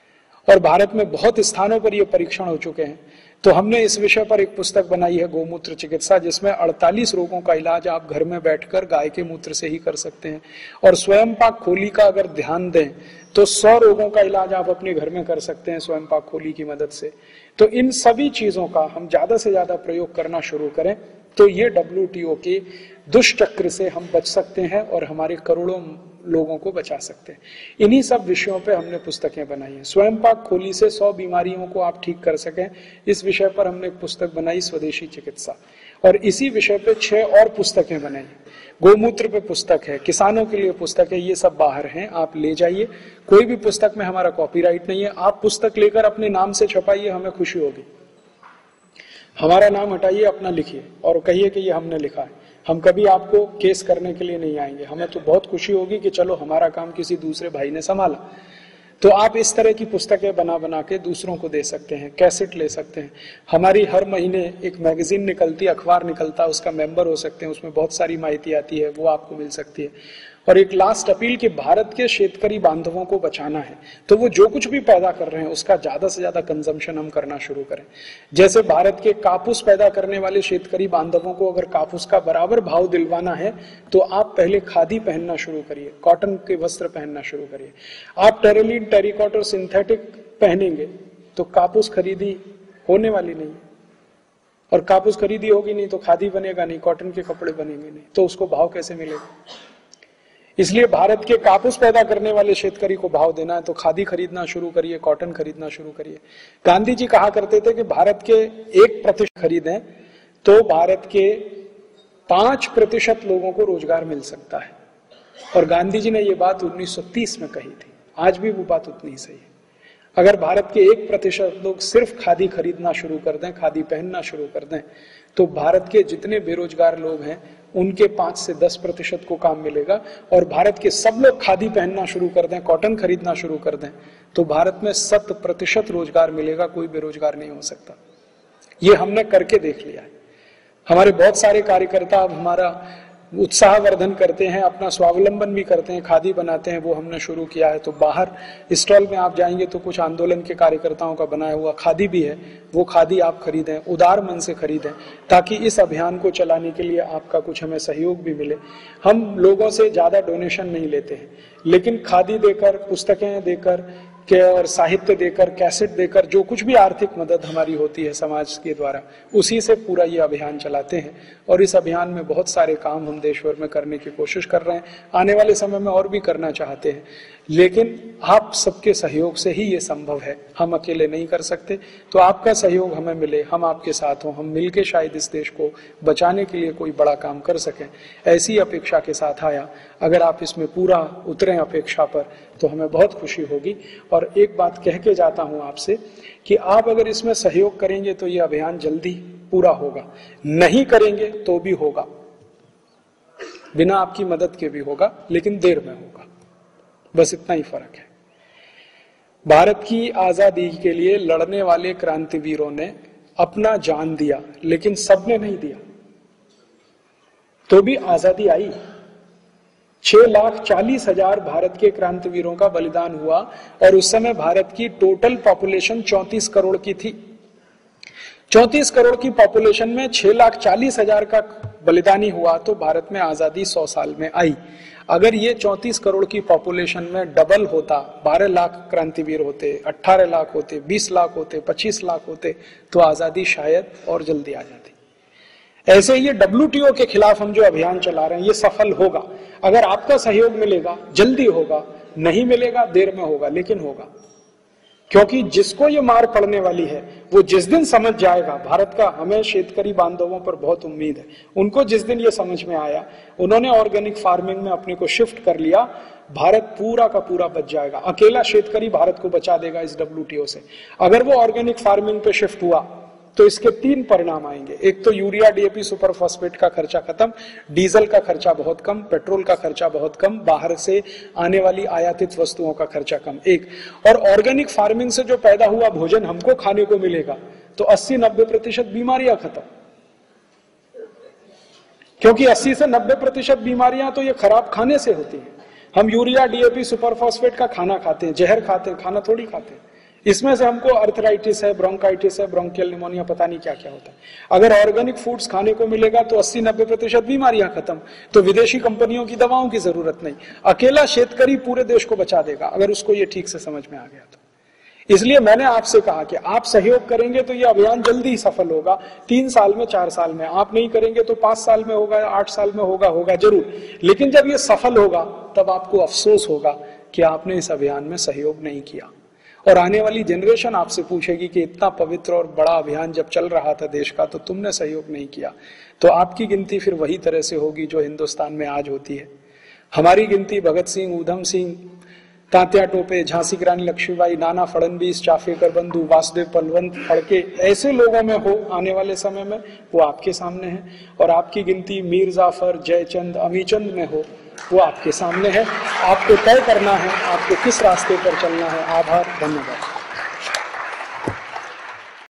और भारत में बहुत स्थानों पर ये परीक्षण हो चुके हैं। तो हमने इस विषय पर एक पुस्तक बनाई है, गोमूत्र चिकित्सा, जिसमें 48 रोगों का इलाज आप घर में बैठकर गाय के मूत्र से ही कर सकते हैं। और स्वयं पाक खोली का अगर ध्यान दें तो 100 रोगों का इलाज आप अपने घर में कर सकते हैं स्वयं पाक खोली की मदद से। तो इन सभी चीजों का हम ज्यादा से ज्यादा प्रयोग करना शुरू करें तो ये WTO के दुष्चक्र से हम बच सकते हैं और हमारे करोड़ों लोगों को बचा सकते हैं। इन्हीं सब विषयों पे हमने पुस्तकें बनाई हैं। स्वयं पाक खोली से 100 बीमारियों को आप ठीक कर सकें, इस विषय पर हमने एक पुस्तक बनाई, स्वदेशी चिकित्सा। और इसी विषय पे 6 और पुस्तकें बनाई। गोमूत्र पे पुस्तक है, किसानों के लिए पुस्तक है, ये सब बाहर हैं, आप ले जाइए। कोई भी पुस्तक में हमारा कॉपीराइट नहीं है। आप पुस्तक लेकर अपने नाम से छपाइए, हमें खुशी होगी। हमारा नाम हटाइए, अपना लिखिए और कहिए कि ये हमने लिखा है। हम कभी आपको केस करने के लिए नहीं आएंगे। हमें तो बहुत खुशी होगी कि चलो हमारा काम किसी दूसरे भाई ने संभाला। तो आप इस तरह की पुस्तकें बना बना के दूसरों को दे सकते हैं, कैसेट ले सकते हैं। हमारी हर महीने एक मैगजीन निकलती है, अखबार निकलता है, उसका मेंबर हो सकते हैं, उसमें बहुत सारी माहिती आती है, वो आपको मिल सकती है। और एक लास्ट अपील कि भारत के शेतकरी बांधवों को बचाना है तो वो जो कुछ भी पैदा कर रहे हैं उसका ज्यादा से ज्यादा कंजम्पशन हम करना शुरू करें। जैसे भारत के कापूस पैदा करने वाले शेतकरी बांधवों को अगर कापूस का बराबर भाव दिलवाना है तो आप पहले खादी पहनना शुरू करिए, कॉटन के वस्त्र पहनना शुरू करिए। आप टेरिलिन, टेरिकॉट और सिंथेटिक पहनेंगे तो कापूस खरीदी होने वाली नहीं, और कापूस खरीदी होगी नहीं तो खादी बनेगा नहीं, कॉटन के कपड़े बनेंगे नहीं, तो उसको भाव कैसे मिलेगा। इसलिए भारत के कापूस पैदा करने वाले शेतकरी को भाव देना है तो खादी खरीदना शुरू करिए, कॉटन खरीदना शुरू करिए। गांधी जी कहा करते थे कि भारत के 1% खरीदें तो भारत के 5% लोगों को रोजगार मिल सकता है। और गांधी जी ने ये बात 1930 में कही थी। आज भी वो बात उतनी ही सही है। अगर भारत के 1% लोग सिर्फ खादी खरीदना शुरू कर दें, खादी पहनना शुरू कर दें, तो भारत के जितने बेरोजगार लोग हैं उनके 5 से 10% को काम मिलेगा। और भारत के सब लोग खादी पहनना शुरू कर दें, कॉटन खरीदना शुरू कर दें, तो भारत में 100% रोजगार मिलेगा, कोई बेरोजगार नहीं हो सकता। ये हमने करके देख लिया है। हमारे बहुत सारे कार्यकर्ता अब हमारा उत्साहवर्धन करते हैं, अपना स्वावलंबन भी करते हैं, खादी बनाते हैं, वो हमने शुरू किया है। तो बाहर स्टॉल में आप जाएंगे तो कुछ आंदोलन के कार्यकर्ताओं का बनाया हुआ खादी भी है, वो खादी आप खरीदें, उदार मन से खरीदें, ताकि इस अभियान को चलाने के लिए आपका कुछ हमें सहयोग भी मिले। हम लोगों से ज्यादा डोनेशन नहीं लेते हैं, लेकिन खादी देकर, पुस्तकें देकर के और साहित्य देकर, कैसेट देकर, जो कुछ भी आर्थिक मदद हमारी होती है समाज के द्वारा, उसी से पूरा ये अभियान चलाते हैं। और इस अभियान में बहुत सारे काम हम देश भर में करने की कोशिश कर रहे हैं, आने वाले समय में और भी करना चाहते हैं। लेकिन आप सबके सहयोग से ही ये संभव है, हम अकेले नहीं कर सकते। तो आपका सहयोग हमें मिले, हम आपके साथ हों, हम मिलके शायद इस देश को बचाने के लिए कोई बड़ा काम कर सकें, ऐसी अपेक्षा के साथ आया। अगर आप इसमें पूरा उतरें अपेक्षा पर तो हमें बहुत खुशी होगी। और एक बात कह के जाता हूं आपसे कि आप अगर इसमें सहयोग करेंगे तो ये अभियान जल्दी पूरा होगा, नहीं करेंगे तो भी होगा, बिना आपकी मदद के भी होगा, लेकिन देर में होगा। बस इतना ही फर्क है। भारत की आजादी के लिए लड़ने वाले क्रांतिवीरों ने अपना जान दिया, लेकिन सबने नहीं दिया, तो भी आजादी आई। 6,40,000 भारत के क्रांतिवीरों का बलिदान हुआ और उस समय भारत की टोटल पॉपुलेशन 34 करोड़ की थी। 34 करोड़ की पॉपुलेशन में 6,40,000 का बलिदानी हुआ तो भारत में आजादी 100 साल में आई। अगर ये 34 करोड़ की पॉपुलेशन में डबल होता, 12 लाख क्रांतिवीर होते, 18 लाख होते, 20 लाख होते, 25 लाख होते, तो आजादी शायद और जल्दी आ जाती। ऐसे ये WTO के खिलाफ हम जो अभियान चला रहे हैं ये सफल होगा। अगर आपका सहयोग मिलेगा जल्दी होगा, नहीं मिलेगा देर में होगा, लेकिन होगा। क्योंकि जिसको ये मार पड़ने वाली है वो जिस दिन समझ जाएगा, भारत का हमें शेतकरी बांधवों पर बहुत उम्मीद है, उनको जिस दिन ये समझ में आया, उन्होंने ऑर्गेनिक फार्मिंग में अपने को शिफ्ट कर लिया, भारत पूरा का पूरा बच जाएगा। अकेला शेतकरी भारत को बचा देगा इस WTO से। अगर वो ऑर्गेनिक फार्मिंग पे शिफ्ट हुआ तो इसके 3 परिणाम आएंगे। एक तो यूरिया, DAP, सुपर फॉस्फेट का खर्चा खत्म, डीजल का खर्चा बहुत कम, पेट्रोल का खर्चा बहुत कम, बाहर से आने वाली आयातित वस्तुओं का खर्चा कम। एक और ऑर्गेनिक फार्मिंग से जो पैदा हुआ भोजन हमको खाने को मिलेगा, तो 80-90% बीमारियां खत्म। क्योंकि 80 से 90% बीमारियां तो ये खराब खाने से होती है। हम यूरिया, DAP, सुपर फॉस्फेट का खाना खाते हैं, जहर खाते हैं, खाना थोड़ी खाते हैं। इसमें से हमको अर्थराइटिस है, ब्रोंकाइटिस है, ब्रोंकियल निमोनिया, पता नहीं क्या क्या होता है। अगर ऑर्गेनिक फूड्स खाने को मिलेगा तो 80-90% बीमारियां खत्म। तो विदेशी कंपनियों की दवाओं की जरूरत नहीं, अकेला शेतकरी पूरे देश को बचा देगा, अगर उसको ये ठीक से समझ में आ गया तो। इसलिए मैंने आपसे कहा कि आप सहयोग करेंगे तो ये अभियान जल्दी ही सफल होगा, 3 साल में, 4 साल में। आप नहीं करेंगे तो 5 साल में होगा, 8 साल में होगा जरूर, लेकिन जब ये सफल होगा तब आपको अफसोस होगा कि आपने इस अभियान में सहयोग नहीं किया। और आने वाली जनरेशन आपसे पूछेगी कि इतना पवित्र और बड़ा अभियान जब चल रहा था देश का तो तुमने सहयोग नहीं किया। तो आपकी गिनती फिर वही तरह से होगी जो हिंदुस्तान में आज होती है। हमारी गिनती भगत सिंह, ऊधम सिंह, तात्या टोपे, झांसी की रानी लक्ष्मीबाई, नाना फडणवीस, चाफेकर बंधु, वासुदेव बलवंत फड़के, ऐसे लोगों में हो आने वाले समय में, वो आपके सामने है। और आपकी गिनती मीर जाफर, जयचंद, अमीचंद में हो, वो आपके सामने है। आपको तय करना है आपको किस रास्ते पर चलना है। आभार, धन्यवाद।